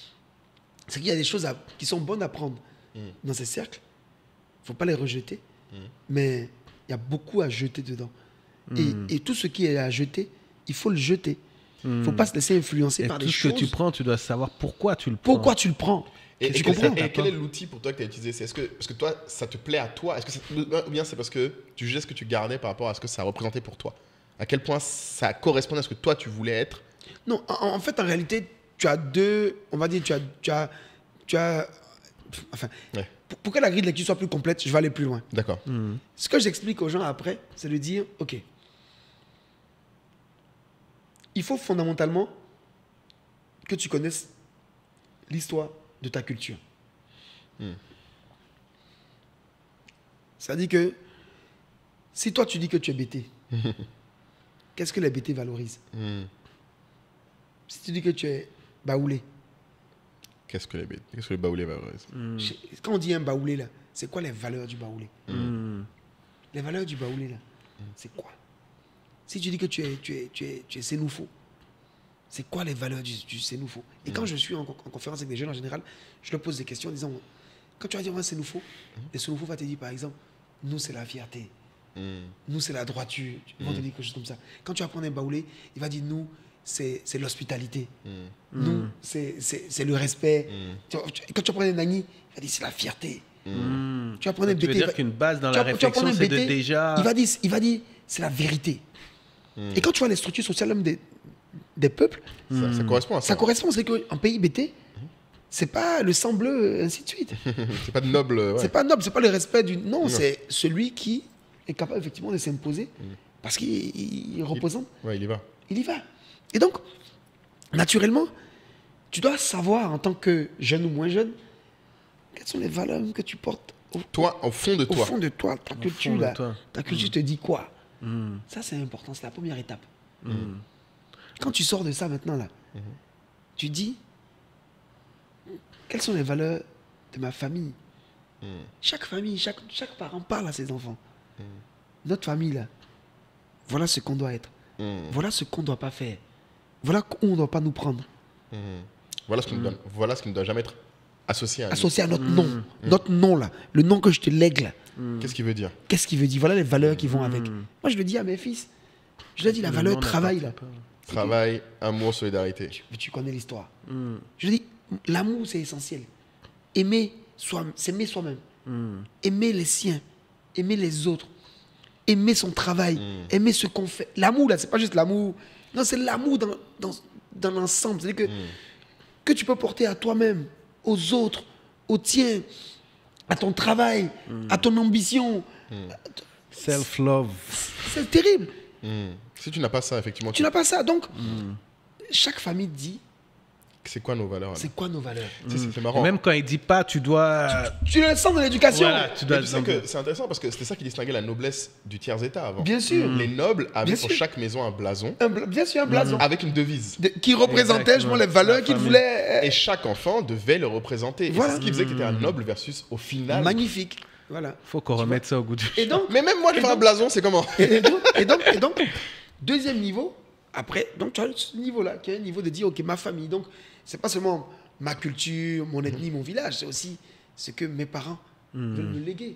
c'est qu'il y a des choses à... qui sont bonnes à prendre mm. dans ces cercles. Il ne faut pas les rejeter. Mm. Mais il y a beaucoup à jeter dedans. Mm. Et, et tout ce qui est à jeter, il faut le jeter. Il mm. ne faut pas se laisser influencer et par des choses. tout ce que tu prends, tu dois savoir pourquoi tu le prends. Pourquoi tu le prends. Et, et, comprends, et quel est l'outil pour toi que tu as utilisé? C'est est-ce que, parce que toi, ça te plaît à toi? Est-ce que c'est, ou bien c'est parce que tu jugeais ce que tu gardais par rapport à ce que ça représentait pour toi? À quel point ça correspondait à ce que toi, tu voulais être? Non, en, en fait, en réalité, tu as deux... On va dire, tu as... Tu as, tu as enfin, ouais. pour, pour que la grille de lecture soit plus complète, je vais aller plus loin. D'accord. Mmh. Ce que j'explique aux gens après, c'est de dire, OK, il faut fondamentalement que tu connaisses l'histoire de ta culture. Hmm. C'est-à-dire que si toi tu dis que tu es bêté, qu'est-ce que les bêtés valorisent? hmm. Si tu dis que tu es baoulé, qu'est-ce que les bêtés, qu'est-ce que les baoulés valorisent? hmm. Quand on dit un baoulé là, c'est quoi les valeurs du baoulé? hmm. Les valeurs du baoulé là, hmm. c'est quoi? Si tu dis que tu es, tu es, tu es, tu es sénoufo, c'est quoi les valeurs du, du sénoufo? Et mmh. quand je suis en, en conférence avec des jeunes en général, je leur pose des questions en disant, quand tu vas dire un sénoufo, mmh. le sénoufo va te dire par exemple, nous c'est la fierté, mmh. nous c'est la droiture, ils vont mmh. te dire quelque chose comme ça. Quand tu vas prendre un baoulé, il va dire, nous c'est, c'est l'hospitalité, mmh. nous c'est, c'est, c'est le respect. Mmh. Tu, tu, quand tu vas prendre un nani, il va dire, c'est la fierté. Mmh. Tu vas prendre un B T. Tu veux dire qu'une base dans la réflexion, c'est de déjà... Il va dire, il va dire c'est la vérité. Mmh. Et quand tu vois les structures sociales même des des peuples, ça, ça correspond à ça. Ça correspond, c'est qu'en pays B T, c'est pas le sang bleu, ainsi de suite. C'est pas de noble. Ouais. C'est pas noble, c'est pas le respect du. Non, non. C'est celui qui est capable effectivement de s'imposer mm. parce qu'il il, il représente. Il, ouais, il y va. Il y va. Et donc, naturellement, tu dois savoir en tant que jeune ou moins jeune, quelles sont les valeurs que tu portes. Au, toi, au fond de au toi. Au fond de toi, ta au culture là. Toi. Ta culture mm. te dit quoi? mm. Ça, c'est important, c'est la première étape. Mm. Quand tu sors de ça maintenant, là, mmh. tu dis, quelles sont les valeurs de ma famille? mmh. Chaque famille, chaque, chaque parent parle à ses enfants. Mmh. Notre famille, là, voilà ce qu'on doit être. Mmh. Voilà ce qu'on ne doit pas faire. Voilà où on ne doit pas nous prendre. Mmh. Voilà, ce qui mmh. doit, voilà ce qui ne doit jamais être associé à nous. Associé à notre mmh. nom. Mmh. Notre nom, là. Le nom que je te lègue, là. Mmh. Qu'est-ce qu'il veut dire? Qu'est-ce qu'il veut dire? Voilà les valeurs qui vont mmh. avec. Moi, je le dis à mes fils. Je leur dis la valeur travail, là. Travail, amour, solidarité. Tu, tu connais l'histoire. Mm. Je dis, l'amour, c'est essentiel. Aimer, soi, s'aimer soi-même. Mm. Aimer les siens, aimer les autres, aimer son travail, Mm. aimer ce qu'on fait. L'amour, là, c'est pas juste l'amour. Non, c'est l'amour dans, dans, dans l'ensemble. C'est-à-dire que, Mm. que tu peux porter à toi-même, aux autres, aux tiens, à ton travail, à ton ambition. Self-love. C'est terrible. Mm. Si tu n'as pas ça, effectivement, Tu tu- n'as pas ça. Donc, chaque famille dit, c'est quoi nos valeurs? c'est quoi nos valeurs? C'est c'est marrant. Même quand il dit pas, tu dois. Tu le sens dans l'éducation. Voilà, tu dois. Mais tu sais que c'est intéressant parce que c'était ça qui distinguait la noblesse du tiers-état avant. Bien sûr. Les nobles avaient Bien pour sûr. chaque maison un blason Un bla- bien sûr, un blason. avec une devise. De- qui représentait justement les valeurs La qu'il famille. voulait. Et chaque enfant devait le représenter. Et Voilà. c'est ce qui faisait que tu étais un noble versus au final. Magnifique. Voilà. Faut qu'on remette ça au goût du Et donc, Mais même moi, je Et fais un donc- blason, c'est comment? et, et donc, et donc, et donc, deuxième niveau, après, donc tu as ce niveau-là, qui est un niveau de dire, ok, ma famille. Donc, c'est pas seulement ma culture, mon ethnie, mon village, c'est aussi ce que mes parents veulent me léguer.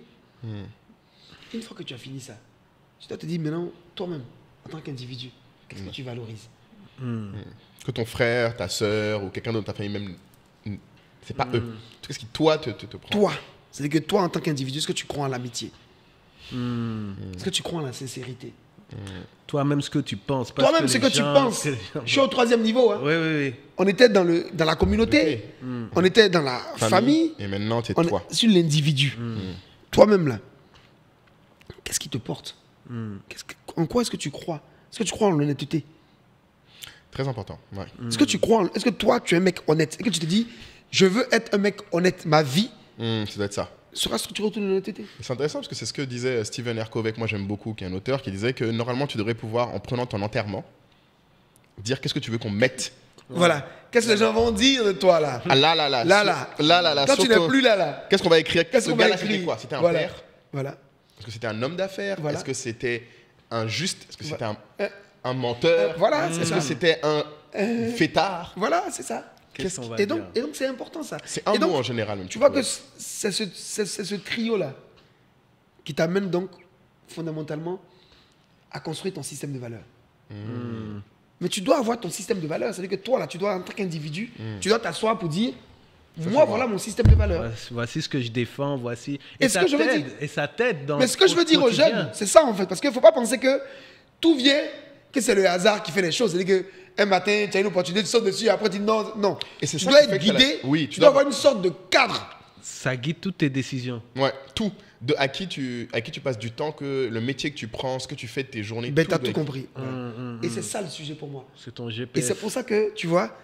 Une fois que tu as fini ça, tu dois te dire maintenant, toi-même, en tant qu'individu, qu'est-ce que tu valorises? Que ton frère, ta sœur ou quelqu'un d'autre de ta famille même, mm, c'est pas eux. Qu'est-ce qui toi te, te, te prend? Toi, c'est-à-dire que toi, en tant qu'individu, est-ce que tu crois en l'amitié? Est-ce que tu crois en la sincérité? Toi-même, ce que tu penses. pas Toi-même, ce les que tu gens- penses. que les gens- Je suis au troisième niveau. Hein. Oui, oui, oui. On était dans, le, dans la communauté, on était dans la famille, Et maintenant, tu es on toi. est sur l'individu. Toi-même, là, qu'est-ce qui te porte? Qu'est-ce que- En quoi est-ce que tu crois? Est-ce que tu crois en l'honnêteté? Très important. Ouais. Est-ce que tu crois en- Est-ce que toi, tu es un mec honnête? Est-ce que tu te dis, je veux être un mec honnête, ma vie Mm, ça doit être ça. sera structurée autour de l'honnêteté? Et c'est intéressant parce que c'est ce que disait Steven R. Covey, que moi j'aime beaucoup, qui est un auteur, qui disait que normalement tu devrais pouvoir, en prenant ton enterrement, dire qu'est-ce que tu veux qu'on mette. Voilà. Qu'est-ce que les gens vont dire de toi, là? Ah, là, là, là. Là, sur- là. Là, là, là. Quand tu sur ton- n'es plus là, là. Qu'est-ce qu'on va écrire? Qu'est-ce Ce qu'on va gars-là, c'était écrire? quoi? C'était un Voilà. père? Voilà. Est-ce que c'était un homme d'affaires? Voilà. Est-ce que c'était un juste? Est-ce que c'était un, Euh, un menteur? euh, voilà, c'est Est-ce ça. que c'était un Euh, fêtard? Voilà, c'est ça. Qu'est-ce qu'on va et, donc, dire et donc, c'est important, ça. C'est un Et donc, mot en général. même, Tu vois que trouves. c'est ce, c'est- c'est ce trio-là qui t'amène donc fondamentalement à construire ton système de valeurs. Mais tu dois avoir ton système de valeurs. C'est-à-dire que toi, là, tu dois, en tant qu'individu, tu dois t'asseoir pour dire, moi, c'est voilà mon système de valeurs. Voici- Voici ce que je défends, voici. Et Et, ce ça que je veux t'aide, dire- et ça t'aide dans. Mais ce que je veux dire aux quotidien. jeunes, c'est ça, en fait. Parce qu'il ne faut pas penser que tout vient, que c'est le hasard qui fait les choses. C'est-à-dire qu'un matin, tu as une opportunité, tu sautes dessus, et après tu dis non, non. Et c'est tu ça dois qui être fait que la- guidé, Oui, tu, tu dois dois- avoir une sorte de cadre. Ça guide toutes tes décisions. Ouais, tout. De à qui tu à qui tu passes du temps, que le métier que tu prends, ce que tu fais de tes journées. Ben, tu as doit tout être- compris. Voilà. hum, Et c'est ça le sujet pour moi. C'est ton G P Et S. c'est pour ça que, tu vois,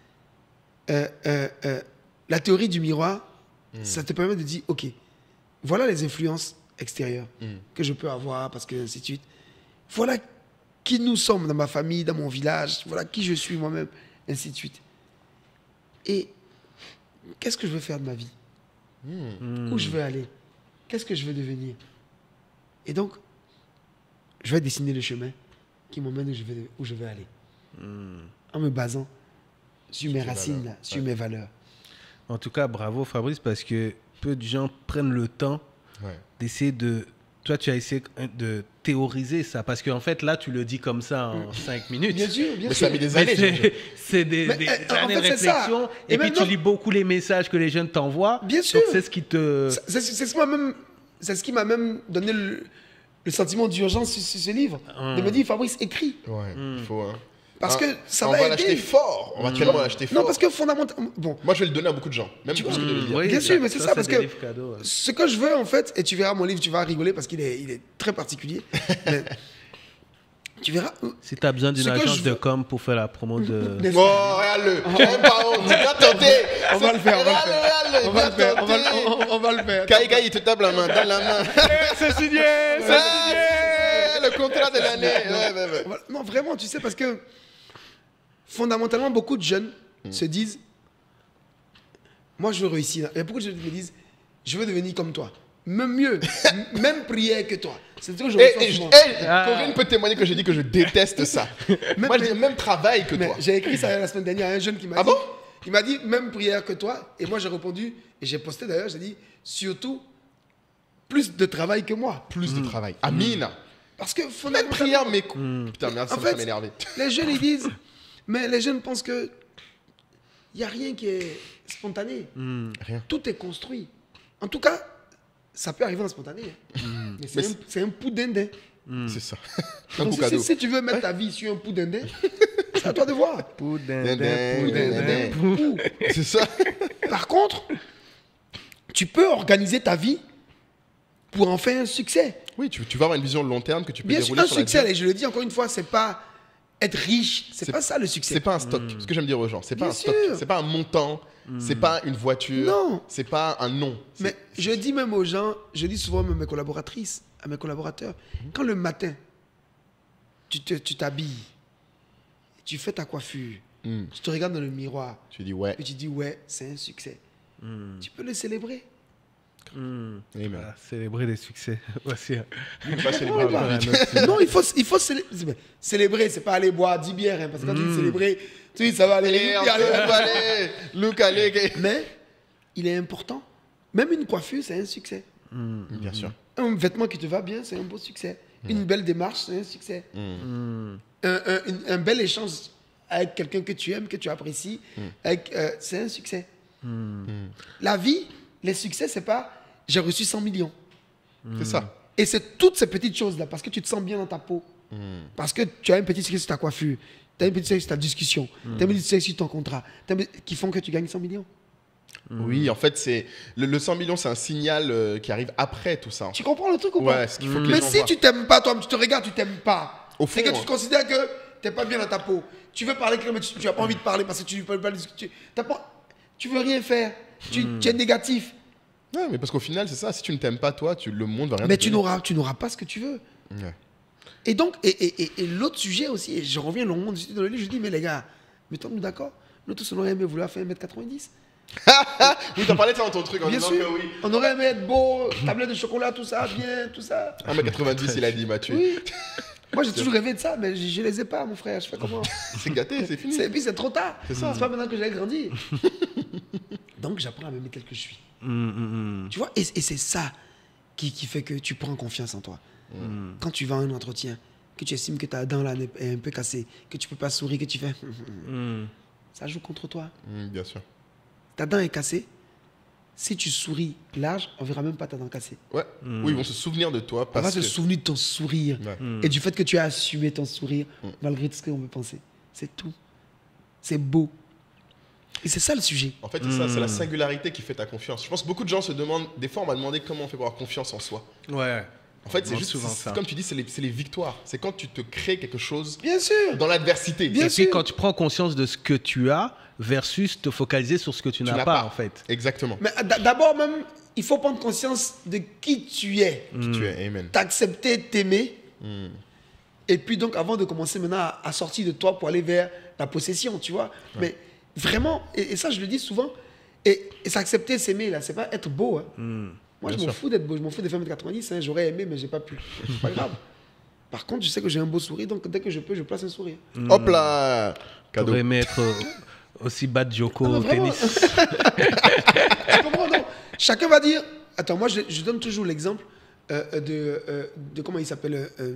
euh, euh, euh, la théorie du miroir, ça te permet de dire, OK, voilà les influences extérieures que je peux avoir, parce que ainsi de suite. Voilà qui nous sommes dans ma famille, dans mon village, voilà qui je suis moi-même, ainsi de suite. Et qu'est-ce que je veux faire de ma vie? Où je veux aller? Qu'est-ce que je veux devenir? Et donc, je vais dessiner le chemin qui m'emmène où je veux, où je veux aller. En me basant sur mes tes racines, valeurs. là, sur mes valeurs. En tout cas, bravo Fabrice, parce que peu de gens prennent le temps Ouais. d'essayer de. Toi, tu as essayé de théoriser ça, parce qu'en fait, là, tu le dis comme ça en cinq minutes. Bien sûr, bien Mais sûr. ça a mis des Mais années. c'est- j'imagine. c'est des, Mais, des euh, en années de fait, c'est ça. réflexion. Et Et, puis, maintenant- tu lis beaucoup les messages que les jeunes t'envoient. Bien Donc, sûr. c'est ce qui te. C'est c'est- c'est ce qui m'a même, c'est ce qui m'a même donné le, le sentiment d'urgence sur, sur ce livre. De me dire, Fabrice, écris. Ouais, il faut. Hein. Parce Ah, que ça on va va aider. l'acheter fort. On va tellement l'acheter fort. Non, parce que fondamentalement, bon, Moi, je vais le donner à beaucoup de gens. Même pour ce que de le Mmh, lire. oui, Bien sûr, mais c'est ça, parce des que- livres cadeaux, ouais. ce que je veux en fait, et tu verras mon livre, tu vas rigoler parce qu'il est, il est très particulier. mais tu verras. Si tu as besoin d'une Ce que agence je de veux- com pour faire la promo de. N'est-ce Oh, pas? regarde-le. J'ai même pas honte. J'ai pas tenté. On va le faire, on va le faire. Regarde-le, On va le il faire, a on va, le- tenté. on- on va le faire. Kai Kai, il te tape la main, dans la main. C'est signé Ah, le contrat de l'année. Ouais, ouais, ouais. Voilà. Non, vraiment, tu sais, parce que fondamentalement, beaucoup de jeunes se disent, moi je veux réussir. Il y a beaucoup de jeunes qui me disent, je veux devenir comme toi. Même mieux, m- même prière que toi. C'est ce que je Et, reçois et, souvent. et Ah. Corinne peut témoigner que j'ai dit que je déteste ça. Moi, je dis même travail que Mais toi. j'ai écrit ça la semaine dernière à un jeune qui m'a Ah dit, bon il m'a dit, même prière que toi. Et moi j'ai répondu, et j'ai posté d'ailleurs, j'ai dit, surtout, plus de travail que moi. Plus de travail. Amina. Parce que Même fondamentalement, prière, mais coups. Putain, merde, ça En me fait, fait m'énerver. les jeunes ils disent, mais les jeunes pensent que il n'y a rien qui est spontané. Rien. Tout est construit. En tout cas, ça peut arriver en spontané. Hein. Mm. Mais c'est Mais un, c'est- c'est un pouls d'Indien. C'est ça. Un Donc, coup si, si, cadeau. si tu veux mettre ta vie sur un pouls d'Indien, c'est à toi de voir. Poudin, Dindin, poudin, dindin. poudin. Pouls. C'est ça. Par contre, tu peux organiser ta vie pour en faire un succès. Oui, tu, tu vas avoir une vision de long terme que tu peux Bien sûr, dérouler un sur la succès, durée. et je le dis encore une fois, c'est pas être riche, c'est C'est- pas ça le succès. C'est pas un stock. Ce que j'aime dire aux gens, c'est pas Bien un stock. sûr. C'est pas un montant. C'est pas une voiture. Non. C'est pas un nom. C'est- Mais je dis même aux gens, je dis souvent même à mes collaboratrices, à mes collaborateurs, quand le matin, tu te- tu t'habilles, tu fais ta coiffure, Mm. tu te regardes dans le miroir, Tu dis ouais. et tu dis, ouais, c'est un succès. Tu peux le célébrer. Mm. Amen. Voilà, célébrer les succès. Voici. un- Il va célébrer Ouais, un voilà, peu. un autre sujet. Non, il faut, il faut célé- célébrer, c'est pas aller boire dix bières, hein, parce que quand tu dis célébrer, tu dis, ça va aller. Allez, allez, allez. allez, Luc, allez. Mais il est important. Même une coiffure, c'est un succès. Bien sûr. Un vêtement qui te va bien, c'est un beau succès. Une belle démarche, c'est un succès. Mm. Un, un- une- un bel échange avec quelqu'un que tu aimes, que tu apprécies, avec, euh, c'est un succès. La vie, les succès, c'est pas j'ai reçu cent millions. C'est ça. Et c'est toutes ces petites choses-là, parce que tu te sens bien dans ta peau, parce que tu as un petit succès sur ta coiffure, tu as un petit succès sur ta discussion, tu as un petit succès sur ton contrat, t'as un petit- qui font que tu gagnes cent millions. Oui, en fait, c'est le, le cent millions, c'est un signal euh, qui arrive après tout ça. Tu comprends le truc ou pas Ouais, ce qu'il faut que les Mais gens si voient. tu t'aimes pas, toi, tu te regardes, tu t'aimes pas. Au C'est fond, que tu hein. te considères que t'es pas bien dans ta peau. Tu veux parler, mais tu, tu as pas envie de parler parce que tu peux pas discuter. T'as pas, tu veux rien faire. Tu, tu es négatif. Ouais, mais parce qu'au final, c'est ça. Si tu ne t'aimes pas, toi, tu, le monde va rien Mais te tu donner. n'auras, tu n'auras pas ce que tu veux. Ouais. Et donc, et, et, et, et l'autre sujet aussi, et je reviens longuement du dans le livre, je dis, mais les gars, mettons-nous d'accord. Nous tous, on aurait aimé vouloir faire un mètre quatre-vingt-dix. Oui, t'as parlé de ça dans ton truc en Bien disant sûr. que oui. On aurait aimé être beau, tablette de chocolat, tout ça, bien, tout ça. un mètre quatre-vingt-dix, il a dit, Mathieu. Oui. Moi, j'ai toujours rêvé de ça, mais je, je les ai pas, mon frère. Je fais comment? C'est gâté, c'est fini. C'est- Et puis c'est trop tard. C'est ça. C'est pas maintenant que j'ai grandi. Donc j'apprends à m'aimer tel que je suis. Mm, mm, mm. Tu vois, et, et c'est ça qui, qui fait que tu prends confiance en toi. Quand tu vas à un entretien, que tu estimes que ta dent là est un peu cassée, que tu peux pas sourire, que tu fais, Mm. ça joue contre toi. Mm, bien sûr. Ta dent est cassée. Si tu souris large, on verra même pas ta dent cassée. Ouais. Oui, ils vont se souvenir de toi On va parce se que. souvenir de ton sourire Ouais. Mm. et du fait que tu as assumé ton sourire malgré tout ce qu'on peut penser. C'est tout. C'est beau. Et c'est ça le sujet. En fait, c'est ça, c'est la singularité qui fait ta confiance. Je pense que beaucoup de gens se demandent. Des fois, on m'a demandé comment on fait pour avoir confiance en soi. Ouais. En fait, On c'est demande juste. souvent c'est- ça. Comme tu dis, c'est les, c'est les victoires. C'est quand tu te crées quelque chose Bien sûr. dans l'adversité. Bien Et sûr. puis quand tu prends conscience de ce que tu as versus te focaliser sur ce que tu n'as n'as pas, pas. en fait. Exactement. Mais d- d'abord même, il faut prendre conscience de qui tu es. Qui tu es, amen. T'accepter, t'aimer. Mm. Et puis donc, avant de commencer maintenant à, à sortir de toi pour aller vers la possession, tu vois. Mais vraiment, et, et ça je le dis souvent, et, et s'accepter, s'aimer, là, c'est pas être beau. Hein. Moi, Bien je m'en sûr. fous d'être beau, je m'en fous de faire un mètre quatre-vingt-dix, hein. J'aurais aimé, mais j'ai pas pu. C'est pas grave. Par contre, je sais que j'ai un beau sourire, donc dès que je peux, je place un sourire. Hop là Cadeau. T'aurais aimé être euh, aussi bas de Joko Non, mais au vraiment. tennis. Tu comprends, non? Chacun va dire. Attends, moi, je, je donne toujours l'exemple euh, de, euh, de. Comment il s'appelle euh, euh,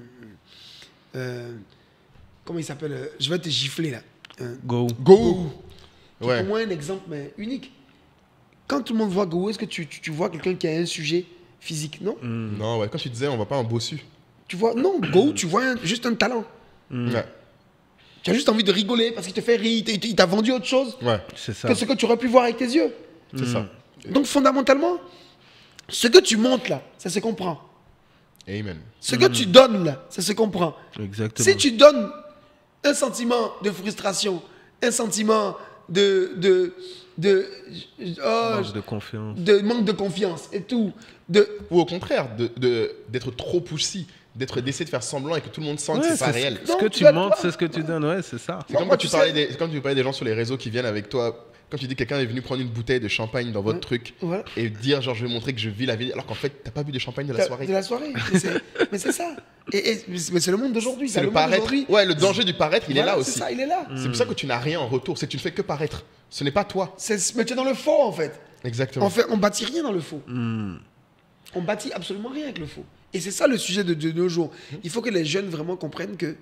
euh, Comment il s'appelle euh, Je vais te gifler, là. Euh, Go. Go qui est Ouais. pour moi un exemple mais unique. Quand tout le monde voit Go, est-ce que tu, tu, tu vois quelqu'un qui a un sujet physique? Non. Non, ouais, quand tu disais, on va pas un bossu. Tu vois, non, Go, tu vois un- juste un talent. Ouais. Tu as juste envie de rigoler parce qu'il te fait rire, il t'a- il t'a vendu autre chose Ouais, C'est ça. que ce que tu aurais pu voir avec tes yeux. c'est ça. Donc, fondamentalement, ce que tu montres là, ça se comprend. Amen. Ce que tu donnes là, ça se comprend. Exactement. Si tu donnes un sentiment de frustration, un sentiment de, de, de, oh, Manque de confiance. de manque de confiance et tout, de, Ou au contraire, de- de- d'être trop poussy, d'être d'essayer de faire semblant et que tout le monde sente que Ouais, c'est pas c'est- réel. Ce Non, que tu tu vas montres, te c'est ce que tu donnes. Ouais, c'est ça. C'est Moi, comme moi, quand tu, tu parlais sais- des, quand tu parlais des gens sur les réseaux qui viennent avec toi, quand tu dis quelqu'un est venu prendre une bouteille de champagne dans votre Ouais. truc Voilà. et dire genre je vais montrer que je vis la vie alors qu'en fait t'as pas bu de champagne de la soirée. de la soirée. Mais c'est- Mais c'est ça. Et, et- mais c'est le monde d'aujourd'hui. C'est le monde paraître. d'aujourd'hui. Ouais, le danger du paraître, il est Voilà, là c'est aussi. ça, il est là. C'est pour ça que tu n'as rien en retour, c'est que tu ne fais que paraître. Ce n'est pas toi. C'est- Mais tu es dans le faux en fait. Exactement. En fait, on bâtit rien dans le faux. On bâtit absolument rien avec le faux. Et c'est ça le sujet de, de nos jours. Il faut que les jeunes vraiment comprennent que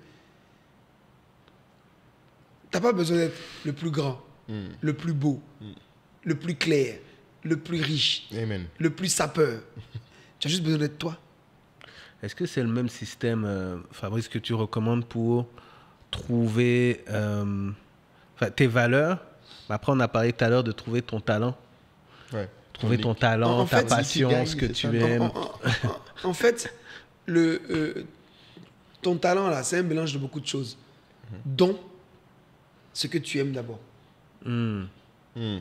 t'as pas besoin d'être le plus grand, le plus beau, le plus clair, le plus riche, Amen. le plus sapeur. Tu as juste besoin d'être toi. Est-ce que c'est le même système, euh, Fabrice, que tu recommandes pour trouver euh, enfin, tes valeurs? Après, on a parlé tout à l'heure de trouver ton talent. Ouais. Trouver ton En- talent, en ta fait, passion, l'ikigai, ce que c'est tu ça. aimes. En, en- en- en fait, le, euh, ton talent, là, c'est un mélange de beaucoup de choses. Dont ce que tu aimes d'abord. Hmm. Hmm.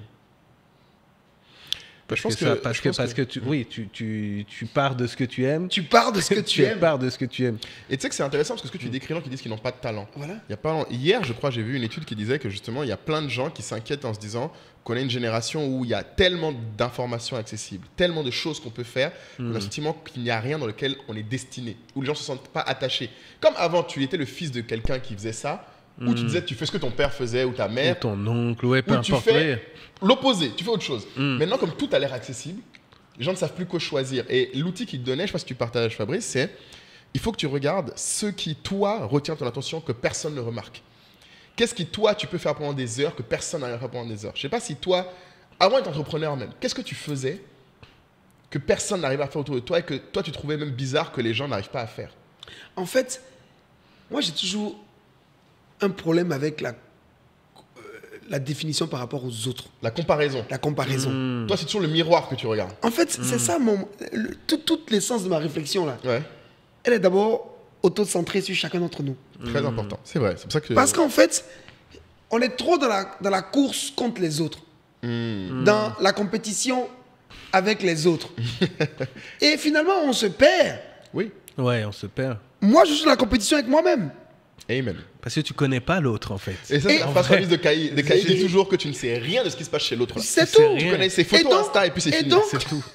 Parce, Je pense que, ça- que- parce, je que, pense parce que, que- tu, oui, tu, tu, tu pars de ce que tu aimes. Tu pars de ce que tu aimes. pars de ce que tu aimes. Et tu sais que c'est intéressant parce que ce que tu décris, les gens qui disent qu'ils n'ont pas de talent. Voilà. Il y a pas, hier, je crois, j'ai vu une étude qui disait que justement, il y a plein de gens qui s'inquiètent en se disant qu'on est une génération où il y a tellement d'informations accessibles, tellement de choses qu'on peut faire, qu'on a le sentiment qu'il n'y a rien dans lequel on est destiné, où les gens ne se sentent pas attachés. Comme avant, tu étais le fils de quelqu'un qui faisait ça, où tu disais tu fais ce que ton père faisait ou ta Ou mère, ton oncle, ouais, peu où tu importe. fais ouais. l'opposé, tu fais autre chose. Mm. Maintenant, comme tout a l'air accessible, les gens ne savent plus quoi choisir. Et l'outil qu'il te donnait, je ne sais pas si tu partages, Fabrice, c'est il faut que tu regardes ce qui, toi, retient ton attention que personne ne remarque. Qu'est-ce qui, toi, tu peux faire pendant des heures que personne n'arrive à faire pendant des heures? Je ne sais pas si toi, avant d'être entrepreneur même, qu'est-ce que tu faisais que personne n'arrive à faire autour de toi et que toi, tu trouvais même bizarre que les gens n'arrivent pas à faire? En fait, moi, j'ai toujours un problème avec la, euh, la définition par rapport aux autres, La comparaison. la comparaison. Hmm. Toi, c'est toujours le miroir que tu regardes. En fait, c'est ça mon, le- tout, toute l'essence de ma réflexion là. Ouais, Elle est d'abord auto-centrée sur chacun d'entre nous. très important. C'est vrai, c'est pour ça que... Parce qu'en fait, on est trop dans la, dans la course contre les autres, Hmm. dans la compétition avec les autres. Et finalement, on se perd. Oui, Ouais, on se perd. Moi, je suis dans la compétition avec moi-même. amen. Parce que tu connais pas l'autre, en fait. Et ça, Et- c'est la en phrase vrai, favorite de Caï. De Caï c'est- dit toujours que tu ne sais rien de ce qui se passe chez l'autre. là. C'est sais tout. rien. Tu connais ses photos Et donc- Insta et puis c'est et fini. donc- C'est tout.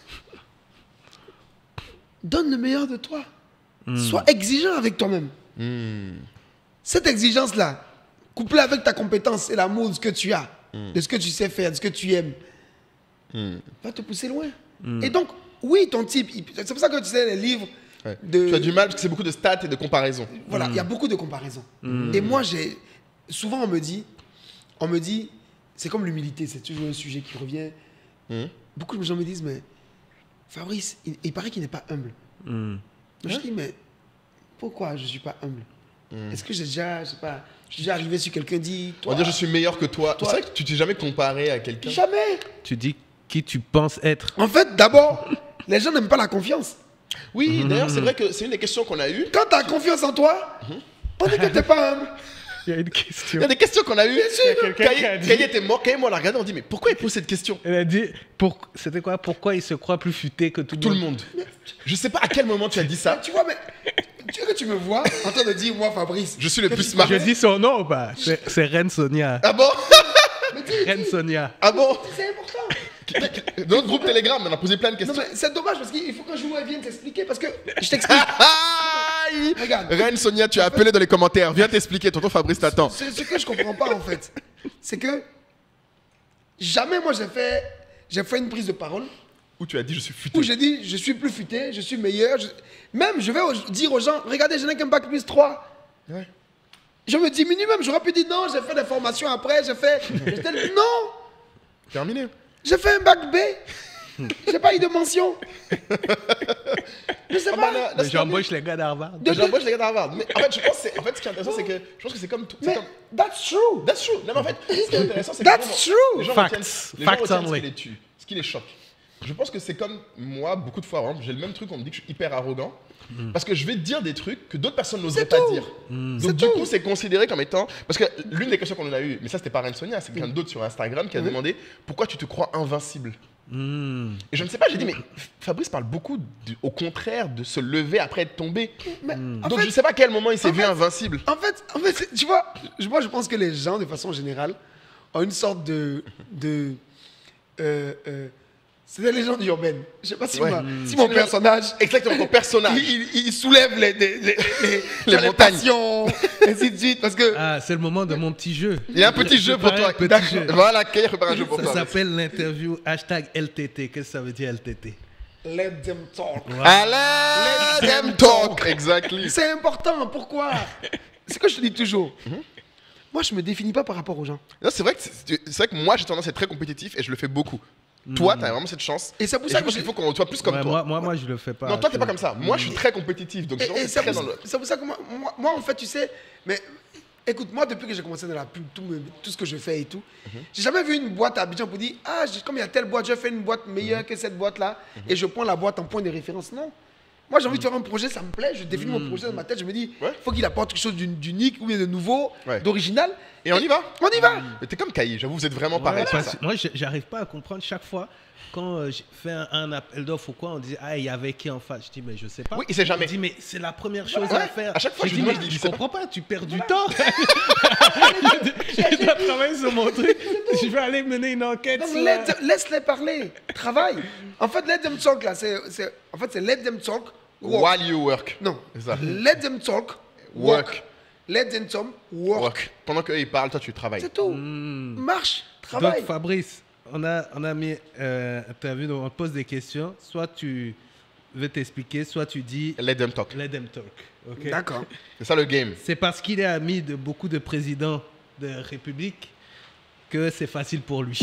Donne le meilleur de toi. Hmm. Sois exigeant avec toi-même. Hmm. Cette exigence-là, couplée avec ta compétence et l'amour de ce que tu as, de ce que tu sais faire, de ce que tu aimes, Hmm. va te pousser loin. Et donc, oui, ton type, il- c'est pour ça que tu sais, les livres, Ouais. de, Tu as du mal parce que c'est beaucoup de stats et de comparaisons. voilà, il y a beaucoup de comparaisons. Et moi, j'ai souvent on me dit, on me dit, c'est comme l'humilité, c'est toujours un sujet qui revient. Hmm. Beaucoup de gens me disent, mais Fabrice, il, il paraît qu'il n'est pas humble. Hmm. Donc, je dis, mais pourquoi je ne suis pas humble? Hmm. Est-ce que j'ai déjà, je sais pas, je suis déjà arrivé sur quelqu'un dit, On toi, va dire je suis meilleur que toi. Toi- C'est vrai que tu t'es jamais comparé à quelqu'un. jamais. Tu dis qui tu penses être. En fait, d'abord, les gens n'aiment pas la confiance. Oui, d'ailleurs, c'est vrai que c'est une des questions qu'on a eues. Quand tu as confiance en toi, on dit que tu n'es pas humble. Il y a une Il question. y a des questions qu'on a eues. quelqu'un qui a Caï dit- Caï était mort. Caï, moi, on l'a regardé. On dit mais pourquoi il pose cette question? Elle a dit, pour... c'était quoi? Pourquoi il se croit plus futé que tout, Tout le monde. Je sais pas à quel moment tu as dit ça. Tu vois, mais tu veux que tu me vois en train de dire, moi, Fabrice, Je suis le que plus tu- smart. Je dis son nom ou pas? C'est c'est Reine Sonia. Ah bon? Mais dis- Reine Sonia. Ah bon? c'est important. Dans notre groupe Telegram, on a posé plein de Non, questions. mais c'est dommage parce qu'il faut qu'un jour elle vienne t'expliquer. Parce que je t'explique. Aïe! Regarde. Reine Sonia, tu as appelé dans les commentaires. Viens t'expliquer. Tonton Fabrice t'attend. Ce, ce que je comprends pas en fait, c'est que jamais moi j'ai fait, j'ai fait une prise de parole Où tu as dit je suis futé. où j'ai dit je suis plus futé, je suis meilleur. je- Même je vais au- dire aux gens, regardez, je n'ai qu'un bac plus trois. Ouais. Je me diminue même, j'aurais pu dire non, j'ai fait des formations après, j'ai fait. j'étais le- Non, Terminé. j'ai fait un bac B. J'ai pas eu de mention. Je sais Ah pas. bah là, là, Mais c'est J'embauche les gars d'Harvard. De- J'embauche les gars d'Harvard. Mais en fait, je pense, que c'est- en fait, ce qui est intéressant, c'est que je pense que c'est comme tout. c'est Mais comme- that's true. That's true. Non, mais en fait, ce qui est intéressant, c'est que That's les gens- true. les gens Facts. retiennent- les gens Facts retiennent ce only. qui les tue, ce qui les choque. Je pense que c'est comme moi, beaucoup de fois, par exemple, j'ai le même truc, on me dit que je suis hyper arrogant. Parce que je vais te dire des trucs que d'autres personnes n'oseraient C'est pas tout. dire. Mm. C'est Donc, du tout. coup, c'est considéré comme étant. Parce que l'une des questions qu'on a eues, mais ça, c'était pas Reine Sonia, c'est quelqu'un d'autre sur Instagram qui a demandé pourquoi tu te crois invincible. Hmm. Et je ne sais pas, j'ai dit, mais Fabrice parle beaucoup, de- au contraire, de se lever après être tombé. Mais en Donc, fait, je ne sais pas à quel moment il s'est en vu fait- invincible. En fait, en fait, c'est- tu vois, je- moi je pense que les gens, de façon générale, ont une sorte de, de, euh, euh, c'est des légendes urbaines. Je sais pas si, Ouais. moi- Mm. si mon C'est personnage, Exactement, ton personnage. il, il- il soulève les, les, les, les, Les montagnes. passions, ainsi de suite, parce que Ah, c'est le moment de mon petit jeu. Il y a un petit J'ai jeu pour préparé toi. un petit jeu. Voilà, Kaya prépare un jeu pour Ça toi. s'appelle l'interview hashtag L T T. Qu'est-ce que ça veut dire L T T? let them talk. Allez, them talk. Exactly. C'est important. Pourquoi? C'est ce que je te dis toujours. Moi, je me définis pas par rapport aux gens. Non, c'est vrai que c'est c'est vrai que moi j'ai tendance à être très compétitif et je le fais beaucoup. Toi, tu as vraiment cette chance. Et c'est pour Et ça je que pense je- qu'il faut qu'on soit plus comme Ouais, toi. moi, moi, moi, je le fais pas. Non, toi, Je- t'es pas comme ça. Moi, je suis très compétitif. Donc, Et- je et suis c'est très pour, dans le. c'est pour ça que moi, moi, moi, en fait, tu sais, mais écoute, moi, depuis que j'ai commencé dans la pub, tout, me- tout ce que je fais et tout, j'ai jamais vu une boîte à Abidjan pour dire, ah, j'ai- comme il y a telle boîte, je fais une boîte meilleure que cette boîte-là, et je prends la boîte en point de référence. Non. Moi, j'ai envie de faire un projet, ça me plaît, je définis mon projet dans ma tête, je me dis, il Ouais. faut qu'il apporte quelque chose d'uni- d'unique ou bien de nouveau, Ouais. d'original. Et on y va. On y va. Mais t'es comme Caï, j'avoue, vous êtes vraiment Ouais, pareil. sur parce ça. que moi, je- j'arrive pas à comprendre chaque fois quand euh, j'ai fait un, un appel d'offres ou quoi, on dit ah il y avait qui en face. Je dis mais je sais pas. Oui, il sait jamais. Il dit mais c'est la première chose Ouais, à faire. à chaque fois, je je dis lui mais demande, il dit, je c'est comprends pas, tu perds du temps. Je dois travailler sur mon truc. Je vais aller mener une enquête. Donc, sur- let- laisse-les parler, travaille. En fait, let them talk, là, c'est, c'est- en fait, c'est let them talk, work. While you work. Non, C'est ça. let them talk, Work. work. Let them talk, work. Work. Pendant qu'eux, ils parlent, toi, tu travailles. C'est tout. Marche, travaille. Donc Fabrice, on a, on a mis, euh, t'as vu, donc on te pose des questions. Soit tu veux t'expliquer, soit tu dis Let them talk. let them talk. ok? D'accord. C'est ça le game. C'est parce qu'il est ami de beaucoup de présidents de République que c'est facile pour lui.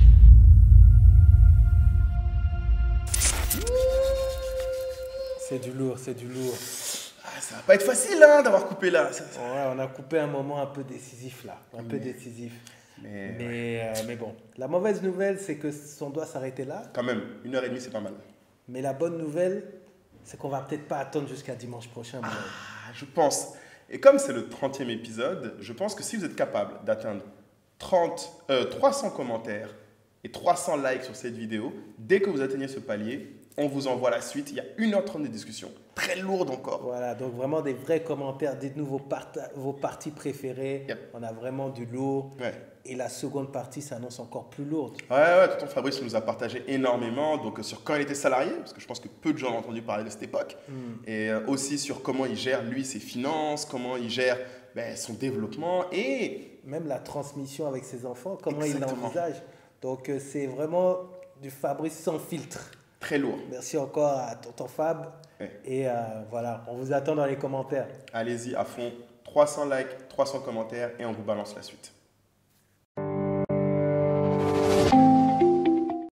C'est du lourd, c'est du lourd. Ah, ça va pas être facile hein, d'avoir coupé là. Ça- ça- Ouais, on a coupé un moment un peu décisif là, un peu décisif. Mais, Mais, euh, mais bon, la mauvaise nouvelle, c'est que on doit s'arrêter là. quand même, une heure et demie, c'est pas mal. Mais la bonne nouvelle, c'est qu'on va peut-être pas attendre jusqu'à dimanche prochain. mon gars. Ah, je pense. Et comme c'est le trentième épisode, je pense que si vous êtes capable d'atteindre trente, euh, trois cents commentaires et trois cents likes sur cette vidéo, dès que vous atteignez ce palier, on vous envoie la suite. Il y a une heure trente de discussion. Très lourde encore. Voilà, donc vraiment des vrais commentaires. Dites-nous vos, parta- vos parties préférées. Yep. On a vraiment du lourd. Ouais. Et la seconde partie s'annonce encore plus lourde. Ouais, ouais, tonton Fabrice nous a partagé énormément donc, euh, sur quand il était salarié, parce que je pense que peu de gens ont entendu parler de cette époque, et euh, aussi sur comment il gère, lui, ses finances, comment il gère ben, son développement, et Même la transmission avec ses enfants, comment il Exactement. l'envisage. Donc euh, c'est vraiment du Fabrice sans filtre. très lourd. Merci encore à tonton Fab. Ouais. Et euh, voilà, on vous attend dans les commentaires. Allez-y à fond, trois cents likes, trois cents commentaires, et on vous balance la suite.